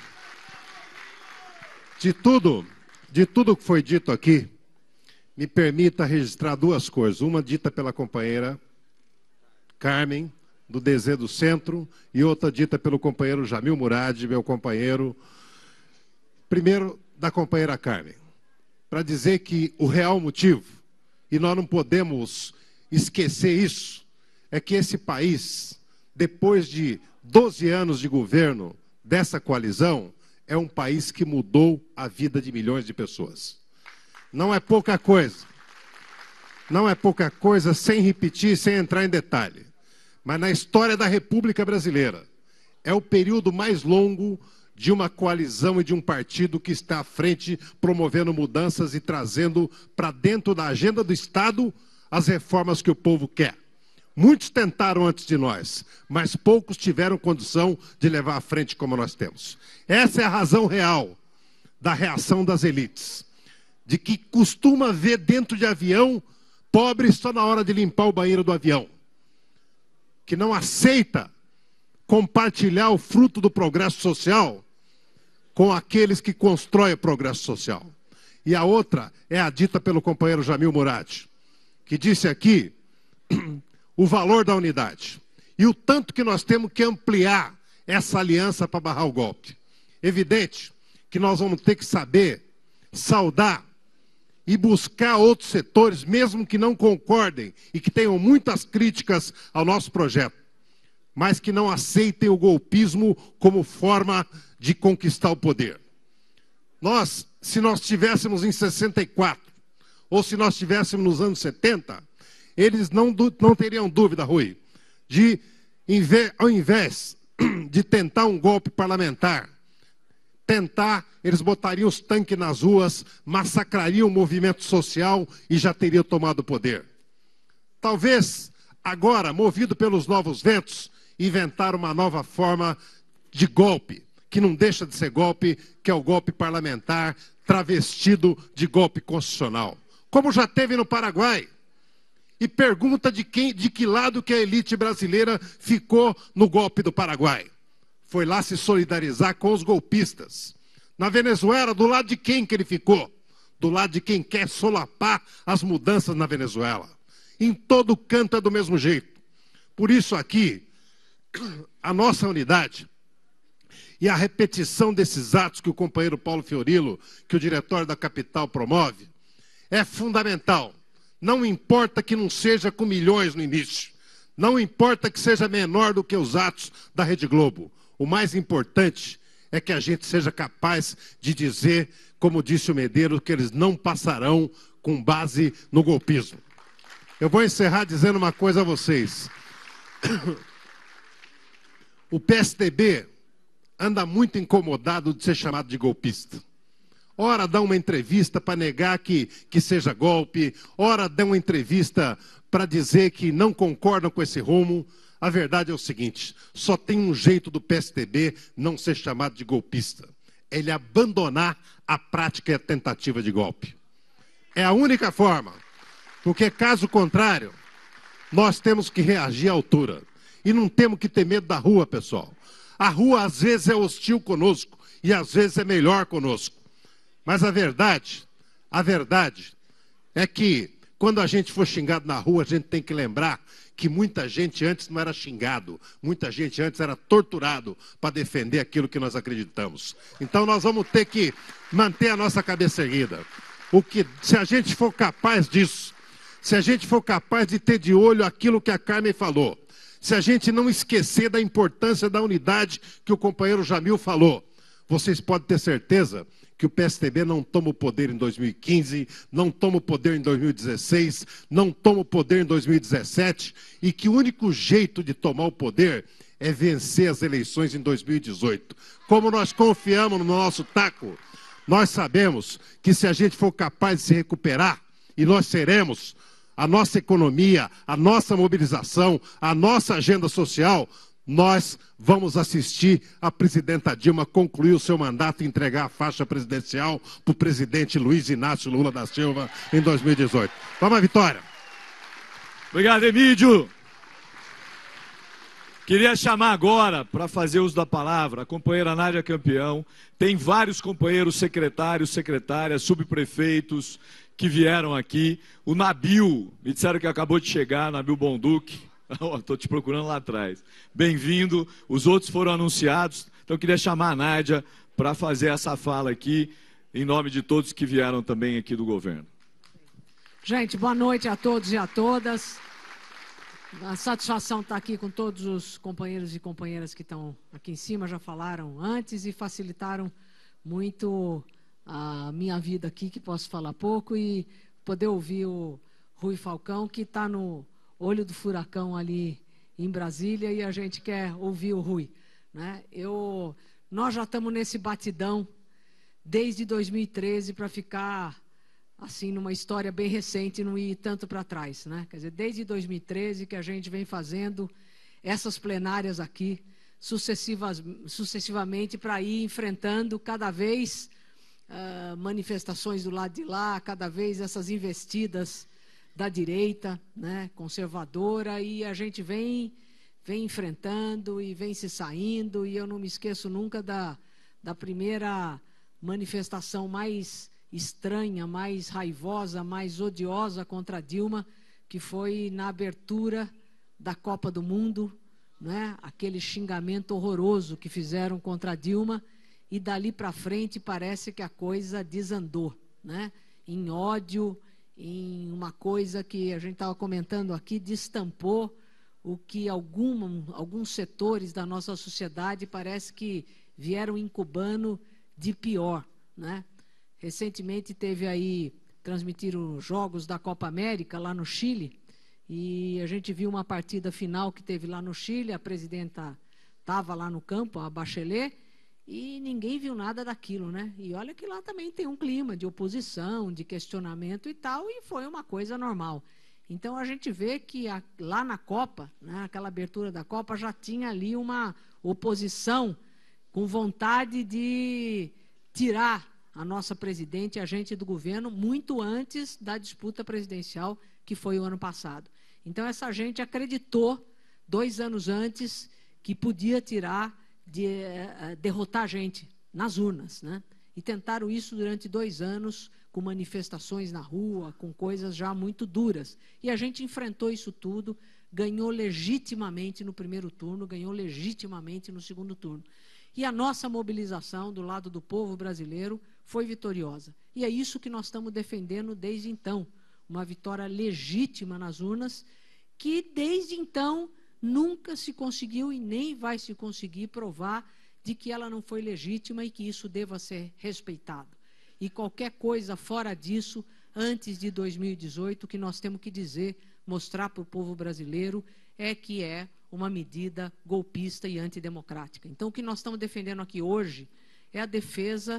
De tudo que foi dito aqui, me permita registrar duas coisas. Uma dita pela companheira Carmen, do DZ do Centro, e outra dita pelo companheiro Jamil Murad, meu companheiro. Primeiro, da companheira Carmen, para dizer que o real motivo, e nós não podemos esquecer isso, é que esse país, depois de 12 anos de governo dessa coalizão, é um país que mudou a vida de milhões de pessoas. Não é pouca coisa. Não é pouca coisa, sem repetir, sem entrar em detalhe. Mas na história da República Brasileira, é o período mais longo de uma coalizão e de um partido que está à frente, promovendo mudanças e trazendo para dentro da agenda do Estado as reformas que o povo quer. Muitos tentaram antes de nós, mas poucos tiveram condição de levar à frente como nós temos. Essa é a razão real da reação das elites, de que costuma ver dentro de avião pobre só na hora de limpar o banheiro do avião, que não aceita compartilhar o fruto do progresso social com aqueles que constroem o progresso social. E a outra é a dita pelo companheiro Jamil Murad, que disse aqui o valor da unidade e o tanto que nós temos que ampliar essa aliança para barrar o golpe. Evidente que nós vamos ter que saber saudar e buscar outros setores, mesmo que não concordem e que tenham muitas críticas ao nosso projeto, mas que não aceitem o golpismo como forma de conquistar o poder. Nós, se nós estivéssemos em 64, ou se nós estivéssemos nos anos 70, eles não teriam dúvida, Rui, de, ao invés de tentar um golpe parlamentar, eles botariam os tanques nas ruas, massacrariam o movimento social e já teriam tomado o poder. Talvez, agora, movido pelos novos ventos, inventaram uma nova forma de golpe, que não deixa de ser golpe, que é o golpe parlamentar, travestido de golpe constitucional. Como já teve no Paraguai. E pergunta de que lado que a elite brasileira ficou no golpe do Paraguai. Foi lá se solidarizar com os golpistas. Na Venezuela, do lado de quem que ele ficou? Do lado de quem quer solapar as mudanças na Venezuela. Em todo canto é do mesmo jeito. Por isso aqui, a nossa unidade e a repetição desses atos que o companheiro Paulo Fiorilo, que o diretório da capital promove, é fundamental. Não importa que não seja com milhões no início. Não importa que seja menor do que os atos da Rede Globo. O mais importante é que a gente seja capaz de dizer, como disse o Medeiros, que eles não passarão com base no golpismo. Eu vou encerrar dizendo uma coisa a vocês. O PSDB anda muito incomodado de ser chamado de golpista. ora dá uma entrevista para negar que seja golpe, ora dá uma entrevista para dizer que não concordam com esse rumo. A verdade é o seguinte, só tem um jeito do PSDB não ser chamado de golpista. É ele abandonar a prática e a tentativa de golpe. É a única forma, porque caso contrário, nós temos que reagir à altura. E não temos que ter medo da rua, pessoal. A rua às vezes é hostil conosco e às vezes é melhor conosco. Mas a verdade é que quando a gente for xingado na rua, a gente tem que lembrar que muita gente antes não era xingado, muita gente antes era torturado para defender aquilo que nós acreditamos. Então nós vamos ter que manter a nossa cabeça erguida. Se a gente for capaz disso, se a gente for capaz de ter de olho aquilo que a Carmen falou, se a gente não esquecer da importância da unidade que o companheiro Jamil falou, vocês podem ter certeza que o PSDB não toma o poder em 2015, não toma o poder em 2016, não toma o poder em 2017, e que o único jeito de tomar o poder é vencer as eleições em 2018. Como nós confiamos no nosso taco, nós sabemos que se a gente for capaz de se recuperar, e nós seremos, a nossa economia, a nossa mobilização, a nossa agenda social, nós vamos assistir a presidenta Dilma concluir o seu mandato e entregar a faixa presidencial para o presidente Luiz Inácio Lula da Silva em 2018. Vamos à vitória! Obrigado, Emílio. Queria chamar agora, para fazer uso da palavra, a companheira Nádia Campeão. Tem vários companheiros secretários, secretárias, subprefeitos que vieram aqui. O Nabil, me disseram que acabou de chegar, Nabil Bonduque. Estou te procurando lá atrás. Bem-vindo. Os outros foram anunciados. Então, eu queria chamar a Nádia para fazer essa fala aqui, em nome de todos que vieram também aqui do governo. Gente, boa noite a todos e a todas. A satisfação estar aqui com todos os companheiros e companheiras que estão aqui em cima, já falaram antes e facilitaram muito a minha vida aqui, que posso falar pouco, e poder ouvir o Rui Falcão, que está no olho do furacão ali em Brasília, e a gente quer ouvir o Rui, né? Nós já estamos nesse batidão desde 2013 para ficar assim numa história bem recente e não ir tanto para trás, né? Quer dizer, desde 2013 que a gente vem fazendo essas plenárias aqui sucessivamente para ir enfrentando cada vez manifestações do lado de lá, cada vez essas investidas da direita, né, conservadora, e a gente vem enfrentando e vem se saindo, e eu não me esqueço nunca da primeira manifestação mais estranha, mais raivosa, mais odiosa contra a Dilma, que foi na abertura da Copa do Mundo, né, aquele xingamento horroroso que fizeram contra a Dilma, e dali para frente parece que a coisa desandou, né, em ódio, em uma coisa que a gente estava comentando aqui, destampou o que alguns setores da nossa sociedade parece que vieram incubando de pior, né? Recentemente teve aí, transmitiram jogos da Copa América lá no Chile, e a gente viu uma partida final que teve lá no Chile, a presidenta estava lá no campo, a Bachelet, e ninguém viu nada daquilo, né? E olha que lá também tem um clima de oposição, de questionamento e tal, e foi uma coisa normal. Então a gente vê que lá na Copa, né, aquela abertura da Copa, já tinha ali uma oposição com vontade de tirar a nossa presidente e a gente do governo muito antes da disputa presidencial, que foi o ano passado. Então essa gente acreditou, 2 anos antes, que podia derrotar a gente nas urnas, né? E tentaram isso durante 2 anos, com manifestações na rua, com coisas já muito duras. E a gente enfrentou isso tudo, ganhou legitimamente no primeiro turno, ganhou legitimamente no segundo turno. E a nossa mobilização do lado do povo brasileiro foi vitoriosa. E é isso que nós estamos defendendo desde então, uma vitória legítima nas urnas, que desde então nunca se conseguiu e nem vai se conseguir provar de que ela não foi legítima e que isso deva ser respeitado. E qualquer coisa fora disso, antes de 2018, o que nós temos que dizer, mostrar para o povo brasileiro, é que é uma medida golpista e antidemocrática. Então, o que nós estamos defendendo aqui hoje é a defesa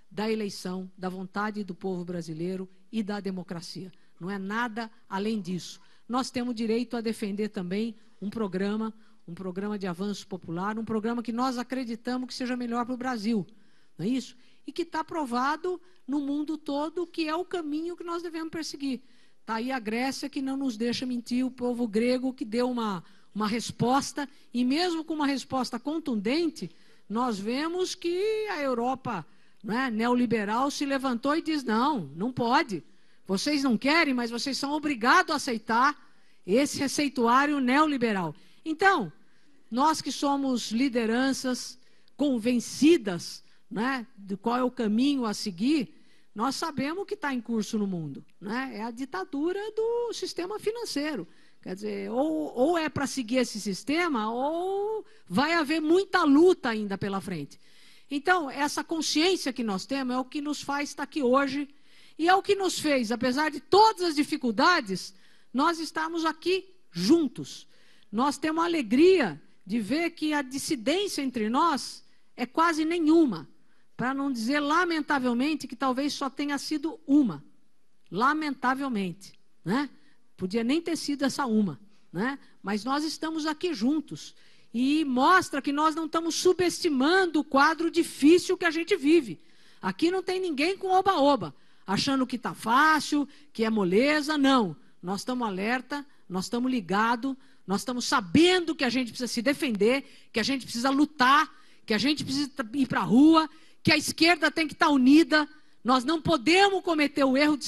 da eleição, da vontade do povo brasileiro e da democracia. Não é nada além disso. Nós temos direito a defender também um programa de avanço popular, um programa que nós acreditamos que seja melhor para o Brasil, não é isso? E que está provado no mundo todo que é o caminho que nós devemos perseguir. Está aí a Grécia, que não nos deixa mentir, o povo grego que deu uma resposta, e mesmo com uma resposta contundente, nós vemos que a Europa, não é, neoliberal se levantou e diz, não pode. Vocês não querem, mas vocês são obrigados a aceitar esse receituário neoliberal. Então, nós que somos lideranças convencidas, né, de qual é o caminho a seguir, nós sabemos o que está em curso no mundo, né? É a ditadura do sistema financeiro. Quer dizer, ou é para seguir esse sistema, ou vai haver muita luta ainda pela frente. Então, essa consciência que nós temos é o que nos faz estar aqui hoje, e é o que nos fez, apesar de todas as dificuldades, nós estamos aqui juntos. Nós temos a alegria de ver que a dissidência entre nós é quase nenhuma, para não dizer, lamentavelmente, que talvez só tenha sido uma. Lamentavelmente, né? Podia nem ter sido essa uma, né? Mas nós estamos aqui juntos. E mostra que nós não estamos subestimando o quadro difícil que a gente vive. Aqui não tem ninguém com oba-oba, achando que está fácil, que é moleza. Não. Nós estamos alerta, nós estamos ligados, nós estamos sabendo que a gente precisa se defender, que a gente precisa lutar, que a gente precisa ir para a rua, que a esquerda tem que estar unida. Nós não podemos cometer o erro de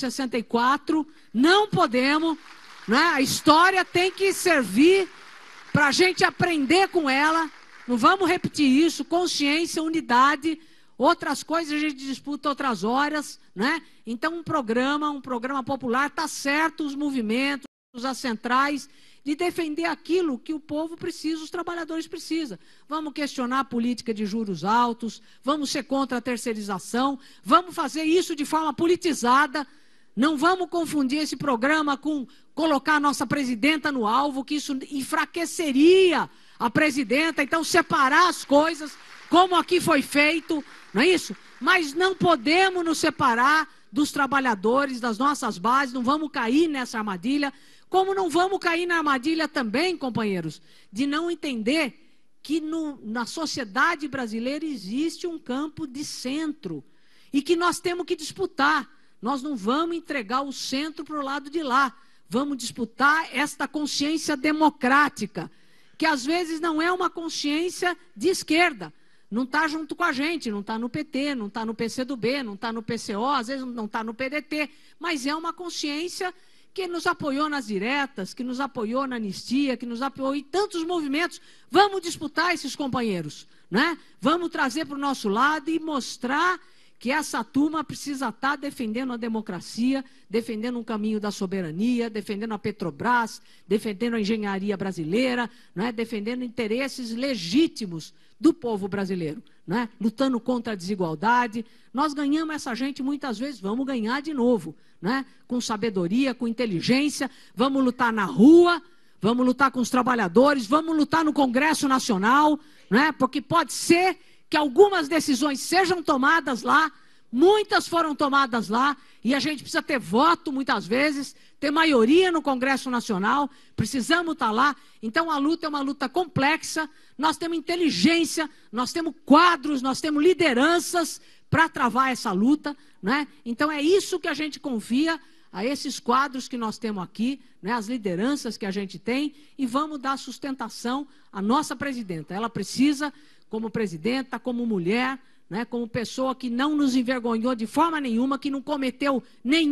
64, não podemos, né? A história tem que servir para a gente aprender com ela. Não vamos repetir isso. Consciência, unidade, outras coisas a gente disputa outras horas, né? Então um programa popular, está certo os movimentos, as centrais, de defender aquilo que o povo precisa, os trabalhadores precisam. Vamos questionar a política de juros altos, vamos ser contra a terceirização, vamos fazer isso de forma politizada, não vamos confundir esse programa com colocar a nossa presidenta no alvo, que isso enfraqueceria a presidenta, então separar as coisas, como aqui foi feito, não é isso? Mas não podemos nos separar dos trabalhadores, das nossas bases, não vamos cair nessa armadilha, como não vamos cair na armadilha também, companheiros, de não entender que na sociedade brasileira existe um campo de centro e que nós temos que disputar. Nós não vamos entregar o centro para o lado de lá. Vamos disputar esta consciência democrática, que às vezes não é uma consciência de esquerda. Não está junto com a gente, não está no PT, não está no PCdoB, não está no PCO, às vezes não está no PDT, mas é uma consciência que nos apoiou nas diretas, que nos apoiou na anistia, que nos apoiou em tantos movimentos. Vamos disputar esses companheiros, né? Vamos trazer para o nosso lado e mostrar que essa turma precisa estar defendendo a democracia, defendendo um caminho da soberania, defendendo a Petrobras, defendendo a engenharia brasileira, né? Defendendo interesses legítimos do povo brasileiro, né? Lutando contra a desigualdade. Nós ganhamos essa gente muitas vezes, vamos ganhar de novo, né? Com sabedoria, com inteligência, vamos lutar na rua, vamos lutar com os trabalhadores, vamos lutar no Congresso Nacional, né? Porque pode ser que algumas decisões sejam tomadas lá, muitas foram tomadas lá, e a gente precisa ter voto muitas vezes, ter maioria no Congresso Nacional, precisamos estar lá. Então a luta é uma luta complexa, nós temos inteligência, nós temos quadros, nós temos lideranças para travar essa luta, né? Então é isso que a gente confia a esses quadros que nós temos aqui, né? As lideranças que a gente tem, e vamos dar sustentação à nossa presidenta. Ela precisa, como presidenta, como mulher, né? Como pessoa que não nos envergonhou de forma nenhuma, que não cometeu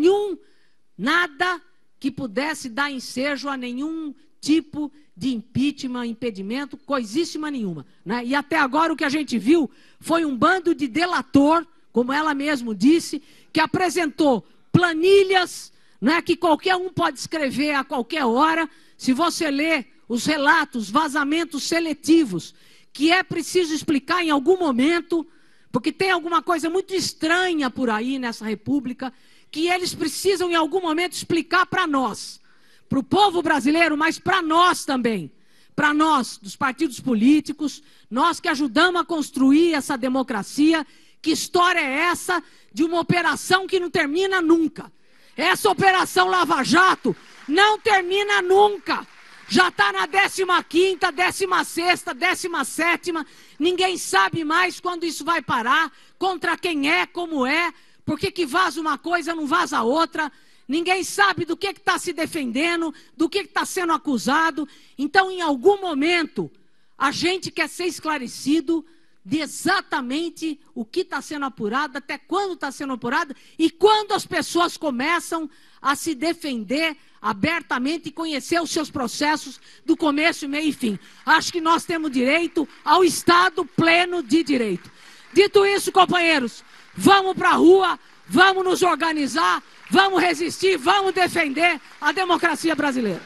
nada que pudesse dar ensejo a nenhum tipo de impeachment, impedimento, coisíssima nenhuma, né? E até agora o que a gente viu foi um bando de delator, como ela mesma disse, que apresentou planilhas, né, que qualquer um pode escrever a qualquer hora. Se você ler os relatos, vazamentos seletivos, que é preciso explicar em algum momento, porque tem alguma coisa muito estranha por aí nessa república, que eles precisam em algum momento explicar para nós, para o povo brasileiro, mas para nós também, para nós, dos partidos políticos, nós que ajudamos a construir essa democracia, Que história é essa de uma operação que não termina nunca? Essa operação Lava Jato não termina nunca. Já está na 15ª, 16ª, 17ª. Ninguém sabe mais quando isso vai parar, contra quem é, como é, por que vaza uma coisa, não vaza outra. Ninguém sabe do que está se defendendo, do que está sendo acusado. Então, em algum momento, a gente quer ser esclarecido de exatamente o que está sendo apurado, até quando está sendo apurado, e quando as pessoas começam a se defender abertamente e conhecer os seus processos do começo, meio e fim. Acho que nós temos direito ao Estado pleno de direito. Dito isso, companheiros, vamos para a rua, vamos nos organizar, vamos resistir, vamos defender a democracia brasileira.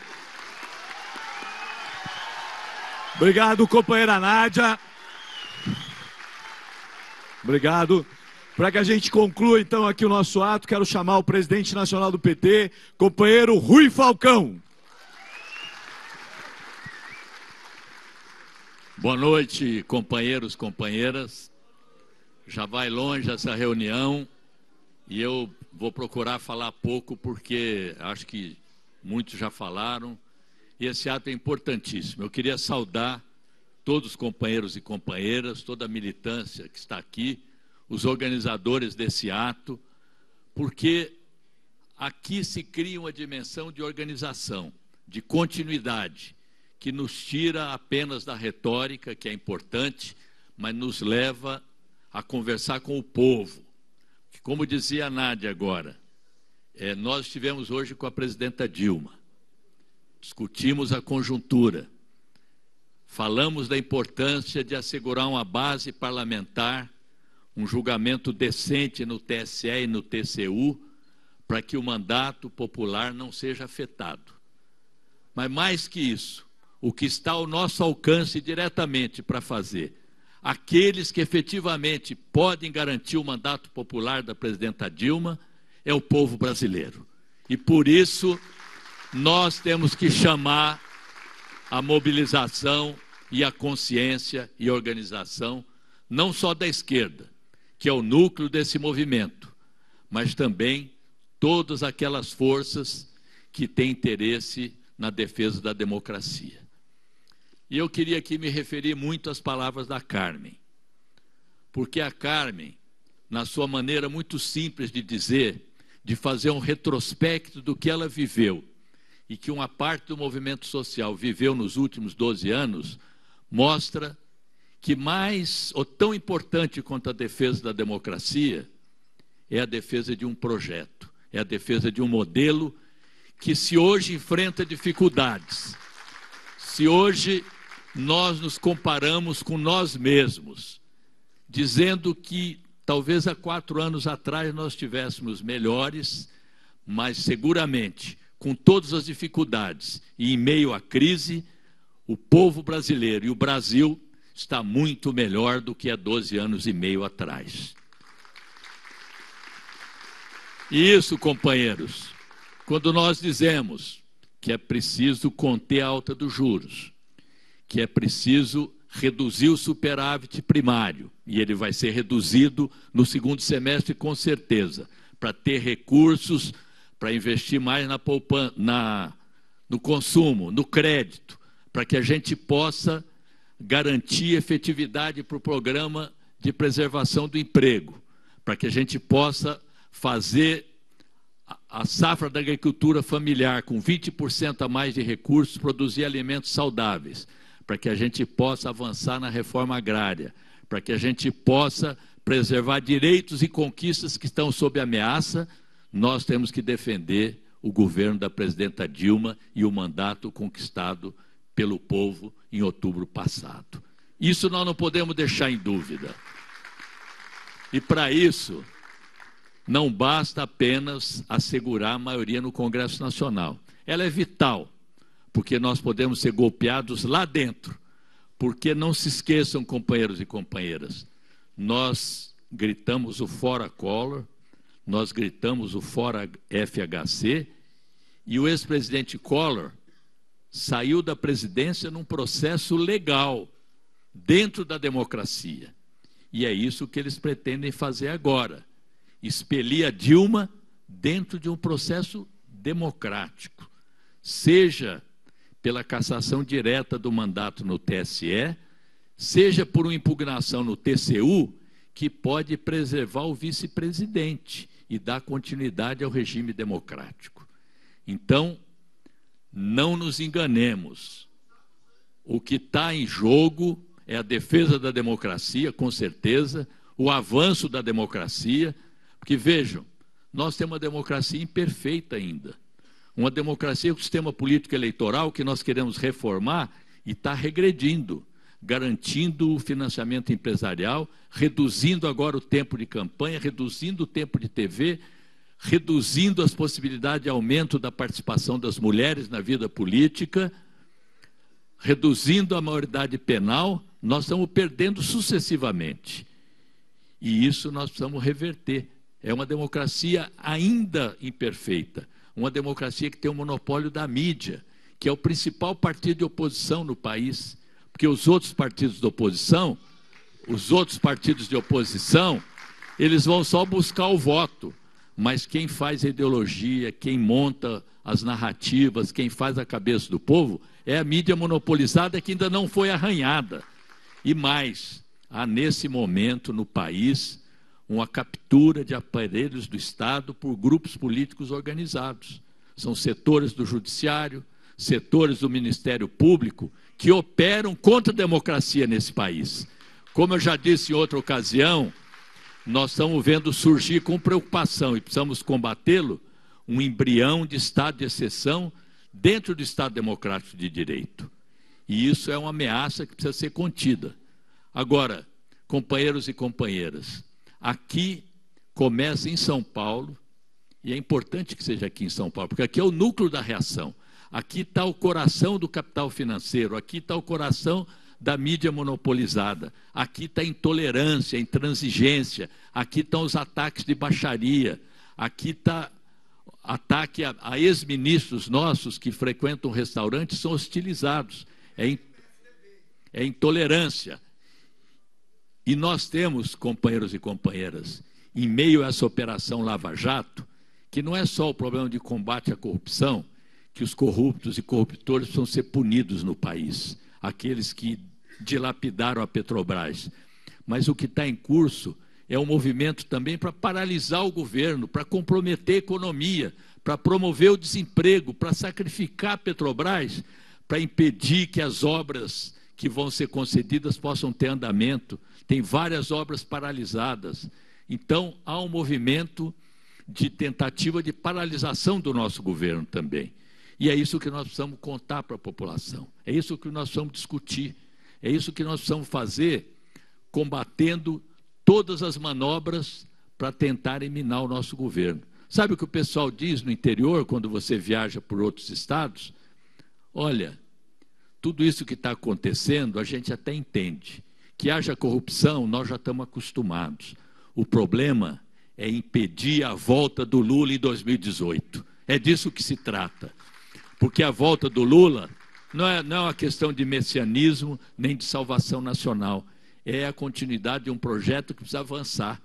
Obrigado, companheira Nádia. Obrigado. Para que a gente conclua, então, aqui o nosso ato, quero chamar o presidente nacional do PT, companheiro Rui Falcão. Boa noite, companheiros, companheiras. Já vai longe essa reunião e eu vou procurar falar pouco porque acho que muitos já falaram. E esse ato é importantíssimo. Eu queria saudar todos os companheiros e companheiras, toda a militância que está aqui, os organizadores desse ato, porque aqui se cria uma dimensão de organização, de continuidade, que nos tira apenas da retórica, que é importante, mas nos leva a conversar com o povo. Como dizia a Nádia agora, nós estivemos hoje com a presidenta Dilma, discutimos a conjuntura, falamos da importância de assegurar uma base parlamentar, um julgamento decente no TSE e no TCU, para que o mandato popular não seja afetado. Mas mais que isso, o que está ao nosso alcance diretamente para fazer, aqueles que efetivamente podem garantir o mandato popular da presidenta Dilma, é o povo brasileiro. E por isso, nós temos que chamar a mobilização e a consciência e a organização, não só da esquerda, que é o núcleo desse movimento, mas também todas aquelas forças que têm interesse na defesa da democracia. E eu queria aqui me referir muito às palavras da Carmen, porque a Carmen, na sua maneira muito simples de dizer, de fazer um retrospecto do que ela viveu, e que uma parte do movimento social viveu nos últimos 12 anos, mostra que mais, ou tão importante quanto a defesa da democracia, é a defesa de um projeto, é a defesa de um modelo que, se hoje enfrenta dificuldades, se hoje nós nos comparamos com nós mesmos, dizendo que talvez há 4 anos atrás nós estivéssemos melhores, mas seguramente, com todas as dificuldades e em meio à crise, o povo brasileiro e o Brasil está muito melhor do que há 12 anos e meio atrás. E isso, companheiros, quando nós dizemos que é preciso conter a alta dos juros, que é preciso reduzir o superávit primário, e ele vai ser reduzido no segundo semestre com certeza, para ter recursos para investir mais na poupança, no consumo, no crédito, para que a gente possa garantir efetividade para o programa de preservação do emprego, para que a gente possa fazer a safra da agricultura familiar com 20% a mais de recursos, produzir alimentos saudáveis, para que a gente possa avançar na reforma agrária, para que a gente possa preservar direitos e conquistas que estão sob ameaça. Nós temos que defender o governo da presidenta Dilma e o mandato conquistado pelo povo em outubro passado. Isso nós não podemos deixar em dúvida. E para isso, não basta apenas assegurar a maioria no Congresso Nacional. Ela é vital, porque nós podemos ser golpeados lá dentro. Porque não se esqueçam, companheiros e companheiras, nós gritamos o Fora Collor, nós gritamos o Fora FHC, e o ex-presidente Collor saiu da presidência num processo legal, dentro da democracia. E é isso que eles pretendem fazer agora. Expelir a Dilma dentro de um processo democrático, seja pela cassação direta do mandato no TSE, seja por uma impugnação no TCU, que pode preservar o vice-presidente e dar continuidade ao regime democrático. Então, não nos enganemos. O que está em jogo é a defesa da democracia, com certeza, o avanço da democracia, porque, vejam, nós temos uma democracia imperfeita ainda. Uma democracia com sistema político eleitoral que nós queremos reformar e está regredindo, garantindo o financiamento empresarial, reduzindo agora o tempo de campanha, reduzindo o tempo de TV, reduzindo as possibilidades de aumento da participação das mulheres na vida política, reduzindo a maioridade penal. Nós estamos perdendo sucessivamente. E isso nós precisamos reverter. É uma democracia ainda imperfeita, uma democracia que tem o monopólio da mídia, que é o principal partido de oposição no país, porque os outros partidos de oposição, eles vão só buscar o voto, mas quem faz a ideologia, quem monta as narrativas, quem faz a cabeça do povo, é a mídia monopolizada que ainda não foi arranhada. E mais, há nesse momento no país uma captura de aparelhos do Estado por grupos políticos organizados. São setores do Judiciário, setores do Ministério Público, que operam contra a democracia nesse país. Como eu já disse em outra ocasião, nós estamos vendo surgir com preocupação, e precisamos combatê-lo, um embrião de Estado de exceção dentro do Estado Democrático de Direito. E isso é uma ameaça que precisa ser contida. Agora, companheiros e companheiras, aqui começa em São Paulo, e é importante que seja aqui em São Paulo, porque aqui é o núcleo da reação. Aqui está o coração do capital financeiro, aqui está o coração da mídia monopolizada, aqui está a intolerância, a intransigência, aqui estão os ataques de baixaria, aqui está ataque a ex-ministros nossos que frequentam restaurantes, são hostilizados, é intolerância. E nós temos, companheiros e companheiras, em meio a essa operação Lava Jato, que não é só o problema de combate à corrupção, que os corruptos e corruptores precisam ser punidos no país, aqueles que dilapidaram a Petrobras. Mas o que está em curso é um movimento também para paralisar o governo, para comprometer a economia, para promover o desemprego, para sacrificar a Petrobras, para impedir que as obras que vão ser concedidas possam ter andamento. Tem várias obras paralisadas. Então, há um movimento de tentativa de paralisação do nosso governo também. E é isso que nós precisamos contar para a população. É isso que nós precisamos discutir. É isso que nós precisamos fazer, combatendo todas as manobras para tentarem minar o nosso governo. Sabe o que o pessoal diz no interior, quando você viaja por outros estados? Olha, tudo isso que está acontecendo, a gente até entende. Que haja corrupção, nós já estamos acostumados. O problema é impedir a volta do Lula em 2018. É disso que se trata. Porque a volta do Lula não é uma questão de messianismo, nem de salvação nacional. É a continuidade de um projeto que precisa avançar.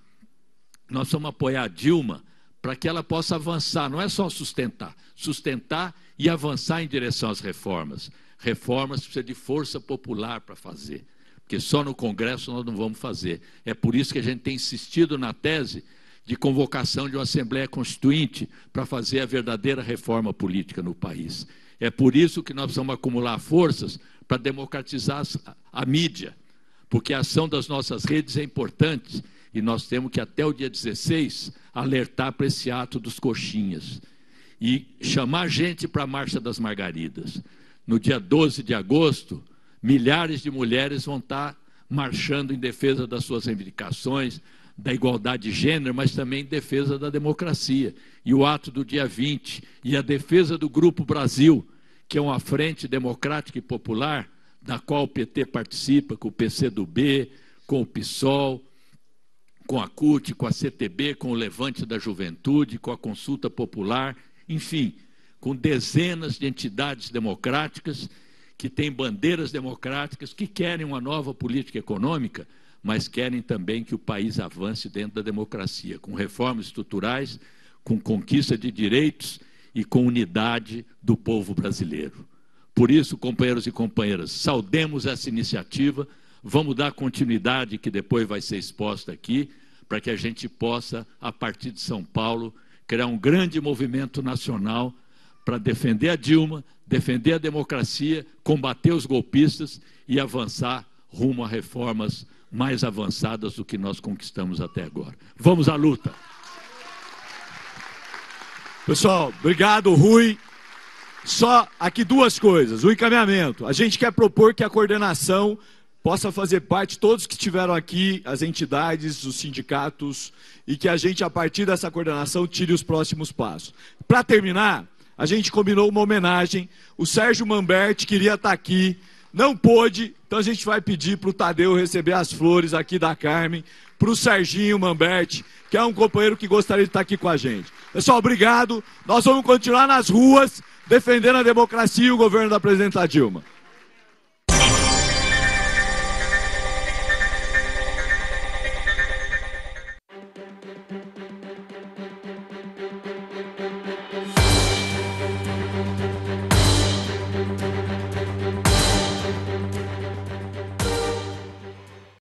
Nós vamos apoiar a Dilma para que ela possa avançar, não é só sustentar. Sustentar e avançar em direção às reformas. Reformas precisa de força popular para fazer. Porque só no Congresso nós não vamos fazer. É por isso que a gente tem insistido na tese de convocação de uma Assembleia Constituinte para fazer a verdadeira reforma política no país. É por isso que nós precisamos acumular forças para democratizar a mídia, porque a ação das nossas redes é importante e nós temos que, até o dia 16, alertar para esse ato dos coxinhas e chamar gente para a Marcha das Margaridas. No dia 12 de agosto, milhares de mulheres vão estar marchando em defesa das suas reivindicações, da igualdade de gênero, mas também em defesa da democracia. E o ato do dia 20, e a defesa do Grupo Brasil, que é uma frente democrática e popular, da qual o PT participa, com o PCdoB, com o PSOL, com a CUT, com a CTB, com o Levante da Juventude, com a Consulta Popular, enfim, com dezenas de entidades democráticas que têm bandeiras democráticas, que querem uma nova política econômica, mas querem também que o país avance dentro da democracia, com reformas estruturais, com conquista de direitos e com unidade do povo brasileiro. Por isso, companheiros e companheiras, saudemos essa iniciativa, vamos dar continuidade, que depois vai ser exposta aqui, para que a gente possa, a partir de São Paulo, criar um grande movimento nacional para defender a Dilma, defender a democracia, combater os golpistas e avançar rumo a reformas mais avançadas do que nós conquistamos até agora. Vamos à luta! Pessoal, obrigado, Rui. Só aqui duas coisas. O encaminhamento. A gente quer propor que a coordenação possa fazer parte, todos que estiveram aqui, as entidades, os sindicatos, e que a gente, a partir dessa coordenação, tire os próximos passos. Para terminar, a gente combinou uma homenagem. O Sérgio Mamberti queria estar aqui, não pôde, então a gente vai pedir para o Tadeu receber as flores aqui da Carmen, para o Serginho Mamberti, que é um companheiro que gostaria de estar aqui com a gente. Pessoal, obrigado. Nós vamos continuar nas ruas, defendendo a democracia e o governo da presidenta Dilma.